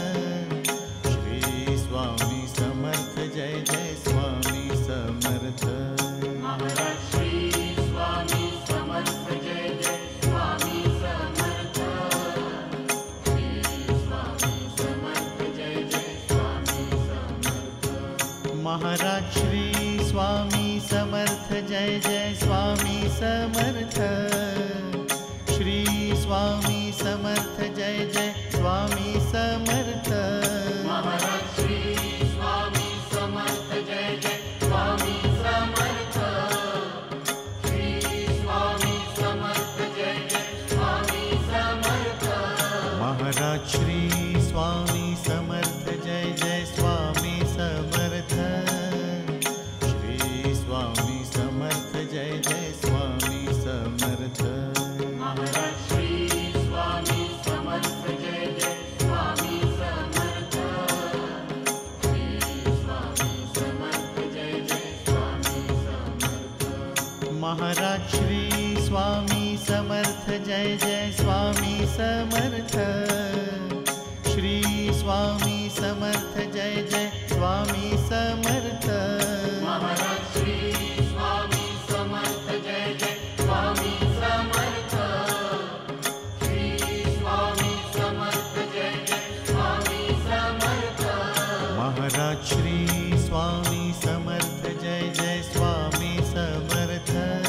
Shri Swami Samarth Jai Jai Swami Samarth. Maharaj Shri Swami Samarth Jai Jai Swami Samarth. Shri Swami Samarth Jai Jai Swami Samarth. Maharaj Shri Swami Samarth Jai Jai Swami Samarth. Shri Swami Samarth Jai Jai Swami Samarth. Maharaj Shri Swami Samarth Jai Jai Swami Samarth. Shri Swami Samarth Jai Jai Swami Samarth. Maharaj Shri Swami Samarth Jai Jai Swami Samarth. Shri Swami Samarth Jai Jai Swami Samarth. Maharaj Shri Swami Samarth Jai Jai Swami Samarth. Shri Swami Samarth Jai Jai Swami Samarth. Maharaj Shri Swami Samarth Jai Jai Swami Samarth. Shri Swami Samarth Jai Jai Swami Samarth. Maharaj Shri Swami Samarth Jai Jai Swami Samarth. Shri Swami Samarth Jai Jai Swami Samarth. Maharaj Shri Swami Samarth Jai Jai Swami Samarth.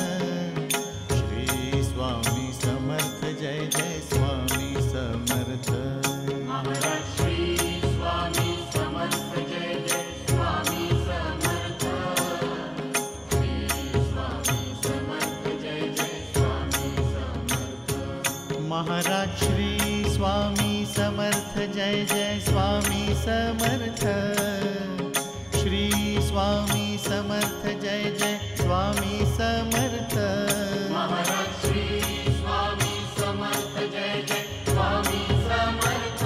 Shri Swami Samarth Jai Jai Swami Samarth. Maharaj Shri Swami Samarth Jai Jai Swami Samarth. Shri Swami Samarth Jai Jai Swami Samarth. Maharaj Shri Swami Samarth Jai Jai Swami Samarth. Shri Swami Samarth Jai Jai Swami Samarth. Maharaj Shri Swami Samarth Jai Jai Swami Samarth.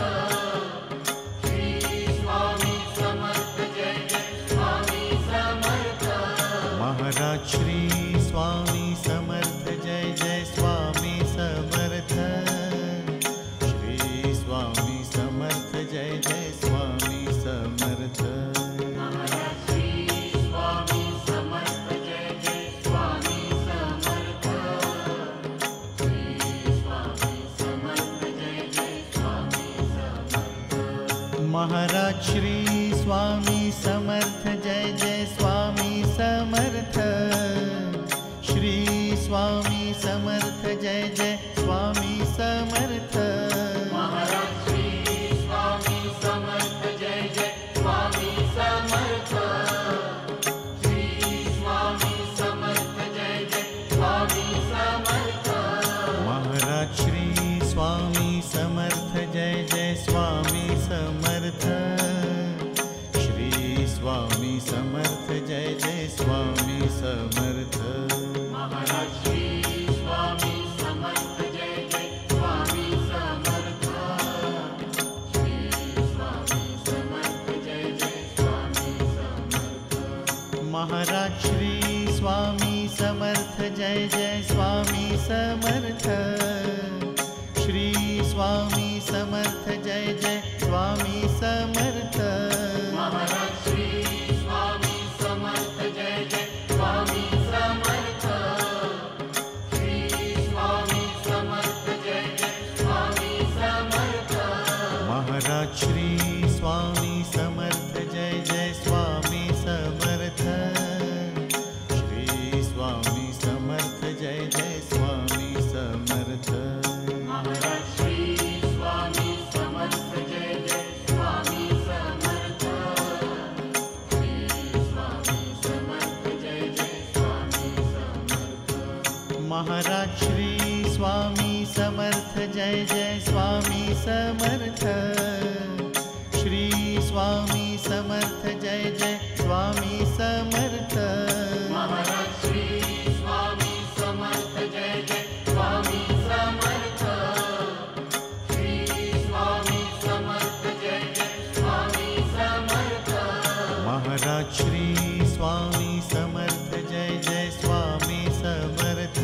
Shri Swami Samarth Jai Jai Swami Samarth. Maharaj Shri Swami Samarth Jai Jai Swami Samarth. Shri Swami Samarth Jai Jai Swami Samarth. Maharaj Shri Swami Samarth Jai Jai Swami Samarth. Shri Swami Samarth Jai Jai Swami Samarth. Maharaj Shri Swami Samarth Jai Jai Swami Samarth. Shri Swami Samarth Jai Jai Swami Samarth. Maharaj Shri Swami Samarth Jai Jai Swami Samarth. Jai Jai Swami Samarth. Shri Swami Samarth Jai Jai Swami Samarth. Maharaj Shri Swami Samarth Jai Jai Swami Samarth. Shri Swami Samarth Jai Jai Swami Samarth. Maharaj Shri Swami Samarth Jai Jai Swami Samarth. Shri Swami Samarth Jai Jai Swami Samarth. Maharaj Shri Swami Samarth Jai Jai Swami Samarth. Shri Swami Samarth Jai Jai Swami Samarth. Maharaj Shri Swami Samarth Jai Jai Swami Samarth. Shri Swami Samarth Jai Jai Swami Samarth. Maharaj Shri Swami Samarth Jai Jai Swami Samarth. Shri Swami Samarth Jai Jai Swami Samarth. Maharaj Shri Swami Samarth Jai Jai Swami Samarth.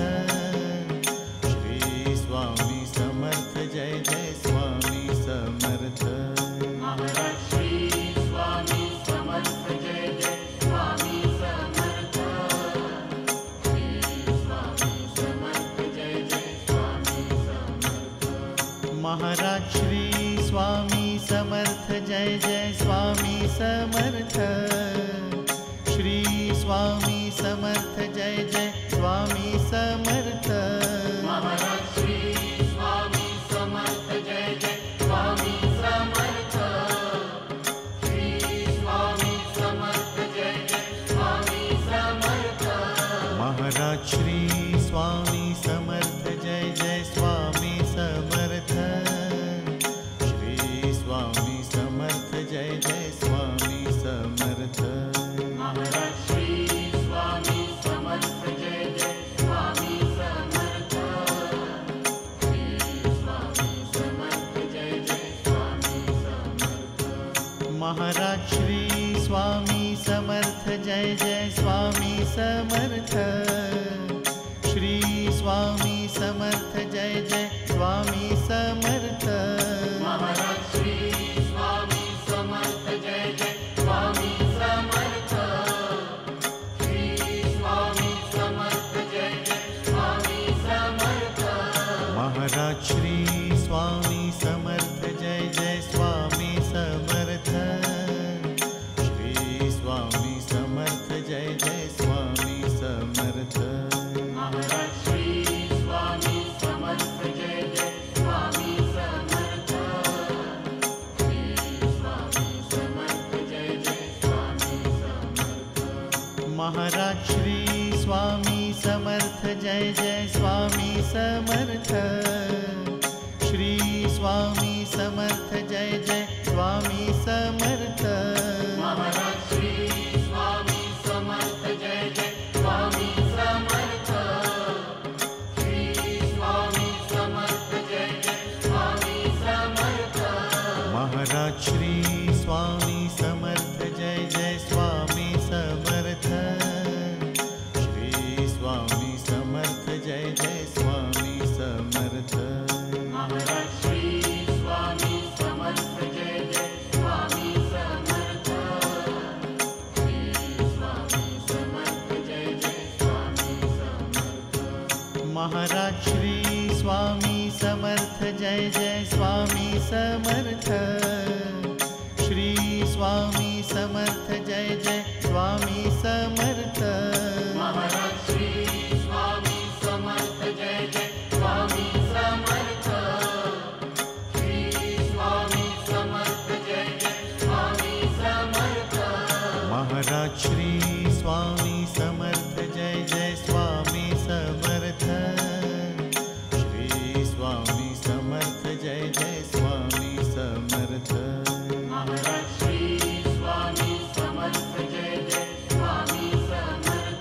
Shri Swami Samarth Jai Jai Swami Samarth. Maharaj Shri Swami Samarth Jai Jai Swami Samarth. Shri Swami Samarth Jai Jai Swami Samarth. Maharaj Shri Swami Samarth Jai Jai Swami Samarth. Shri Swami Samarth Jai Jai Swami Samarth. Maharaj Shri Swami Samarth Jai Jai Swami Samarth. Shri Swami Samarth Jai Jai Swami Samarth. Maharaj Shri Swami Samarth Jai Jai Swami Samarth. Shri Swami Samarth Jai Jai Swami Samarth. Maharaj Shri Swami Samarth Jai Jai Swami Samarth. Shri Swami Samarth Jai Jai Swami Samarth. Maharaj Shri Swami Samarth Jai Jai Swami Samarth. Shri Swami Samarth Jai Jai Swami Samarth. Maharaj Shri Swami Samarth Jai Jai Swami Samarth. Shri Swami Samarth Jai Jai Swami Samarth. Maharaj Shri Swami Samarth Jai Jai Swami Samarth. Shri Swami Samarth Jai Jai Swami Samarth. Maharaj Shri Swami Samarth Jai Jai Swami Samarth. Shri Swami Samarth Jai Jai Swami Samarth. Maharaj Shri Swami Samarth Jai Jai Swami Samarth. Shri Swami Samarth Jai Jai Swami Samarth. Maharaj Shri Swami Samarth Jai Jai Swami Samarth. Shri Swami Samarth Jai Jai Swami Samarth. Maharaj Shri Swami Samarth Jai Jai Swami Samarth. Shri Swami Samarth Jai Jai Swami Samarth. Maharaj Shri Swami Samarth Jai Jai Swami Samarth. Shri Swami Samarth Jai Jai Swami Samarth. Maharaj Shri Swami Samarth Jai Jai Swami Samarth. Shri Swami Samarth Jai Jai Swami Samarth. Maharaj Shri Swami Samarth Jai Jai Swami Samarth. Shri Swami Samarth Jai Jai Swami Samarth. Maharaj Shri Swami Samarth Jai Jai Swami Samarth. Shri Swami Samarth Jai Jai Swami Samarth. Maharaj Shri Swami Samarth Jai Jai Swami Samarth.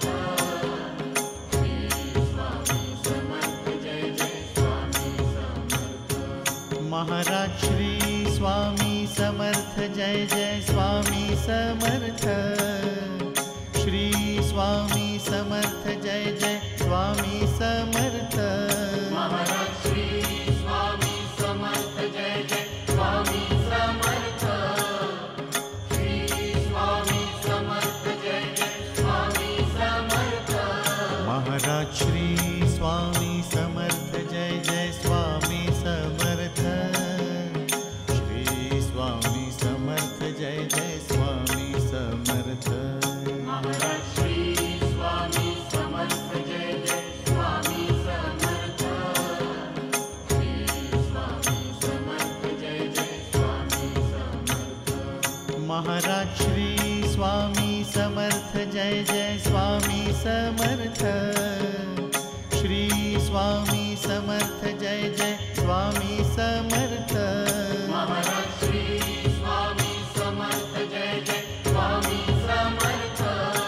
Shri Swami Samarth Jai Jai Swami Samarth. Maharaj Shri Swami Samarth Jai Jai Swami Samarth. Shri Swami Samarth Jai Jai Swami Samarth. Maharaj Shri Swami Samarth Jai Jai Swami Samarth. Shri Swami Samarth Jai Jai Swami Samarth. Maharaj Shri Swami Samarth Jai Jai Swami Samarth. Shri Swami Samarth Jai Jai Swami Samarth. Maharaj Shri Swami Samarth Jai Jai Swami Samarth. Shri Swami Samarth Jai Jai Swami Samarth. Maharaj Shri Swami Samarth Jai Jai Swami Samarth. Shri Swami Samarth Jai Jai Swami Samarth. Maharaj Shri Swami Samarth Jai Jai Swami Samarth.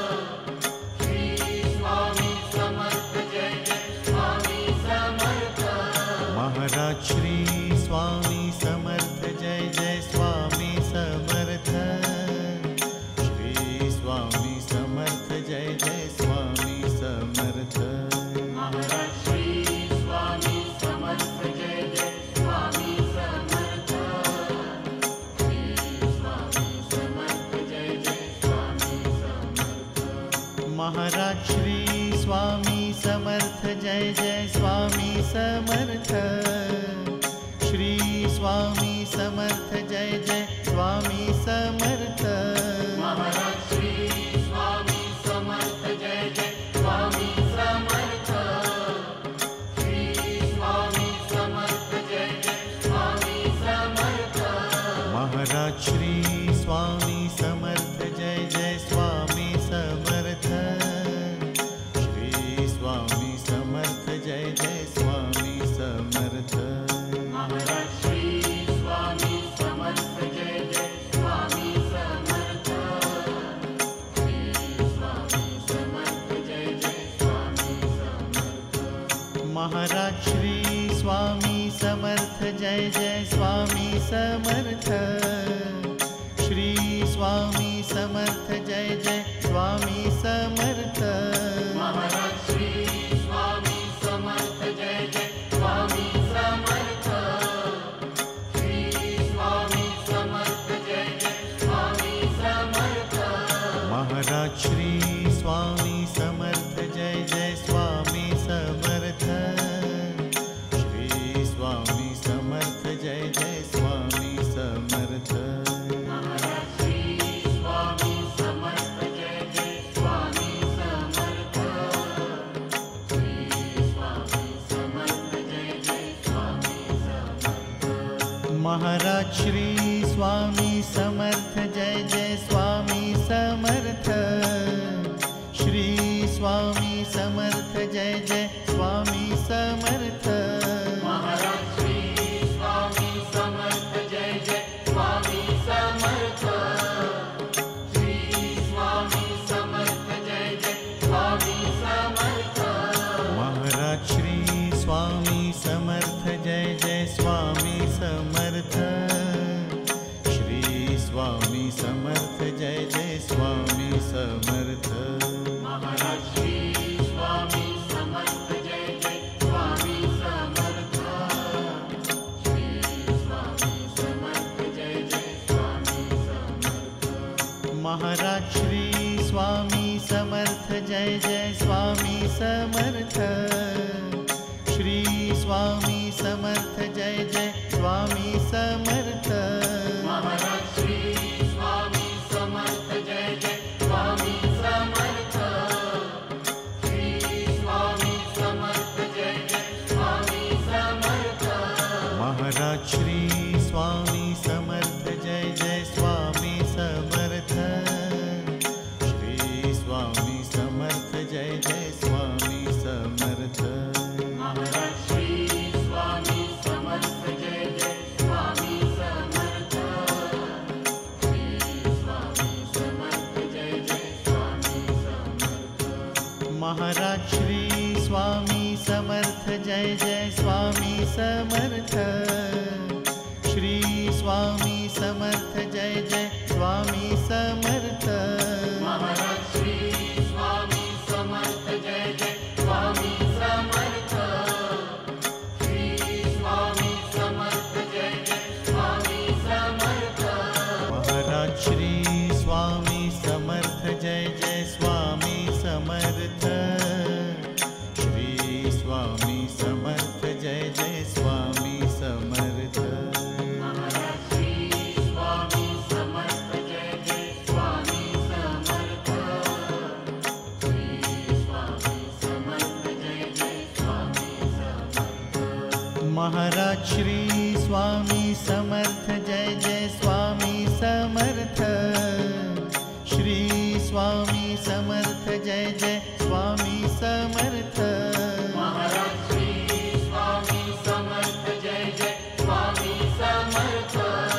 Shri Swami Samarth Jai Jai Swami Samarth. Maharaj Shri Swami Samarth Jai Jai Swami Samarth. Shri Swami Samarth Jai Jai Swami Samarth. Maharaj Shri Swami Samarth Jai Jai Swami Samarth. Shri Swami Samarth Jai Jai Swami Samarth. Maharaj Shri Swami Samarth Jai Jai Swami Samarth. Shri Swami Samarth Jai Jai Swami Samarth. Maharaj Shri Swami Samarth Jai Jai Swami Samarth. Shri Swami Samarth Jai Jai Swami Samarth. Maharaj Shri Swami Samarth Jai Jai Swami Samarth. Shri Swami Samarth Jai Jai Swami Samarth. Maharaj Shri Swami Samarth Jai Jai Swami Samarth. Shri Swami Samarth Jai Jai Swami Samarth. Maharaj Shri Swami Samarth Jai Jai Swami Samarth. Shri Swami Samarth Jai Jai Swami Samarth. Maharaj Shri Swami Samarth Jai Jai Swami Samarth. Shri Swami Samarth Jai Jai Swami Samarth. Maharaj Shri Swami Samarth Jai Jai Swami Samarth. Shri Swami Samarth Jai Jai Swami Samarth. Maharaj Shri Swami Samarth Jai Jai Swami Samarth. Shri Swami Samarth Jai Jai Swami Samarth. Maharaj Shri Swami Samarth Jai Jai Swami Samarth. Shri Swami Samarth Jai Jai Swami Samarth. Maharaj Shri Swami Samarth Jai Jai Swami Samarth. Shri Swami Samarth Jai Jai Swami Samarth. Maharaj Shri Swami Samarth Jai Jai Swami Samarth. Shri Swami Samarth Jai Jai Swami Samarth. Maharaj Shri Swami Samarth Jai Jai Swami Samarth. Shri Swami Samarth Jai Jai Swami Samarth. Maharaj Shri Swami Samarth Jai Jai Swami Samarth. Shri Swami Samarth Jai Jai Swami Samarth. Maharaj Shri Swami Samarth Jai Jai Swami Samarth. Shri Swami Samarth Jai Jai Swami Samarth. Maharaj Shri Swami Samarth Jai Jai Swami Samarth. Shri Swami Samarth Jai Jai Swami Samarth. Maharaj Shri Swami Samarth Jai Jai Swami Samarth. Shri Swami Samarth Jai Jai Swami Samarth. Maharaj Shri Swami Samarth Jai Jai Swami Samarth. Shri Swami Samarth Jai Jai Swami Samarth. Maharaj Shri Swami Samarth Jai Jai Swami Maharaj Shri Swami Samarth Jai Jai Swami Samarth. Shri Swami Samarth Jai Jai Swami Samarth. Maharaj Shri Swami Samarth Jai Jai Swami Samarth.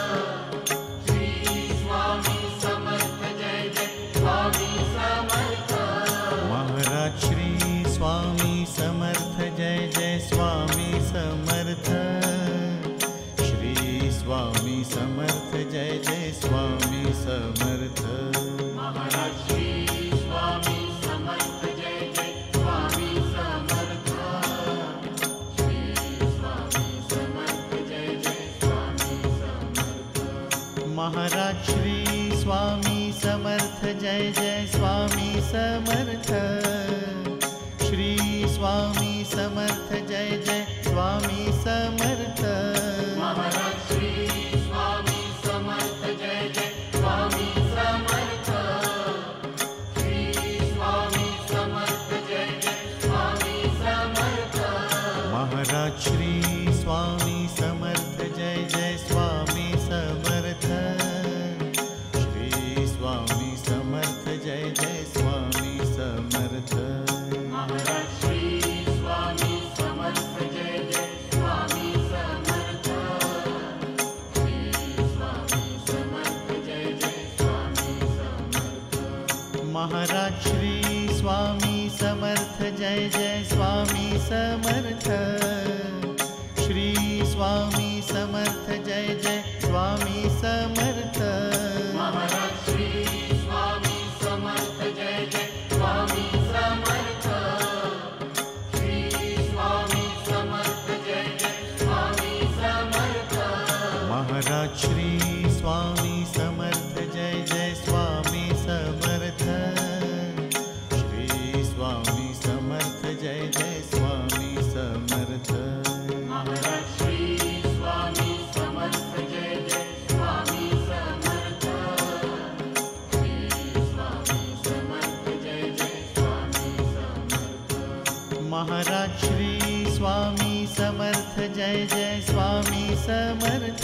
Shri Swami Samarth Jai Jai Swami Samarth. Maharaj Shri Swami Samarth Jai Jai Swami Samarth. Shri Swami Samarth Jai Jai Swami Samarth. Maharaj Shri Swami Samarth Jai Jai Swami Samarth. Shri Swami Samarth Jai Jai Swami Samarth. Maharaj Shri Swami Samarth Jai Jai Swami Samarth. Shri Swami Samarth Jai Jai Swami Samarth. Maharaj Shri Swami Samarth Jai Jai Swami Samarth. Shri Swami Samarth Jai Jai Swami Samarth. Maharaj Shri Swami Samarth Jai Jai Swami Samarth. Shri Swami Samarth Jai Jai Swami Samarth. Maharaj Shri Swami Samarth Jai Jai Swami Samarth. Shri Swami Samarth Jai Jai Swami Samarth. Maharaj Shri Swami Samarth Jai Jai Swami Samarth. Shri Swami Samarth Jai Jai Swami Samarth. Maharaj Shri Swami Samarth Jai Jai Swami Samarth. Shri Swami Samarth Jai Jai Swami Samarth. Maharaj Shri Swami Samarth Jai Jai Swami Samarth. Shri Swami Samarth Jai Jai Swami Samarth. Maharaj Shri Swami Samarth Jai Jai Swami Samarth. Shri Swami Samarth Jai Jai Swami Samarth. Maharaj Shri Swami Samarth Jai Jai Swami Samarth.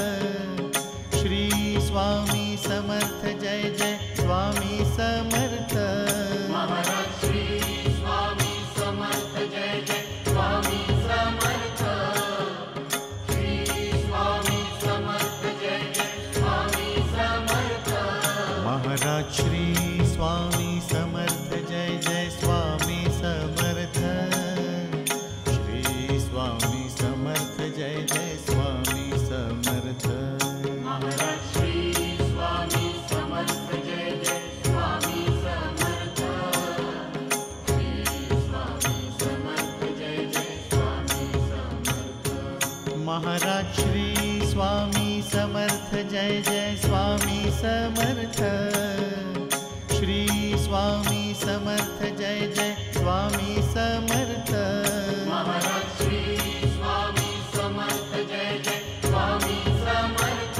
Shri Swami Samarth Jai Jai Swami Samarth. Maharaj Shri Swami Samarth Jai Jai Swami Samarth. Shri Swami Samarth Jai Jai Swami Samarth. Maharaj Shri Swami Samarth Jai Jai Swami Samarth. Shri Swami Samarth Jai Jai Swami Samarth. Maharaj Shri Swami Samarth Jai Jai Swami Samarth. Shri Swami Samarth Jai Jai Swami Samarth. Maharaj Shri Swami Samarth Jai Jai Swami Samarth. Shri Swami Samarth Jai Jai Swami Samarth. Maharaj Shri Swami Samarth Jai Jai Swami Samarth.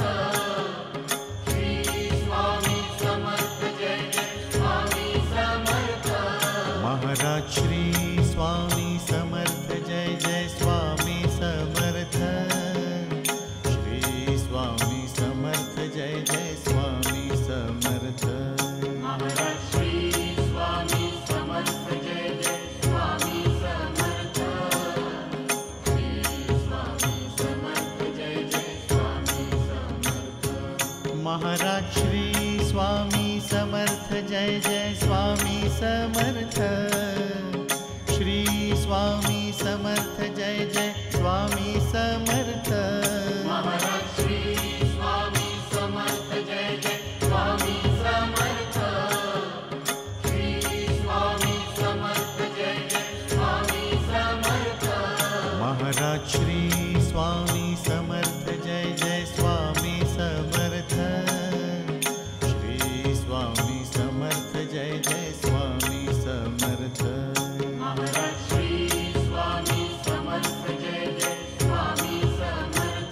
Shri Swami Samarth Jai Jai Swami Samarth. Maharaj Shri Swami Samarth Jai Jai Swami Samarth. Shri Swami Samarth Jai Jai Swami Samarth. Maharaj Shri Swami Samarth Jai Jai Swami Samarth. Shri Swami Samarth Jai Jai Swami Samarth. Maharaj Shri Swami Samarth Jai Jai Swami Samarth. Shri Swami Samarth Jai Jai Swami Samarth. Maharaj Shri Swami Samarth Jai Jai Swami Samarth. Shri Swami Samarth Jai Jai Swami Samarth. Maharaj Shri Swami Samarth Jai Jai Swami Samarth. Shri Swami Samarth Jai Jai Swami Samarth. Maharaj Shri Swami Samarth Jai Jai Swami Samarth.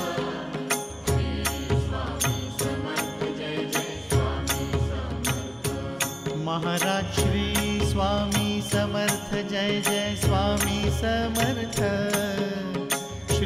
Shri Swami Samarth Jai Jai Swami Samarth. Maharaj Shri Swami Samarth Jai Jai Swami Samarth.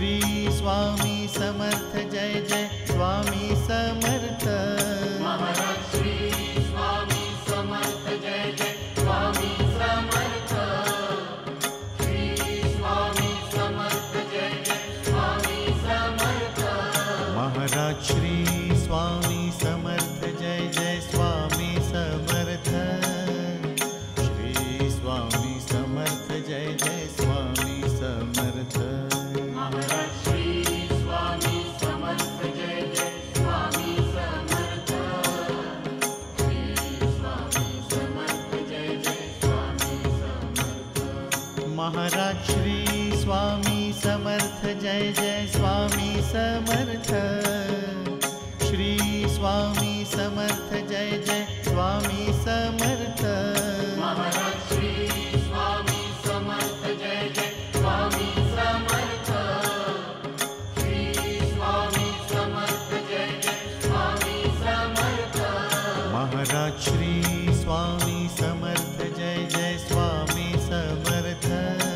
Jai Jai Swami Samarth. Shri Swami Samarth Jai Jai Swami Samarth. Maharaj Shri Swami Samarth Jai Jai Swami Samarth. Shri Swami Samarth Jai Jai Swami Samarth. Maharaj Shri Swami Samarth Jai Jai Swami Samarth.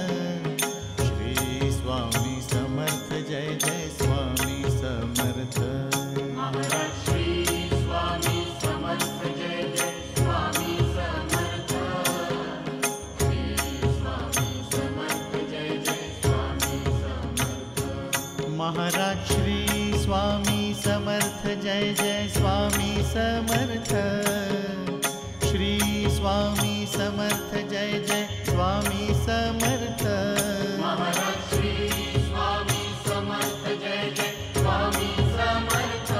Shri Swami Samarth Jai Jai Swami Samarth. Maharaj Shri Swami Samarth Jai Jai Swami Samarth. Shri Swami Samarth Jai Jai Swami Samarth. Maharaj Shri Swami Samarth Jai Jai Swami Samarth. Shri Swami Samarth Jai Jai Swami Samarth. Maharaj Shri Swami Samarth Jai Jai Swami Samarth.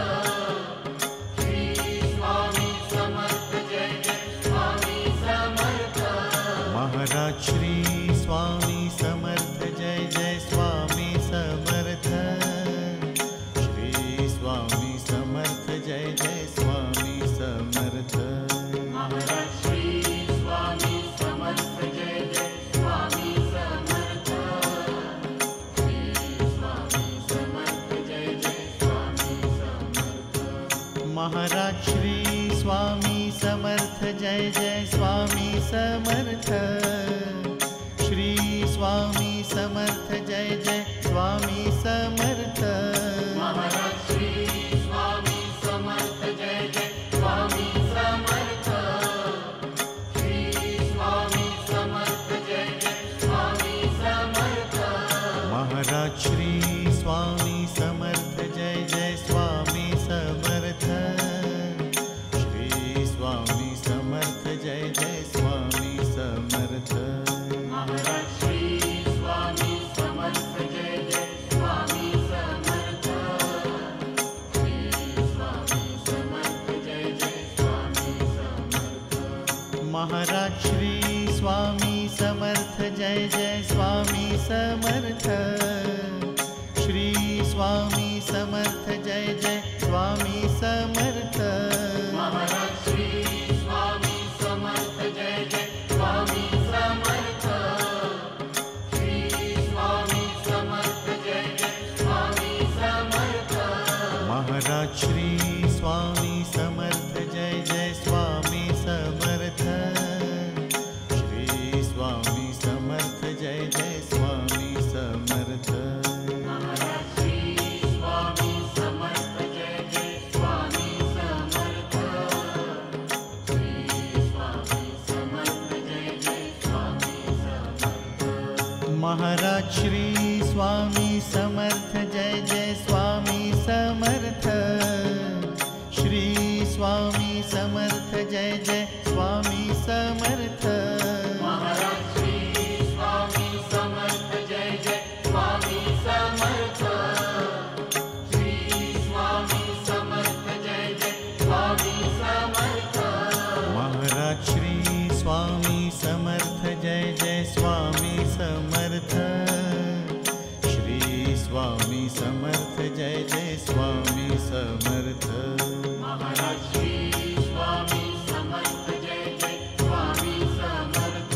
Shri Swami Samarth Jai Jai Swami Samarth. Maharaj Shri Swami Samarth Jai Jai Swami Samarth. Shri Swami Samarth Jai Jai Swami Samarth. Maharaj Shri Swami Samarth Jai Jai Swami Samarth. Shri Swami Samarth Jai Jai Swami Samarth. Maharaj Shri Swami Samarth Jai Jai Swami Samarth. Shri Swami Samarth Jai Jai Swami Samarth. Maharaj Shri Swami Samarth Jai Jai Swami Samarth. Shri Swami Samarth Jai Jai Swami Samarth. Maharaj Shri Swami Samarth Jai Jai Swami Samarth. Shri Swami Samarth Jai Jai Swami Samarth. Maharaj Shri Swami Samarth Jai Jai Swami Samarth. Shri Swami Samarth Jai Jai Swami Samarth. Maharaj Shri Swami Samarth Jai Jai Swami Samarth. Shri Swami Samarth Jai Jai Swami Samarth. Maharaj Shri Swami Samarth Jai Jai Swami Samarth. Shri Swami Samarth Jai Jai Swami Samarth. Maharaj Shri Swami Samarth Jai Jai Swami Samarth. Shri Swami Samarth Jai Jai Swami Samarth. Maharaj Shri Swami Samarth Jai Jai Swami Samarth. Shri Swami Samarth Jai Jai Swami Samarth. Maharaj Shri Swami Samarth Jai Jai Swami Samarth. Shri Swami Samarth Jai Jai Swami Samarth. Maharaj Shri Swami Samarth Jai Jai Swami Samarth. Shri Swami Samarth Jai Jai Swami Samarth. Maharaj Shri Swami Samarth Jai Jai Swami Samarth. Shri Swami Samarth Jai Jai Swami Samarth. Maharaj Shri Swami Samarth Jai Jai Swami Samarth.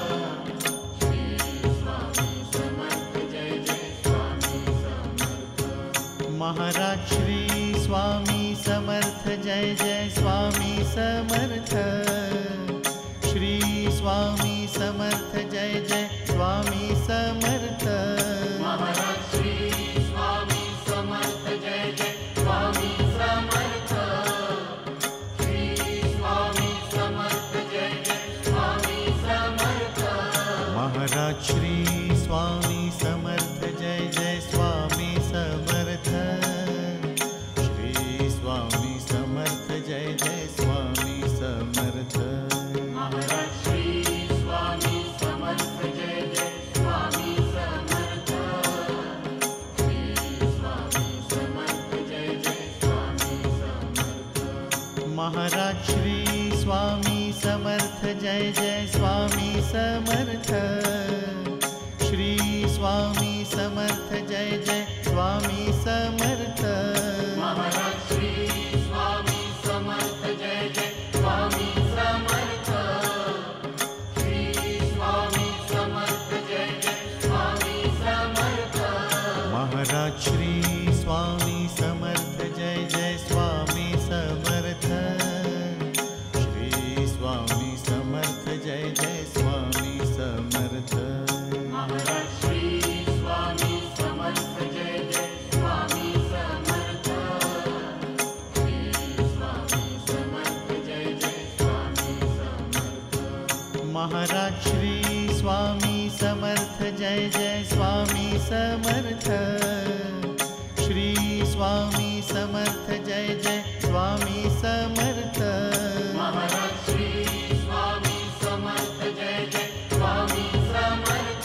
Shri Swami Samarth Jai Jai Swami Samarth. Maharaj Shri Swami Samarth Jai Jai Swami Samarth. Shri Swami Samarth Jai Jai Swami Samarth. Maharaj Shri Swami Samarth Jai Jai Swami Samarth. Shri Swami Samarth Jai Jai Swami Samarth. Maharaj Shri Swami Samarth Jai Jai Swami Samarth. Shri Swami Samarth Jai Jai Swami Samarth. Maharaj Shri Swami Samarth Jai Jai Swami Samarth. Shri Swami Samarth Jai Jai Swami Samarth. Maharaj Shri Swami Samarth Jai Jai Swami Samarth. Shri Swami Samarth Jai Jai Swami Samarth Jai Jai Swami Samarth. Shri Swami Samarth Jai Jai Swami Samarth. Maharaj Shri Swami Samarth Jai Jai Swami Samarth. Shri Swami Samarth Jai Jai Swami Samarth. Maharaj Shri Swami Samarth Jai Jai Swami Samarth. Shri Swami Samarth Jai Jai Swami Samarth. Maharaj Shri Swami Samarth Jai Jai Swami Samarth.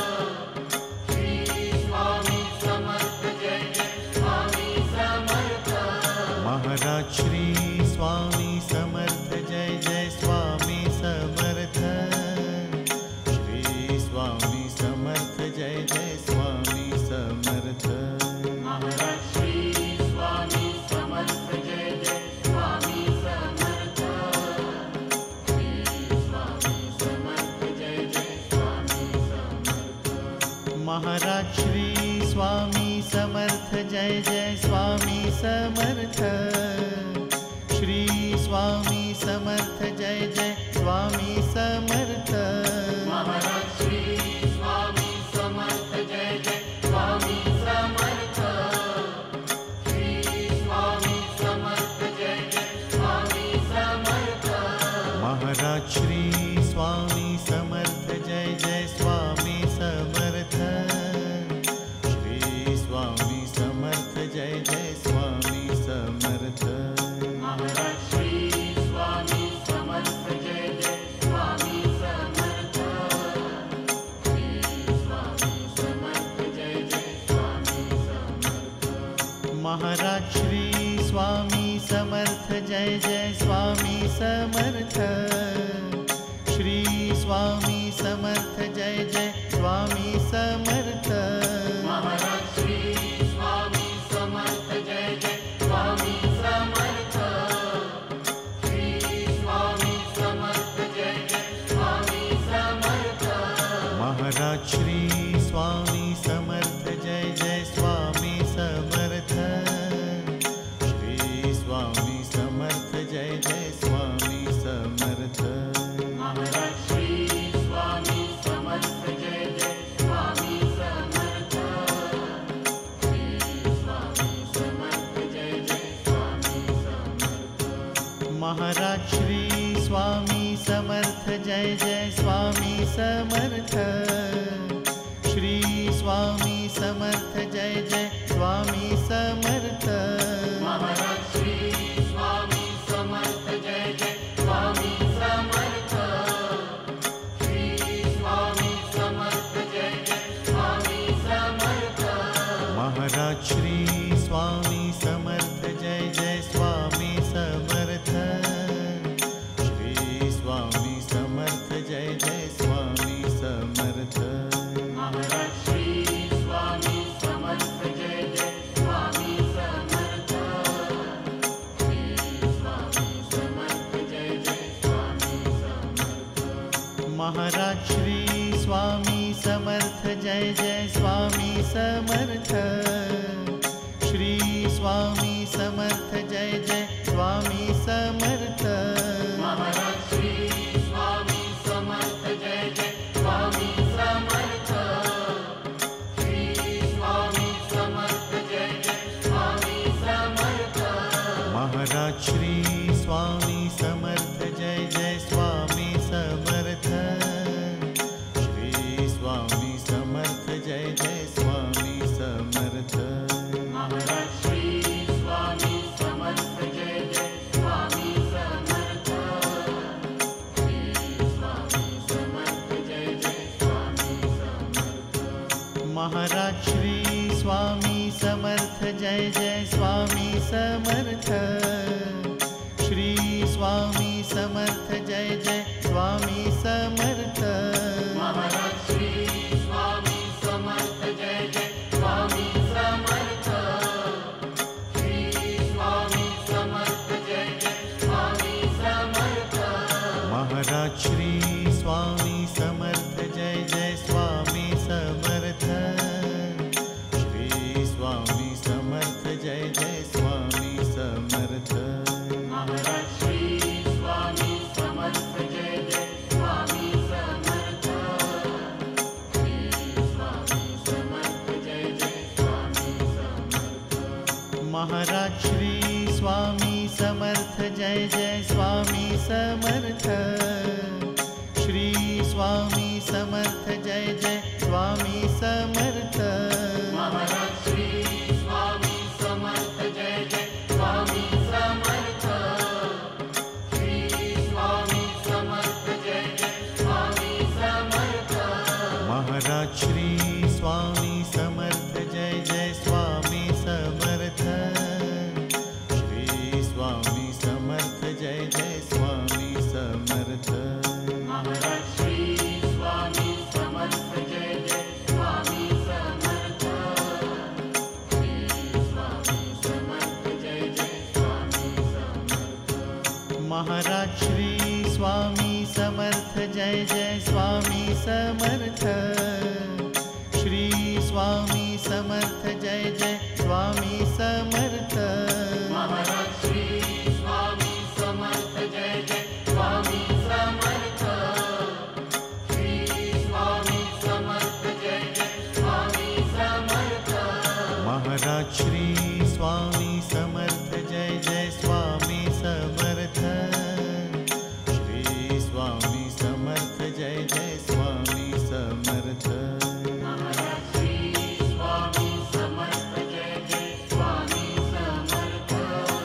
Shri Swami Samarth Jai Jai Swami Samarth. Maharaj Shri Swami Samarth Jai Jai Swami Samarth. Shri Swami Samarth Jai Jai Swami Samarth. Maharaj Shri Swami Samarth Jai Jai Swami Samarth. Shri Swami Samarth Jai Jai Swami Samarth. Maharaj Shri Swami Samarth Jai Jai Swami Samarth. Shri Swami Samarth Jai Jai Swami Samarth. Maharaj Shri Swami Samarth Jai Jai Swami Samarth. Shri Swami Samarth Jai Jai Swami Samarth. Maharaj Shri Swami Samarth Jai Jai Swami Samarth. Shri Swami Samarth Jai Jai Swami Samarth. Maharaj Shri Swami Samarth Jai Jai Swami Samarth. Shri Swami Samarth Jai Jai Swami Samarth. Maharaj Shri Swami Samarth Jai Jai Swami Samarth. Shri Swami Samarth Jai Jai Swami Samarth. Maharaj Shri Swami Samarth Jai Jai Swami Samarth. Shri Swami Samarth Jai Jai Swami Samarth. Maharaj Shri Swami Samarth Jai Jai Swami Samarth. Shri Swami Samarth Jai Jai Swami Samarth. Maharaj Shri Swami Samarth Jai Jai Swami Samarth. Shri Swami Samarth Jai Jai Swami Samarth. Maharaj Shri Swami Samarth Jai Jai Swami Samarth. Shri Swami Samarth Jai Jai Swami Samarth. Maharaj Shri Swami Samarth Jai Jai Swami Samarth. Shri Swami Samarth Jai Jai Swami Samarth. Maharaj Shri Swami Samarth Jai Jai Swami Samarth. Shri Swami Samarth Jai Jai Swami Samarth. Maharaj Shri Swami Samarth Jai Jai Swami Samarth. Shri Swami Samarth Jai Jai Swami Samarth. Maharaj Shri Swami Samarth Jai Jai Swami Samarth. Shri Swami Samarth Jai Jai Swami Samarth. Maharaj Shri Swami Samarth Jai Jai Swami Samarth. Shri Swami Samarth Jai Jai Swami Samarth. Maharaj Shri Swami Samarth Jai Jai Swami Samarth. Shri Swami Samarth Jai Jai Swami Samarth. Maharaj Shri Swami Samarth Jai Jai Swami Samarth. Shri Swami Samarth Jai Jai Swami Samarth. Maharaj Shri Swami Samarth Jai Jai Swami Samarth. Shri Swami Samarth Jai Jai Swami Samarth. Maharaj Shri Swami Samarth Jai Jai Swami Samarth. Shri Swami Samarth Jai Jai Swami Samarth. Maharaj Shri Swami Samarth Jai Jai Swami Samarth. Shri Swami Samarth Maharaj Shri Swami Samarth Jai Jai Swami Samarth. Shri Swami Samarth Jai Jai Swami Samarth. Maharaj Shri Swami Samarth Jai Jai Swami Samarth. Shri Swami Samarth Jai Jai Swami Samarth. Maharaj Shri Swami Samarth Jai Jai Swami Samarth. Shri Swami Samarth Jai Jai Swami Samarth. Maharaj Shri Swami Samarth Jai Jai Swami Samarth. Shri Swami Samarth Jai Jai Swami Samarth. Maharaj Shri Swami Samarth Jai Jai Swami Samarth. Shri Swami Samarth Jai Jai Swami Samarth. Maharaj Shri Swami Samarth Jai Jai Swami Samarth. Shri Swami Samarth Jai Jai Swami Samarth. Maharaj Shri Swami Samarth Jai Jai Swami Samarth. Shri Swami Samarth Jai Jai Swami Samarth. Maharaj Shri Swami Samarth Jai Jai Swami Samarth.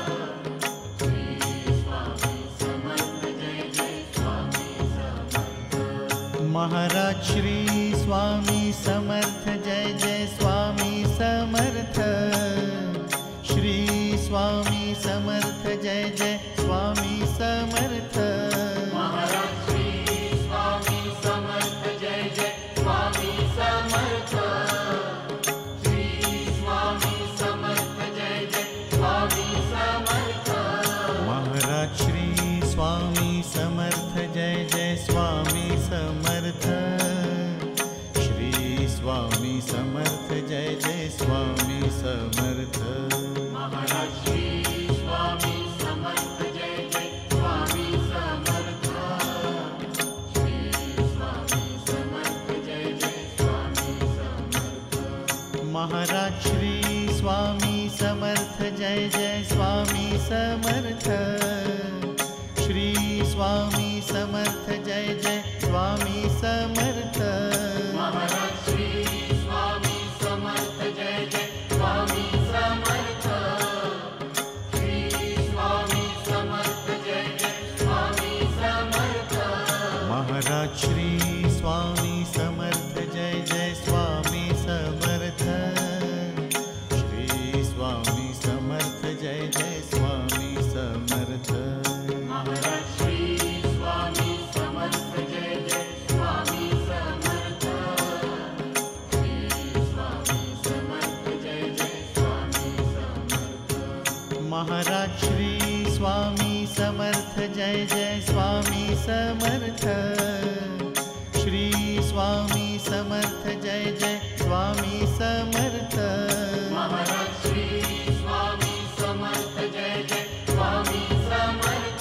Shri Swami Samarth Jai Jai Swami Samarth. Maharaj Shri Swami Samarth Jai Jai Swami Samarth. Shri Swami Samarth Jai Jai Swami Samarth. Maharaj Shri Swami Samarth Jai Jai Swami Samarth. Shri Swami Samarth Jai Jai Swami Samarth. Maharaj Shri Swami Samarth Jai Jai Swami Samarth. Shri Swami Samarth Jai Jai Swami Samarth. Maharaj Shri Swami Samarth Jai Jai Swami Samarth. Shri Swami Samarth Jai Jai Swami Samarth. Maharaj Shri Swami Samarth Jai Jai Swami Samarth. Shri Swami Samarth Jai Jai Swami Samarth. Maharaj Shri Swami Samarth Jai Jai Swami Samarth. Shri Swami Samarth Jai Jai Swami Samarth. Maharaj Shri Swami Samarth Jai Jai Swami Samarth. Shri Swami Samarth Jai Jai Swami Samarth. Maharaj Shri Swami Samarth Jai Jai Swami Samarth. Shri Swami Samarth Jai Jai Swami Samarth. Maharaj Shri Swami Samarth Jai Jai Swami Samarth. Shri Swami Samarth Jai Jai Swami Samarth. Maharaj Shri Swami Samarth Jai Jai Swami Samarth.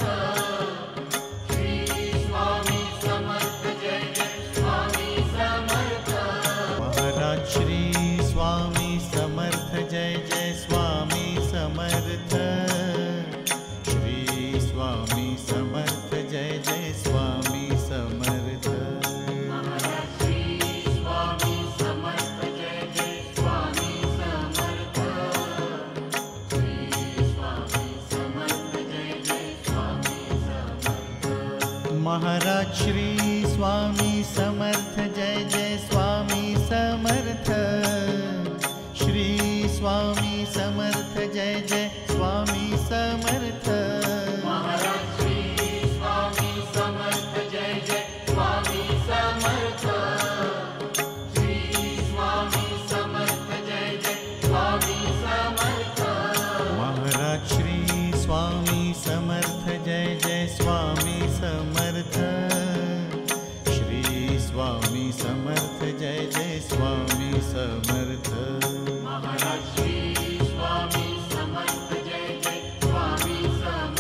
Shri Swami Samarth Jai Jai Swami Samarth. Maharaj Shri Swami Samarth Jai Jai Swami Samarth. Shri Swami Samarth Jai Jai Swami Samarth. Maharaj Shri Swami Samarth Jai Jai Swami Samarth. Shri Swami Samarth Jai Jai Swami Samarth. Maharaj Shri Swami Samarth Jai Jai Swami Samarth. Shri Swami Samarth Jai Jai Swami Samarth. Maharaj Shri Swami Samarth Jai Jai Swami Samarth. Shri Swami Samarth Jai Jai Swami Samarth. Maharaj Shri Swami Samarth Jai Jai Swami Samarth. Shri Swami Samarth Jai Jai Swami Samarth. Maharaj Shri Swami Samarth Jai Jai Swami Samarth.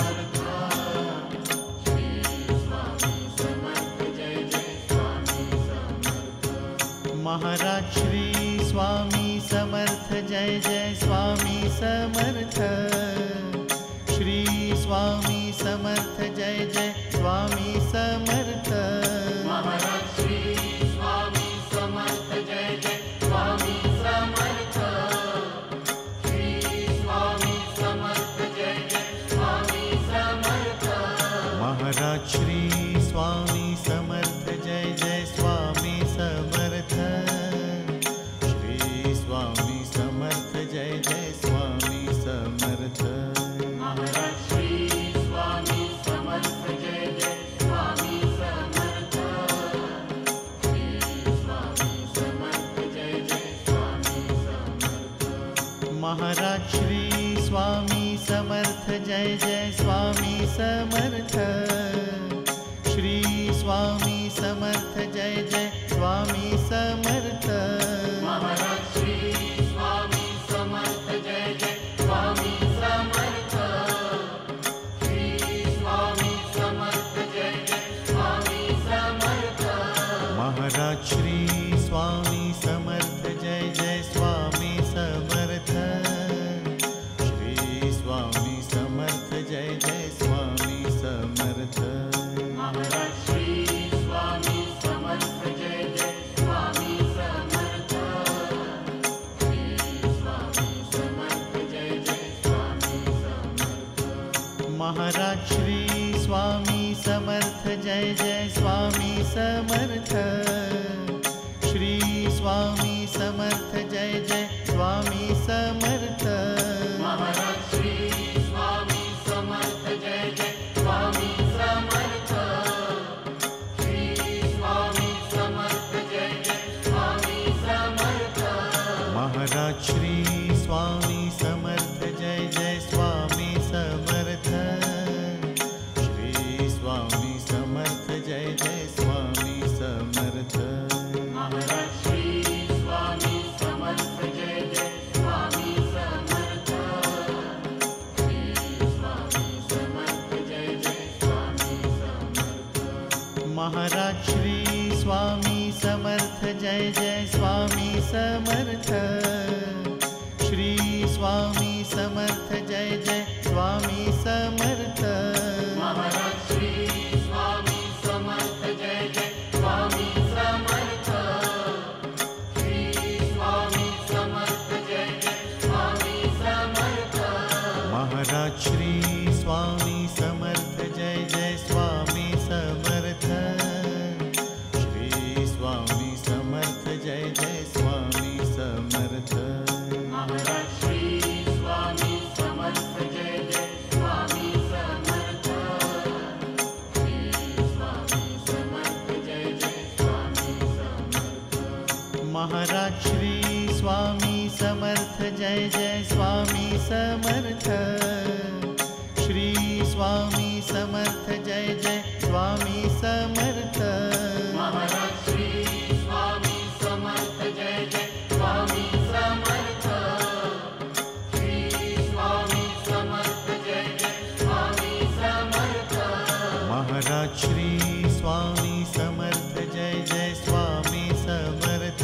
Jai Jai Swami Samarth. Shri Swami Samarth Jai Jai Swami Samarth. Maharaj Shri Swami Samarth Jai Jai Swami Samarth. Shri Swami Samarth Jai Jai Swami Samarth. Maharaj Shri Swami Samarth Jai Jai Swami Samarth. Shri Swami Samarth Jai Jai Swami Samarth. Maharaj Shri Swami Samarth Jai Jai Swami Samarth. Shri Swami Samarth Jai Jai Swami Samarth. Maharaj Shri Swami Samarth Jai Jai Swami Samarth. Shri Swami Samarth Jai Jai Swami Samarth. Maharaj Shri Swami Samarth Jai Jai Swami Samarth. Shri Swami Samarth Jai Jai Swami Samarth. Maharaj Shri Swami Samarth Jai Jai Swami Samarth. Shri Swami Samarth Jai Jai Swami Samarth. Maharaj Shri Swami Samarth Jai Jai Swami Samarth. Shri Swami Samarth Jai Jai Swami Samarth. Maharaj Shri Swami Samarth Jai Jai Swami Samarth. Shri Swami Samarth Jai Jai Swami Samarth. Maharaj Shri Swami Samarth Jai Jai Swami Samarth. Shri Swami Samarth Jai Jai Swami Samarth. Maharaj Shri Swami Samarth Jai Jai Swami Samarth. Shri Swami Samarth Jai Jai Swami Samarth. Maharaj Shri Swami Samarth Jai Jai Swami Samarth. Shri Swami Samarth Jai Jai Swami Samarth. Maharaj Shri Swami Samarth Jai Jai Swami Samarth. Shri Swami Samarth Jai Jai Swami Samarth. Maharaj Shri Swami Samarth Jai Jai Swami Samarth. Shri Swami Samarth Jai Jai Swami Samarth. Maharaj Shri Swami Samarth Jai Jai Swami Samarth. Shri Swami Samarth Jai Jai Swami Samarth. Maharaj Shri Swami Samarth Jai Jai Swami Samarth. Shri Swami Samarth Jai Jai Swami Samarth. Maharaj Shri Swami Samarth Jai Jai Swami Samarth. Shri Swami Samarth Jai Jai Swami Samarth. Maharaj Shri Swami Samarth Jai Jai Swami Samarth. Shri Swami Samarth Jai Jai Swami Samarth. Maharaj Shri Swami Samarth Jai Jai Swami Samarth.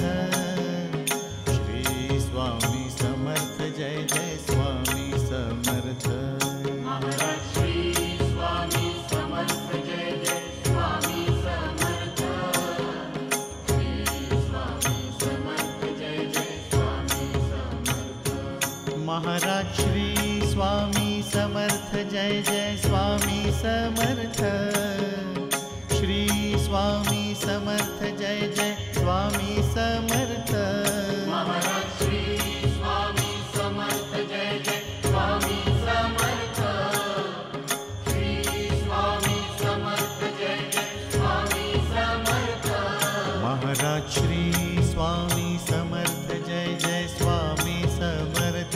Shri Swami Samarth Jai Jai Swami Samarth. Maharaj Shri Swami Samarth Jai Jai Swami Samarth. Shri Swami Samarth Jai Jai Swami Samarth. Maharaj Shri Swami Samarth Jai Jai Swami Samarth. Shri Swami Samarth Jai Jai Swami Samarth. Maharaj Shri Swami Samarth Jai Jai Swami Samarth. Shri Swami Samarth Jai Jai Swami Samarth. Maharaj Shri Swami Samarth Jai Jai Swami Samarth.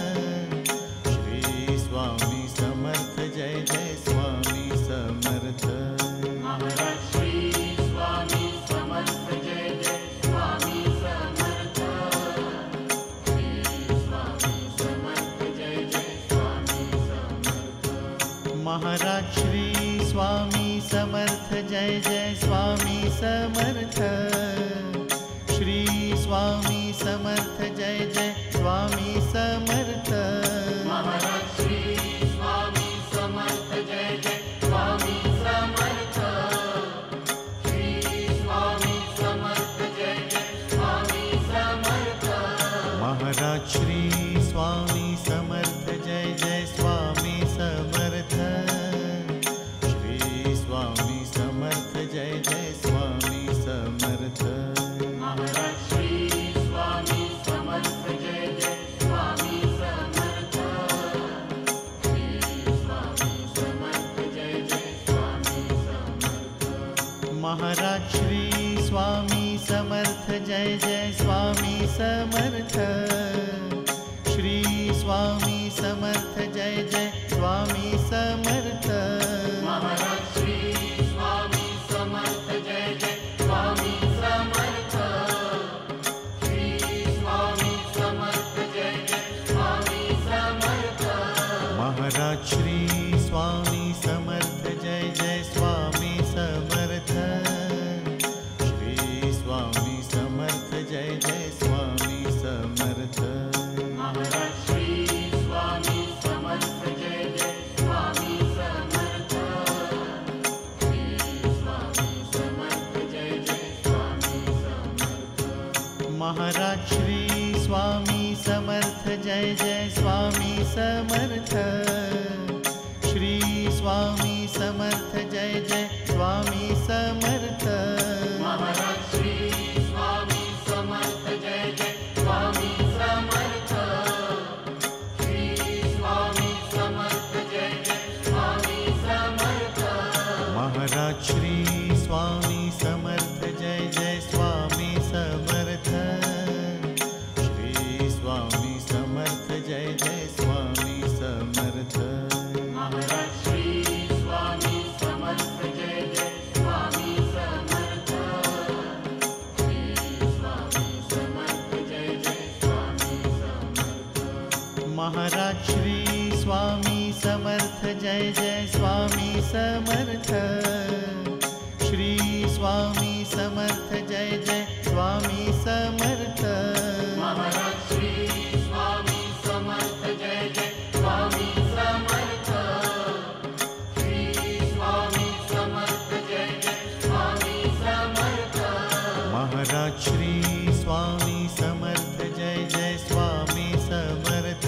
Shri Swami Samarth Jai Jai Swami Samarth. Maharaj Shri Swami Samarth Jai Jai Swami Samarth. Shri Swami Samarth Jai Jai Swami Samarth. Maharaj Shri Swami Samarth Jai Jai Swami Samarth. Shri Swami Samarth Jai Jai Swami Samarth. Maharaj Shri Swami Samarth Jai Jai Swami Samarth. Shri Swami Samarth Jai Jai Swami Samarth. Maharaj Shri Swami Samarth Jai Jai Swami Samarth. Shri Swami Samarth Jai Jai Swami Samarth. Maharaj Shri Swami Samarth Jai Jai Swami Samarth. Shri Swami Samarth Jai Jai Swami Samarth. Maharaj Shri Swami Samarth Jai Jai Swami Samarth. Shri Swami Samarth Jai Jai Swami Samarth. Maharaj Shri Swami Samarth Jai Jai Swami Samarth. Shri Swami Samarth Jai Jai Swami Samarth. Maharaj Shri Swami Samarth Jai Jai Swami Samarth. Shri Swami Samarth Jai Jai Swami Samarth. Maharaj Shri Swami Samarth Jai Jai Swami Samarth. Shri Swami Samarth Jai Jai Swami Samarth. Maharaj Shri Swami Samarth Jai Jai Swami Samarth. Shri Swami Samarth Jai Jai Swami Samarth. Maharaj Shri Swami Samarth Jai Jai Swami Samarth. Shri Swami Samarth Jai Jai Swami Samarth. Maharaj Shri Swami Samarth Jai Jai Swami Samarth. Shri Swami Samarth Jai Jai Swami Samarth. Maharaj Shri Swami Samarth Jai Jai Swami Samarth. Shri Swami Samarth Jai Jai Swami Samarth. Maharaj Shri Swami Samarth Jai Jai Swami Samarth. Shri Swami Samarth Jai Jai Swami Samarth. Maharaj Shri Swami Samarth Jai Jai Swami Samarth. Shri Swami Samarth Jai Jai Swami Samarth. Maharaj Shri Swami Samarth Jai Jai Swami Samarth.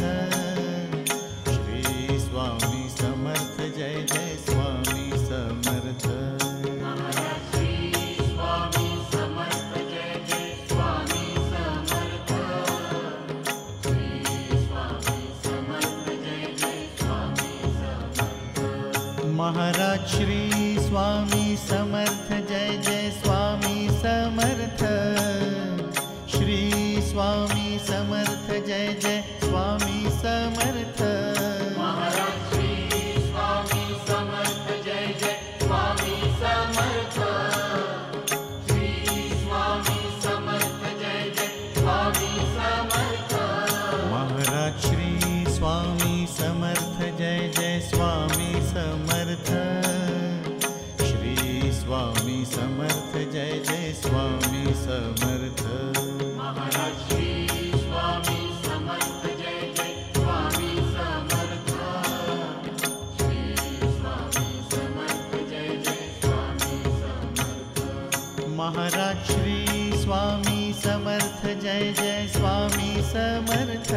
Shri Swami Samarth Jai Jai Swami Samarth. Maharaj Shri Swami Samarth Jai Jai Swami Samarth. Shri Swami Samarth Jai Jai Swami Samarth. Maharaj Shri Swami Samarth Jai Jai Swami Samarth. Shri Swami Samarth Jai Jai Swami Samarth. Maharaj Shri Swami Samarth Jai Jai Swami Samarth. Shri Swami Samarth Jai Jai Swami Samarth. Maharaj Shri Swami Samarth Jai Jai Swami Samarth. Shri Swami Samarth Jai Jai Swami Samarth. Maharaj Shri Swami Samarth Jai Jai Swami Samarth. Shri Swami Samarth Jai Jai Swami Samarth. Maharaj Shri Swami Samarth Jai Jai Swami Samarth.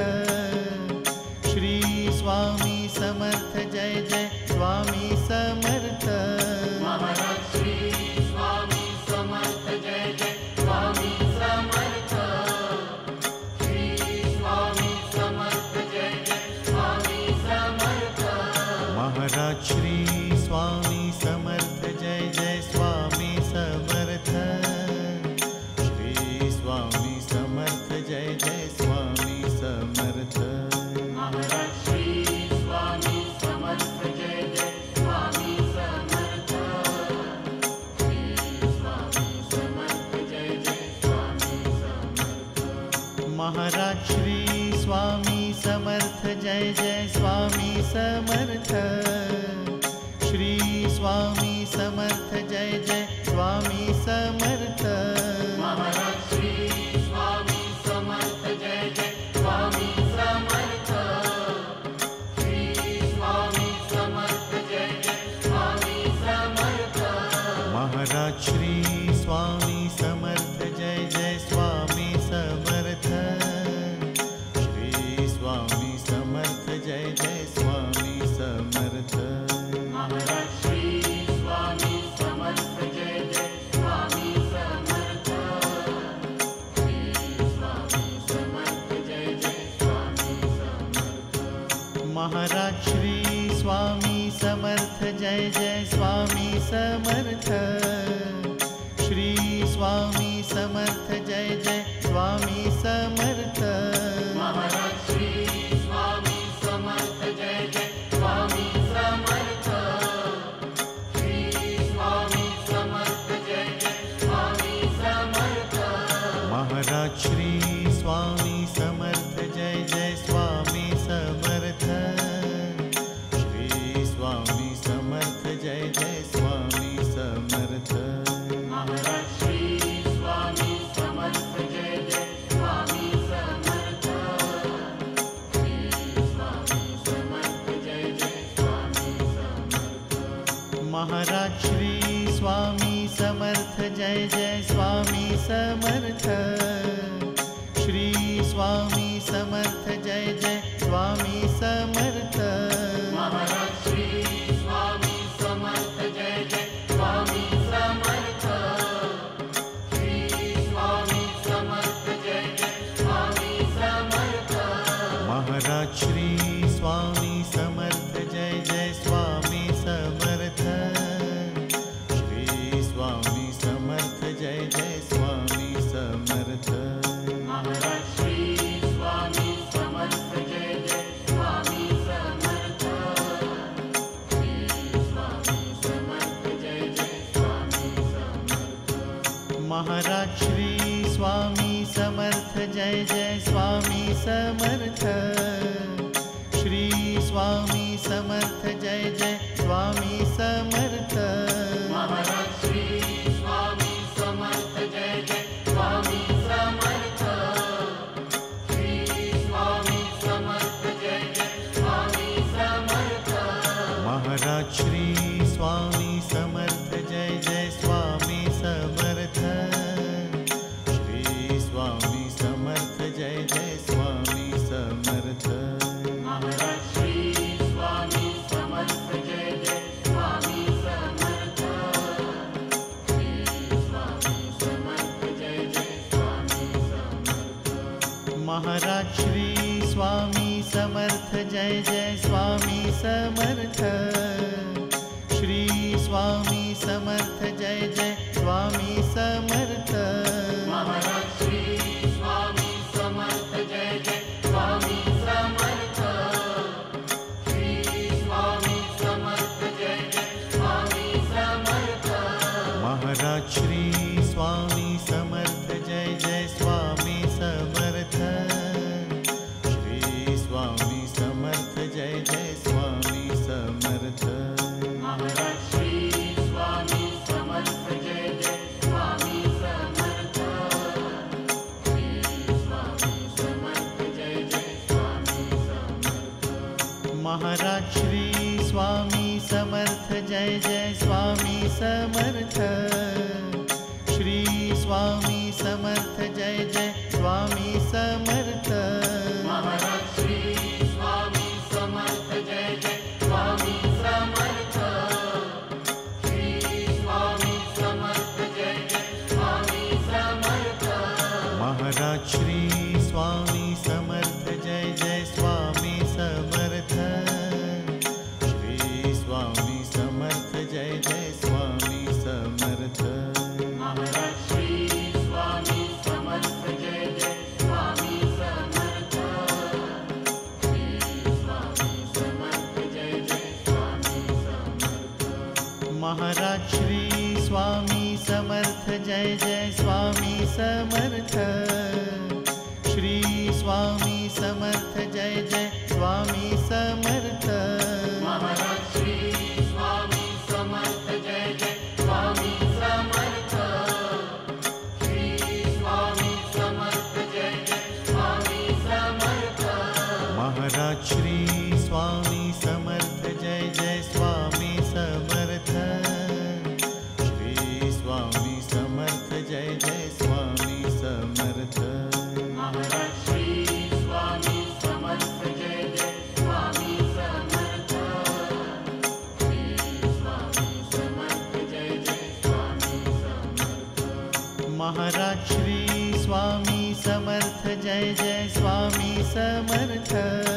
Shri Swami Samarth Jai Jai Swami Samarth. Maharaj Shri Swami Samarth Jai Jai Swami Samarth. Shri Swami Samarth Jai Jai Swami Samarth. Maharaj Shri Swami Samarth Jai Jai Swami Samarth. Shri Swami Samarth Jai Jai Swami Samarth. Maharaj Shri Swami Samarth Jai Jai Swami Samarth. Shri Swami Samarth Jai Jai Swami Samarth. Maharaj Shri Swami Samarth Jai Jai Swami Samarth. Shri Swami Samarth Jai Jai Swami Samarth. Maharaj Shri Swami Samarth Jai Jai Swami Swami Samarth Jai Jai Swami Samarth. Maharaj Shri Swami Samarth Jai Jai Swami Samarth. Shri Swami Samarth Jai Jai Swami Samarth. Maharaj Shri Swami Samarth Jai Jai Swami Samarth. Shri Swami Samarth Jai Jai Swami Samarth. Maharaj Shri Swami Samarth Jai Jai Swami Samarth. Shri Swami Samarth Jai Jai Swami Samarth. Maharaj Shri Swami Samarth Jai Jai Swami Samarth. Shri Swami Samarth Jai Jai Swami Samarth. Maharaj Shri Swami Samarth Jai Jai Swami Samarth. Shri Swami Samarth Jai Jai Swami Samarth. Maharaj Shri Swami Samarth Jai Jai Swami Samarth. Shri Swami Samarth Jai Jai Swami Samarth. Maharaj Shri Swami Samarth Jai Jai Swami Samarth. Shri Swami Samarth Jai Jai Swami Samarth. Maharaj Shri Swami Samarth Jai Jai Swami Samarth. Shri Swami Samarth Jai Jai Swami Samarth. Maharaj Shri Swami Samarth Jai Jai Swami Samarth. Shri Swami Samarth Jai Jai Swami Samarth. Maharaj Shri Swami Samarth Jai Jai Swami Samarth. Shri Swami Samarth Jai Jai Swami Samarth. Maharaj Shri Swami Samarth Jai Jai Swami Samarth. Shri Swami Samarth Jai Jai Swami Samarth. Maharaj Shri Swami Samarth Jai Jai Swami Samarth. Shri Swami Samarth Jai Jai Swami Samarth. Maharaj Shri Swami Samarth Jai Jai Swami Samarth. Shri Swami Samarth Jai Jai Swami Samarth. Maharaj Shri Swami Samarth Jai Jai Swami Samarth. Shri Swami Samarth Jai Jai Swami Samarth. Maharaj Shri Swami Samarth Jai Jai Swami Samarth. Shri Swami Samarth Jai Jai Swami Samarth. Maharaj Shri Swami Samarth Jai Jai Swami Samarth. Shri Swami Samarth Jai Jai Swami Samarth. Maharaj Shri Swami Samarth Jai Jai Swami Samarth. Shri Swami Samarth Jai Jai Swami Samarth. Maharaj Shri Swami Samarth Jai Jai Swami Samarth. Shri Swami Samarth Jai Jai Swami Samarth. Maharaj Shri Swami Samarth Jai Jai Swami Samarth. Shri Swami Samarth Jai Jai Swami Samarth. Maharaj Shri Swami Samarth Jai Jai Swami Samarth. Shri Swami Samarth Jai Jai Swami Samarth. Maharaj Shri Swami Samarth Jai Jai Swami Samarth. Shri Swami Samarth Jai Jai Swami Samarth. Maharaj Shri Swami Samarth Jai Jai Swami Samarth. Shri Swami Samarth Jai Jai Swami Samarth. Maharaj Shri Swami Samarth Jai Jai Swami Samarth. Shri Swami Samarth Jai Jai Swami Samarth. Maharaj Shri Swami Samarth Jai Jai Swami Samarth. Shri Swami Samarth Jai Jai Swami Samarth. Maharaj Shri Swami Samarth Jai Jai Swami Samarth.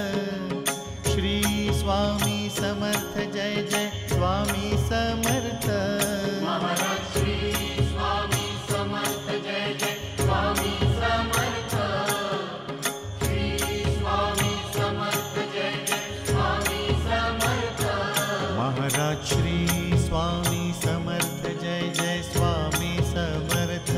Shri Swami Samarth Jai Jai Swami Samarth. Maharaj Shri Swami Samarth Jai Jai Swami Samarth. Shri Swami Samarth Jai Jai Swami Samarth. Maharaj Shri Swami Samarth Jai Jai Swami Samarth.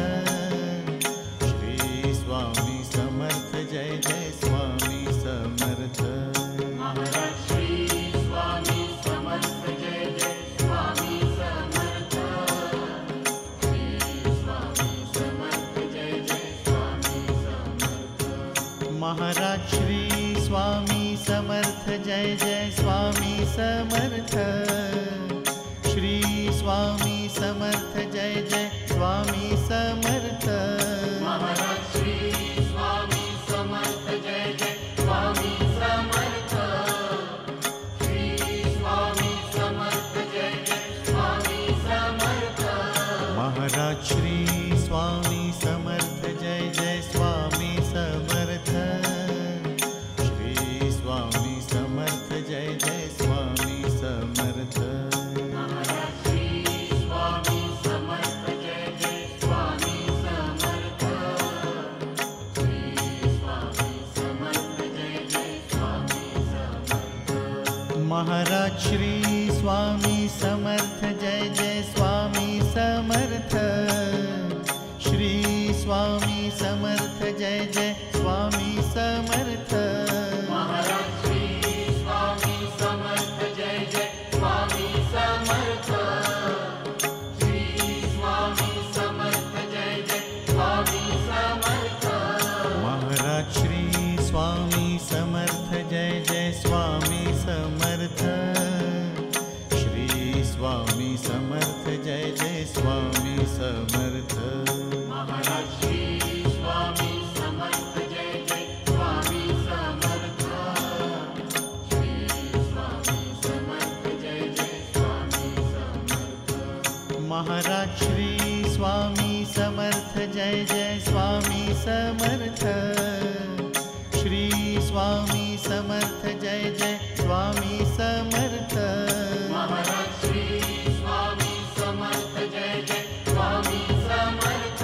Shri Swami Samarth Jai Jai Swami Samarth. Maharaj Shri Swami Samarth Jai Jai Swami Samarth. Shri Swami Samarth Jai Jai Swami Samarth. Maharaj Shri Swami Samarth Jai Jai Swami Samarth. Shri Swami Samarth Jai Jai Swami Samarth. Maharaj Shri Swami Samarth Jai Jai Swami Samarth. Shri Swami Samarth Jai Jai Swami Samarth. Maharaj Shri Swami Samarth Jai Jai Swami Samarth. Shri Swami Samarth Jai Jai Swami Samarth. Maharaj Shri Swami Samarth Jai Jai Swami Samarth. Shri Swami Samarth Jai Jai Swami Samarth. Maharaj Shri Swami Samarth Jai Jai Swami Samarth. Shri Swami Samarth Jai Jai Swami Samarth. Maharaj Shri Swami Samarth Jai Jai Swami Samarth. Shri Swami Samarth Jai Jai Swami Samarth. Maharaj Shri Swami Samarth Jai Jai Swami Samarth. Shri Swami Samarth Jai Jai Swami Samarth. Maharaj Shri Swami Samarth Jai Jai Swami Samarth. Shri Swami Samarth Jai Jai Swami Samarth. Maharaj Shri Swami Samarth Jai Jai Swami Samarth. Shri Swami Samarth Jai Jai Swami Samarth. Maharaj Shri Swami Samarth Jai Jai Swami Samarth.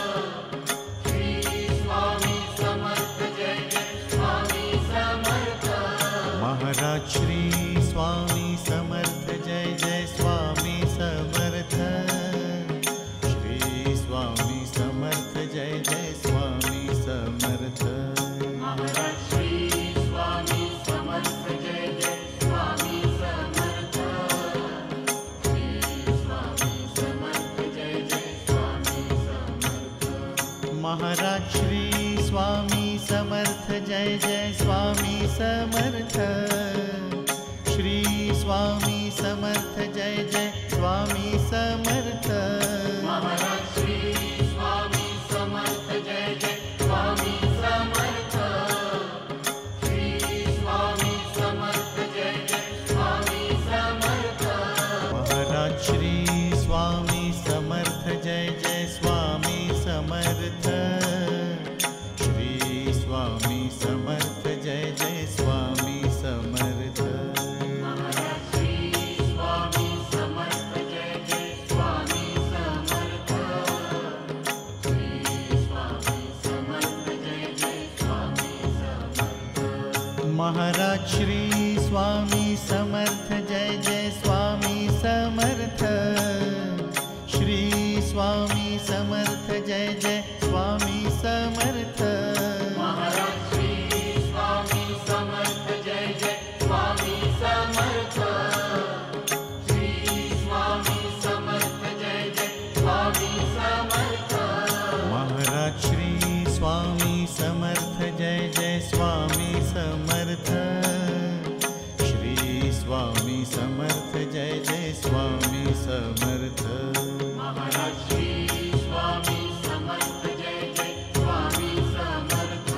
Shri Swami Samarth Jai Jai Swami Samarth. Maharaj Shri Swami Samarth Jai Jai Swami Samarth. Shri Swami Samarth Jai Jai Swami Samarth. Maharaj Shri Swami Samarth Jai Jai Swami Samarth. Shri Swami Samarth Jai Jai Swami Samarth. Maharaj Shri Swami Samarth Jai Jai Swami Samarth. Shri Swami Samarth Jai Jai Swami Samarth. Maharaj Shri Swami Samarth Jai Jai Swami Samarth. Shri Swami Samarth Jai Jai Swami Samarth. Maharaj Shri Swami Samarth Jai Jai Swami Samarth. Shri Swami Samarth Jai Jai Swami Samarth. Maharaj Shri Swami Samarth Jai Jai Swami Samarth. Shri Swami Samarth Jai Jai Swami Samarth. Maharaj Shri Swami Samarth Jai Jai Swami Samarth. Shri Swami Samarth Jai Jai Swami Samarth. Maharaj Shri Swami Samarth Jai Jai Swami Samarth. Shri Swami Samarth Jai Jai Swami Samarth. Maharaj Shri Swami Samarth Jai Jai Swami Samarth. Shri Swami Samarth Jai Jai Swami Samarth. Maharaj Shri Swami Samarth Jai Jai Swami Samarth.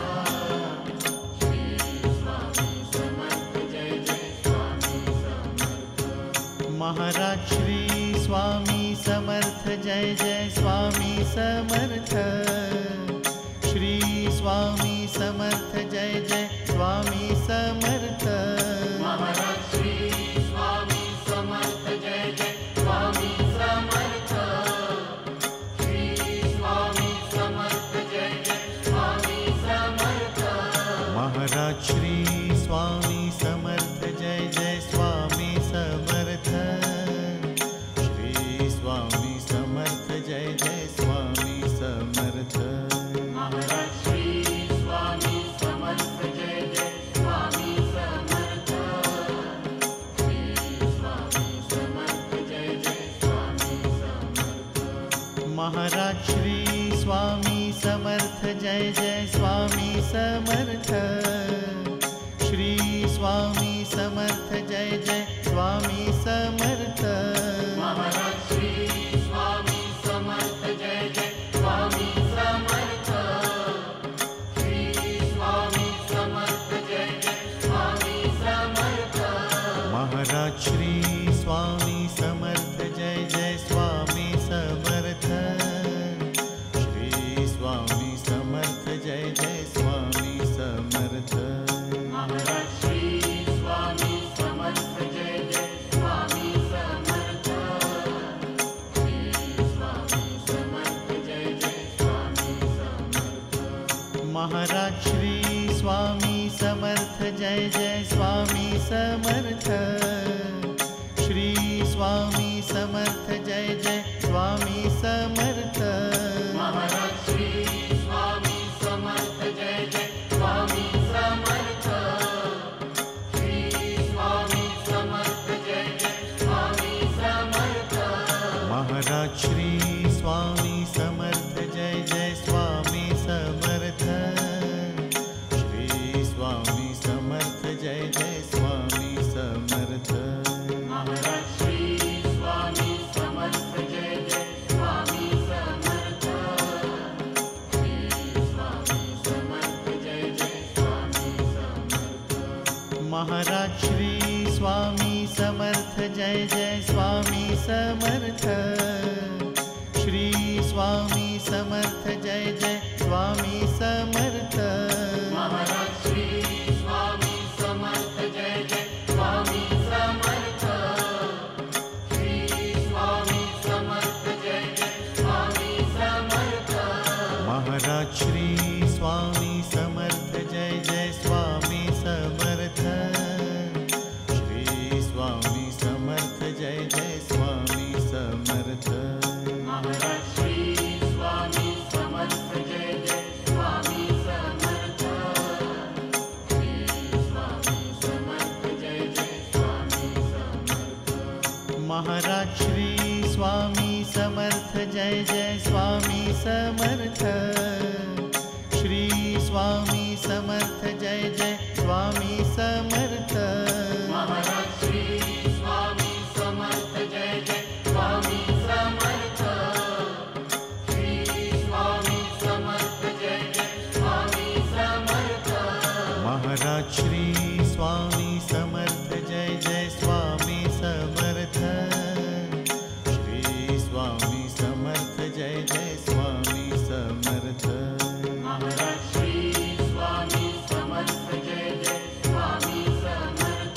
Shri Swami Samarth Jai Jai Swami Samarth. Maharaj Shri Swami Samarth Jai Jai Swami Samarth. Shri Swami Samarth Jai Jai Swami Samarth. Maharaj Shri Swami Samarth Jai Jai Swami Samarth. Shri Swami Samarth Jai Jai Swami Samarth. Maharaj Shri Swami Samarth Jai Jai Swami Samarth. Shri Swami Samarth Jai Jai Swami Samarth. Maharaj Shri Swami Samarth Jai Jai Swami Samarth. Shri Swami Samarth Jai Jai Swami Samarth. Maharaj Shri Swami Samarth Jai Jai Swami Samarth. Shri Swami Samarth Jai Jai Swami Samarth. Maharaj Shri Swami Samarth Jai Jai Swami Samarth. Shri Swami Samarth Jai Jai Swami Samarth. Maharaj Shri Swami Samarth Jai Jai Swami Samarth. Shri Swami Samarth Jai Jai Swami Samarth. Maharaj Shri Swami Samarth Jai Jai Swami Samarth. Shri Swami Samarth Jai Jai Swami Samarth. Maharaj Shri Swami Samarth Jai Jai Swami Samarth. Shri Swami Samarth Jai Jai Swami Samarth. Maharaj Shri Swami Samarth Jai Jai Swami Samarth. Shri Swami Samarth Jai Jai Swami Samarth. Maharaj Shri Swami Samarth Jai Jai Swami Samarth. Shri Swami Samarth Jai Jai Swami Samarth. Maharaj Shri Swami Samarth Jai Jai Swami Samarth. Shri Swami Samarth Jai Jai Swami Samarth. Maharaj Shri Swami Samarth Jai Jai Swami Samarth. Shri Swami Samarth Jai Jai Swami Samarth. Maharaj Shri Swami Samarth Jai Jai Swami Samarth. Shri Swami Samarth Jai Jai Swami Samarth. Maharaj Shri Swami Samarth Jai Jai Swami Samarth. Shri Swami Samarth Jai Jai Swami Samarth. Maharaj Shri Swami Samarth Jai Jai Swami Samarth. Shri Swami Samarth Jai Jai Swami Samarth. Maharaj Shri Swami Samarth Jai Jai Swami Samarth. Shri Swami Samarth Jai Jai Swami Samarth. Maharaj Shri Swami Samarth Jai Jai Swami Samarth. Shri Swami Samarth Jai Jai Swami Samarth. Maharaj Shri Swami Samarth Jai Jai Swami Samarth. Shri Swami Samarth Jai Jai Swami Samarth. Maharaj Shri Swami Samarth Jai Jai Swami Samarth.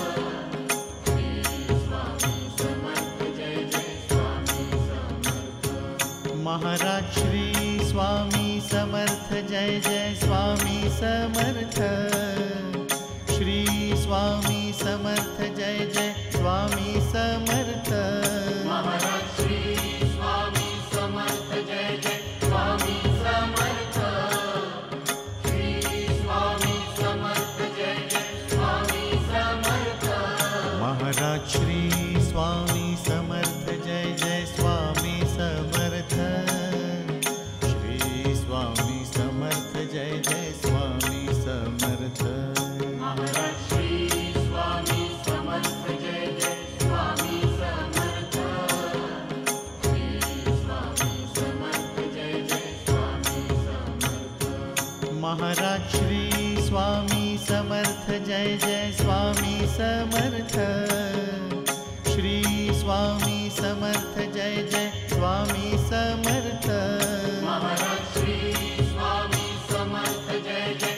Shri Swami Samarth Jai Jai Swami Samarth. Maharaj Shri Swami Samarth Jai Jai Swami Samarth. Shri Swami Samarth Jai Jai Swami Samarth. Maharaj Shri Swami Samarth Jai Jai Swami Samarth. Shri Swami Samarth Jai Jai Swami Samarth. Maharaj Shri Swami Samarth Jai Jai Swami Samarth. Shri Swami Samarth Jai Jai Swami Samarth. Maharaj Shri Swami Samarth Jai Jai Swami Samarth. Shri Swami Samarth Jai Jai Swami Samarth. Maharaj Shri Swami Samarth Jai Jai Swami Samarth. Shri Swami Samarth Jai Jai Swami Samarth. Maharaj Shri Swami Samarth Jai Jai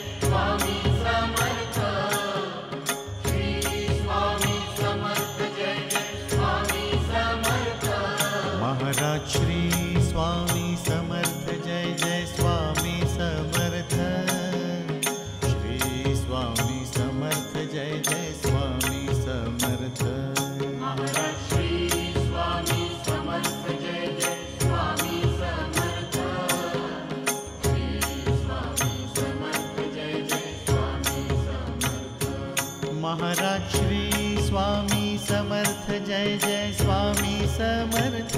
Maharaj Shri Swami Samarth Jai Jai Swami Samarth.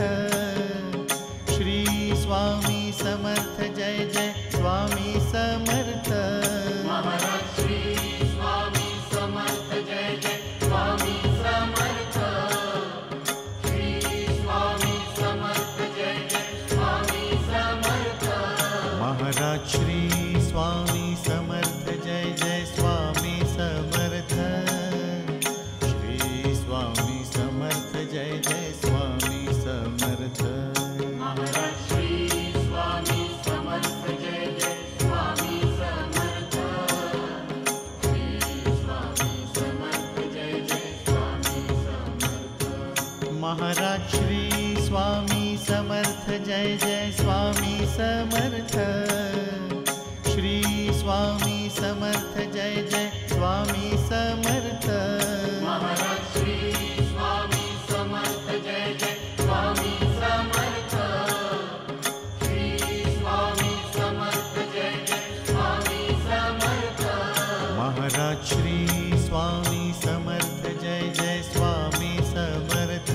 Shri Swami Samarth Jai Jai Swami Samarth. Maharaj Shri Swami Samarth Jai Jai Swami Samarth. Shri Swami Samarth Jai Jai Swami Samarth. Maharaj Shri Swami Samarth Jai Jai Swami Samarth. Shri Swami Samarth Jai Jai Swami Samarth. Maharaj Shri Swami Samarth Jai Jai Swami Samarth. Shri Swami Samarth Jai Jai Swami Samarth. Maharaj Shri Swami Samarth Jai Jai Swami Samarth. Shri Swami Samarth Jai Jai Swami Samarth. Maharaj Shri Swami Samarth Jai Jai Swami Samarth. Shri Swami Samarth Jai Jai Swami Samarth. Maharaj Shri Swami Samarth Jai Jai Swami Samarth.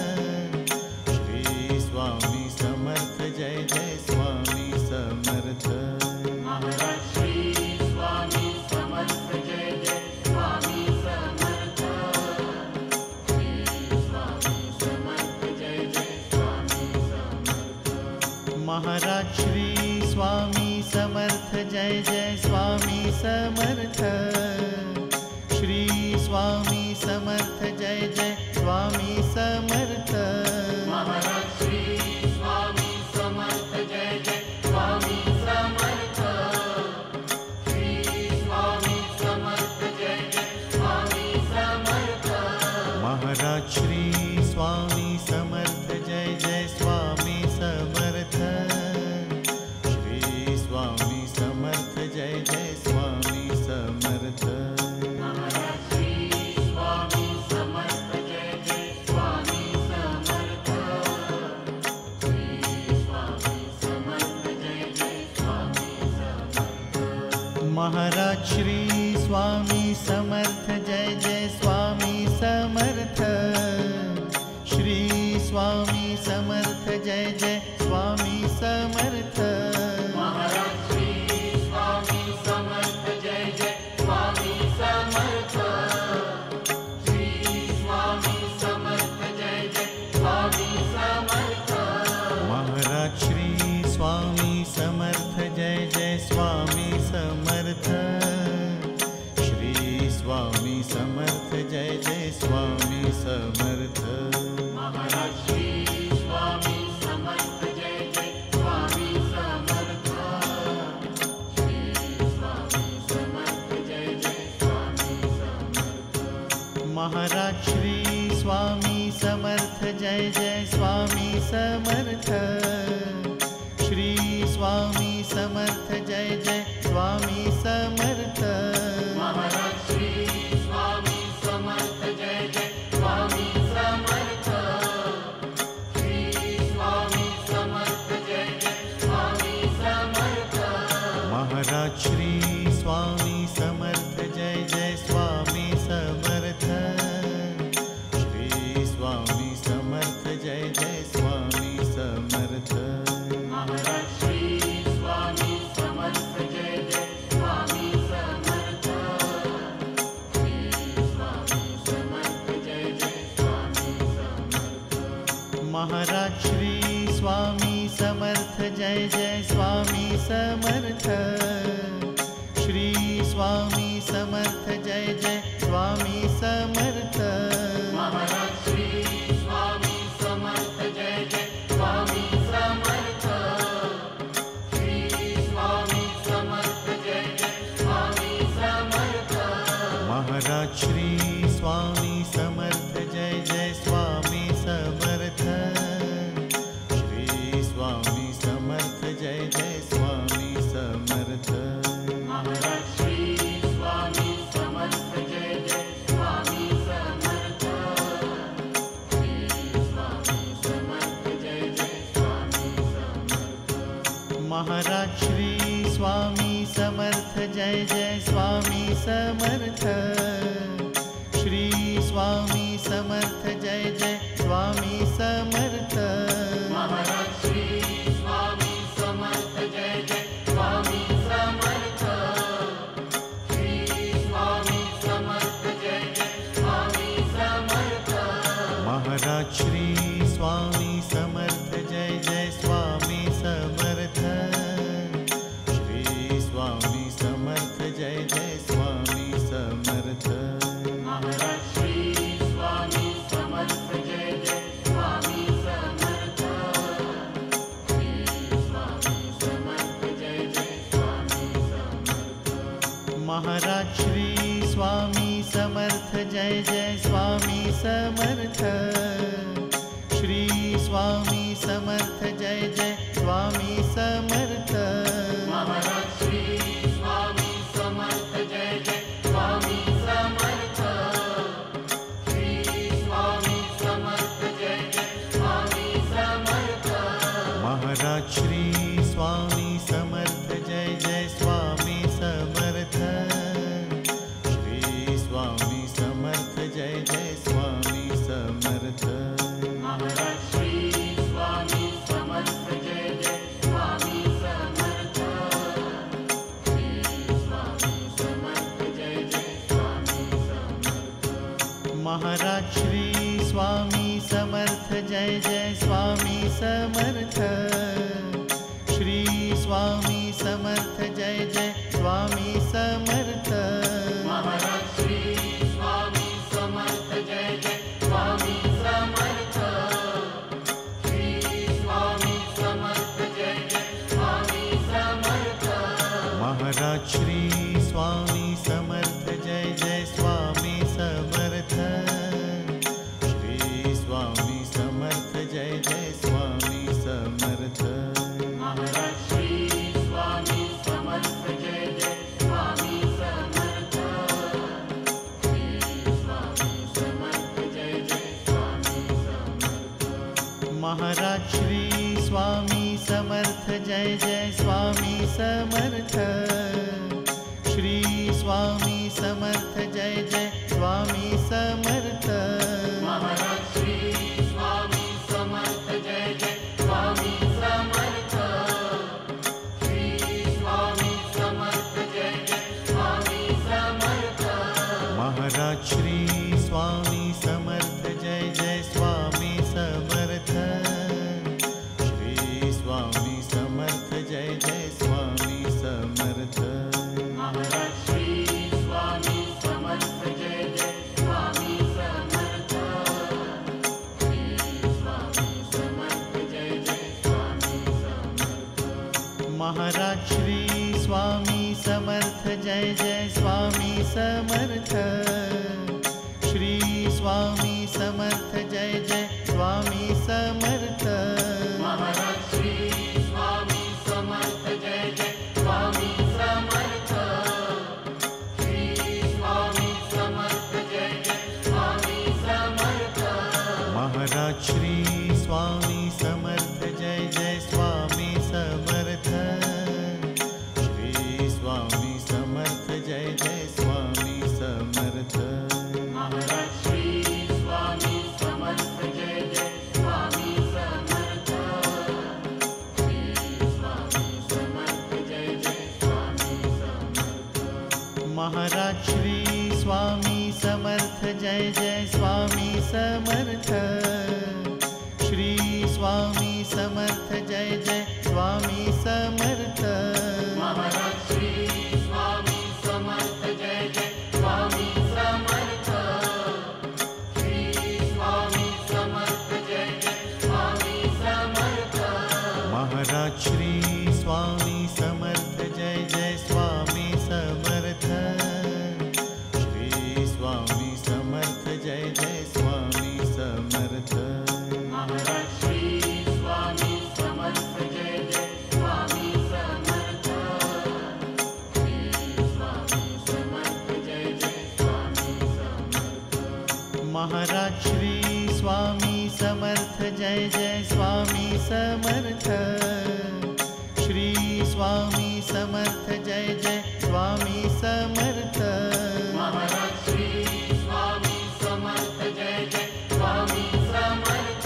Shri Swami Samarth Jai Jai Swami Samarth. Maharaj Shri Swami Samarth Jai Jai Swami Samarth. Shri Swami Samarth Jai Jai Swami Samarth. Maharaj Shri Swami Samarth Jai Jai Swami Samarth. Shri Swami Samarth Jai Jai Swami Samarth. Maharaj Shri Swami Samarth Jai Jai Swami Samarth. Shri Swami Samarth Jai Jai Swami Samarth. Maharaj Shri Swami Samarth Jai Jai Swami Samarth. Shri Swami Samarth Jai Jai Swami Samarth. Maharaj Shri Swami Samarth Jai Jai Swami Samarth. Shri Swami Samarth Jai Jai Swami Samarth. Maharaj Shri Swami Samarth Jai Jai Swami Samarth. Shri Swami Samarth Jai Jai Swami Samarth. Maharaj Shri Swami Samarth Jai Jai Swami Samarth. Shri Swami Samarth Jai Jai Swami Samarth. Maharaj Shri Swami Samarth Jai Jai Swami Samarth. Shri Swami Samarth Jai Jai Swami Samarth. Maharaj Shri Swami Samarth Jai Jai Swami Samarth. Shri Swami Samarth Jai Jai Swami Samarth. Maharaj Shri Swami Samarth Jai Jai Swami Samarth. Shri Swami Samarth Jai Jai Swami Samarth. Maharaj Shri Swami Samarth Jai Jai Swami Samarth. Shri Swami Samarth Jai Jai Swami Samarth. Maharaj Shri Swami Samarth Jai Jai Swami Samarth. Shri Swami Samarth Jai Jai Swami Samarth. Maharaj Shri Swami Samarth Jai Jai Swami Samarth. Shri Swami Samarth Jai Jai Swami Samarth. Maharaj Shri Swami Samarth Jai Jai Swami Samarth. Shri Swami Samarth Jai Jai Swami Samarth. Maharaj Shri Swami Samarth Jai Jai Swami Samarth. Shri Swami Samarth Jai Jai Swami Samarth. Maharaj Shri Swami Samarth Jai Jai Swami Samarth. Shri Swami Samarth Jai Jai Swami Samarth. Maharaj Shri Swami Samarth Jai Jai Swami Samarth. Shri Swami Samarth Jai Jai Swami Samarth. Maharaj Shri Swami Samarth Jai Jai Swami Samarth. Jai Jai Swami Samarth. Shri Swami Samarth Jai Jai Swami Samarth. Maharaj Shri Swami Samarth Jai Jai Swami Samarth. Shri Swami Samarth Jai Jai Swami Samarth. Maharaj Shri Swami Samarth Jai Jai Swami Samarth. Shri Swami Samarth Jai Jai Swami Samarth. Maharaj Shri Swami Samarth Jai Jai Swami Samarth. Shri Swami Samarth Jai Jai Swami Samarth. Maharaj Shri Swami Samarth Jai Jai Swami Samarth. Shri Swami Samarth Jai Jai Swami Samarth. Maharaj Shri Swami Samarth Jai Jai Swami Samarth. Shri Swami Samarth Jai Jai Swami Samarth. Maharaj Shri Swami Samarth Jai Jai Swami Samarth. Shri Swami Samarth Jai Jai Swami Samarth. Maharaj Shri Swami Samarth Jai Jai Swami Samarth. Shri Swami Samarth Jai Jai Swami Samarth. Maharaj Shri Swami Samarth Jai Jai Swami Samarth. Shri Swami Samarth Jai Jai Swami Samarth. Maharaj Shri Swami Samarth Jai Jai Swami Samarth. Shri Swami Samarth Jai Jai Swami Samarth. Maharaj Shri Swami Samarth Jai Jai Swami Samarth. Shri Swami Samarth Jai Jai Swami Samarth. Maharaj Shri Swami Samarth Jai Jai Swami Samarth. Shri Swami Samarth Jai Jai Swami Samarth. Maharaj Shri Swami Samarth Jai Jai Swami Samarth. Shri Swami Samarth Jai Jai Swami Samarth. Maharaj Shri Swami Samarth Jai Jai Swami Samarth. Shri Swami Samarth Jai Jai Swami Samarth. Maharaj Shri Swami Samarth Jai Jai Swami Samarth. Shri Swami Samarth Jai Jai Swami Samarth. Maharaj Shri Swami Samarth Jai Jai Swami Samarth. Shri Swami Samarth Jai Jai Swami Samarth. Maharaj Shri Swami Samarth Jai Jai Swami Samarth. Shri Swami Samarth Jai Jai Swami Samarth. Maharaj Shri Swami Samarth Jai Jai Swami Samarth. Shri Swami Samarth Jai Jai Swami Samarth. Maharaj Shri Swami Samarth Jai Jai Swami Samarth. Shri Swami Samarth Jai Jai Swami Samarth. Maharaj Shri Swami Samarth Jai Jai Swami Samarth. Shri Swami Samarth Jai Jai Swami Samarth. Maharaj Shri Swami Samarth Jai Jai Swami Samarth. Shri Swami Samarth Jai Jai Swami Samarth. Maharaj Shri Swami Samarth Jai Jai Swami Samarth.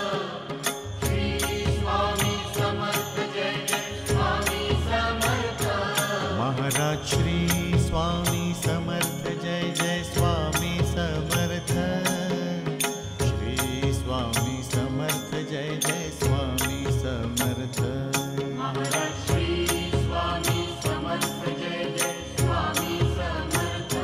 Shri Swami Samarth Jai Jai Swami Samarth. Maharaj Shri Swami Samarth Jai Jai Swami Samarth. Shri Swami Samarth Jai Jai Swami Samarth. Maharaj Shri Swami Samarth Jai Jai Swami Samarth.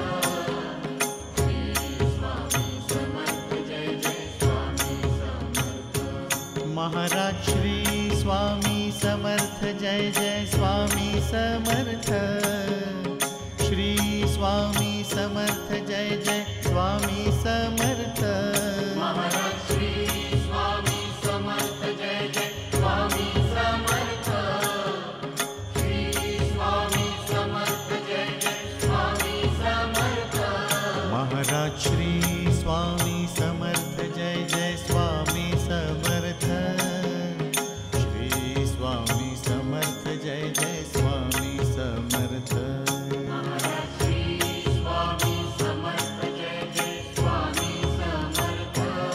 Shri Swami Samarth Jai Jai Swami Samarth. Maharaj Shri Swami Samarth Jai Jai Swami Samarth. Shri Swami Samarth Jai Jai Swami Samarth. Maharaj Shri Swami Samarth Jai Jai Swami Samarth. Shri Swami Samarth Jai Jai Swami Samarth. Maharaj Shri Swami Samarth Jai Jai Swami Samarth. Shri Swami Samarth Jai Jai Swami Samarth. Maharaj Shri Swami Samarth Jai Jai Swami Samarth.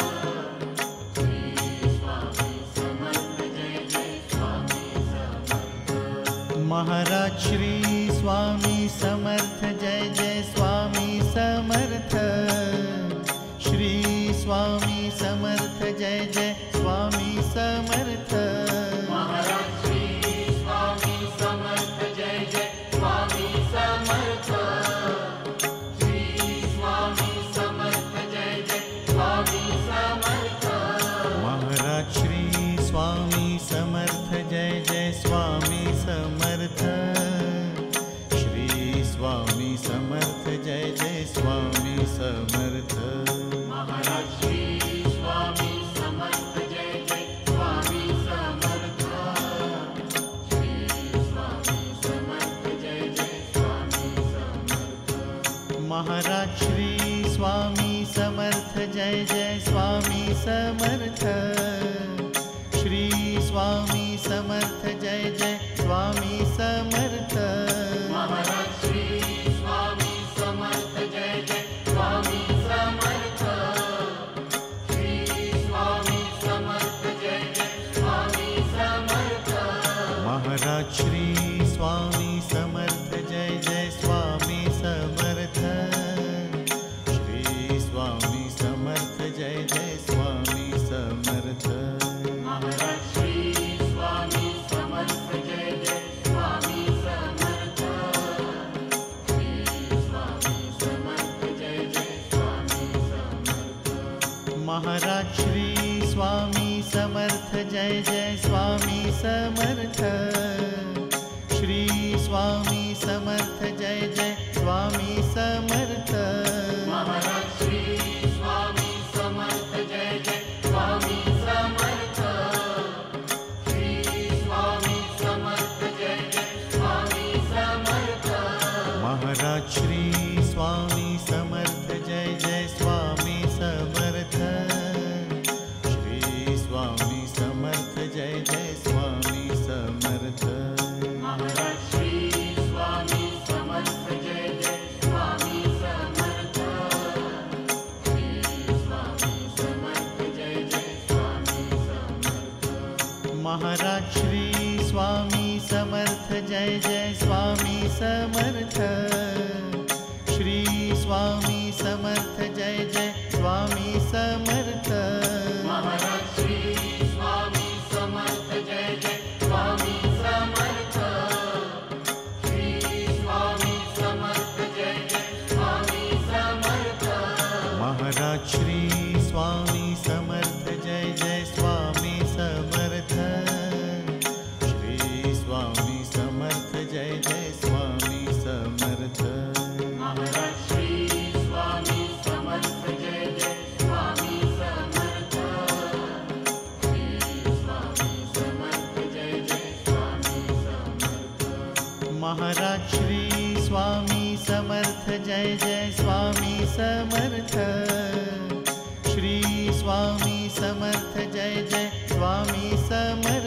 Shri Swami Samarth Jai Jai Swami Samarth. Maharaj Shri Swami Samarth Jai Jai Swami Samarth. Shri Swami Samarth Jai Jai Swami Samarth. Maharaj Shri Swami Samarth Jai Jai Swami Samarth. Shri Swami Samarth Jai Jai Swami Samarth. Maharaj Shri Swami Samarth Jai Jai Swami Samarth. Shri Swami Samarth Jai Jai Swami Samarth. Maharaj Shri Swami Samarth Jai Jai Swami Samarth. Shri Swami Samarth Jai Jai Swami Samarth. Maharaj Shri Swami Samarth Jai Jai Swami Samarth. Shri Swami Samarth Jai Jai Swami Samarth. Maharaj Shri Swami Samarth Jai Jai Swami Samarth. Shri Swami Samarth Jai Jai Swami Samarth. Maharaj Shri Swami Samarth Jai Jai Swami Samarth. Shri Swami Samarth Jai Jai Swami Samarth. Maharaj Shri Swami Samarth Jai Jai Swami Samarth. Shri Swami Samarth Jai Jai Swami Samarth. Maharaj Shri Swami Samarth Jai Jai Swami Samarth. Shri Swami Samarth Jai Jai Swami Samarth. Maharaj Shri Swami Samarth Jai Jai Swami Samarth. Shri Swami Samarth Jai Jai Swami Samarth. Maharaj Shri Swami Samarth Jai Jai Swami Samarth. Shri Swami Samarth Jai Jai Swami Samarth. Maharaj Shri Swami Samarth Jai Jai Swami Samarth. Shri Swami Samarth Jai Jai Swami Samarth. Maharaj Shri Swami Samarth Jai Jai Swami Samarth. Shri Swami Samarth Jai Jai Swami Samarth. Maharaj Shri Swami Samarth Jai Jai Swami Samarth. Shri Swami Samarth Jai Jai Swami Samarth. Maharaj Shri Swami Samarth Jai Jai Swami Samarth. Shri Swami Samarth Jai Jai Swami Samarth. Maharaj Shri Swami Samarth Jai Jai Swami Samarth. Shri Swami Samarth Jai Jai Swami Samarth. Maharaj Shri Swami Samarth Jai Jai Swami Samarth. Shri Swami Samarth Jai Jai Swami Samarth.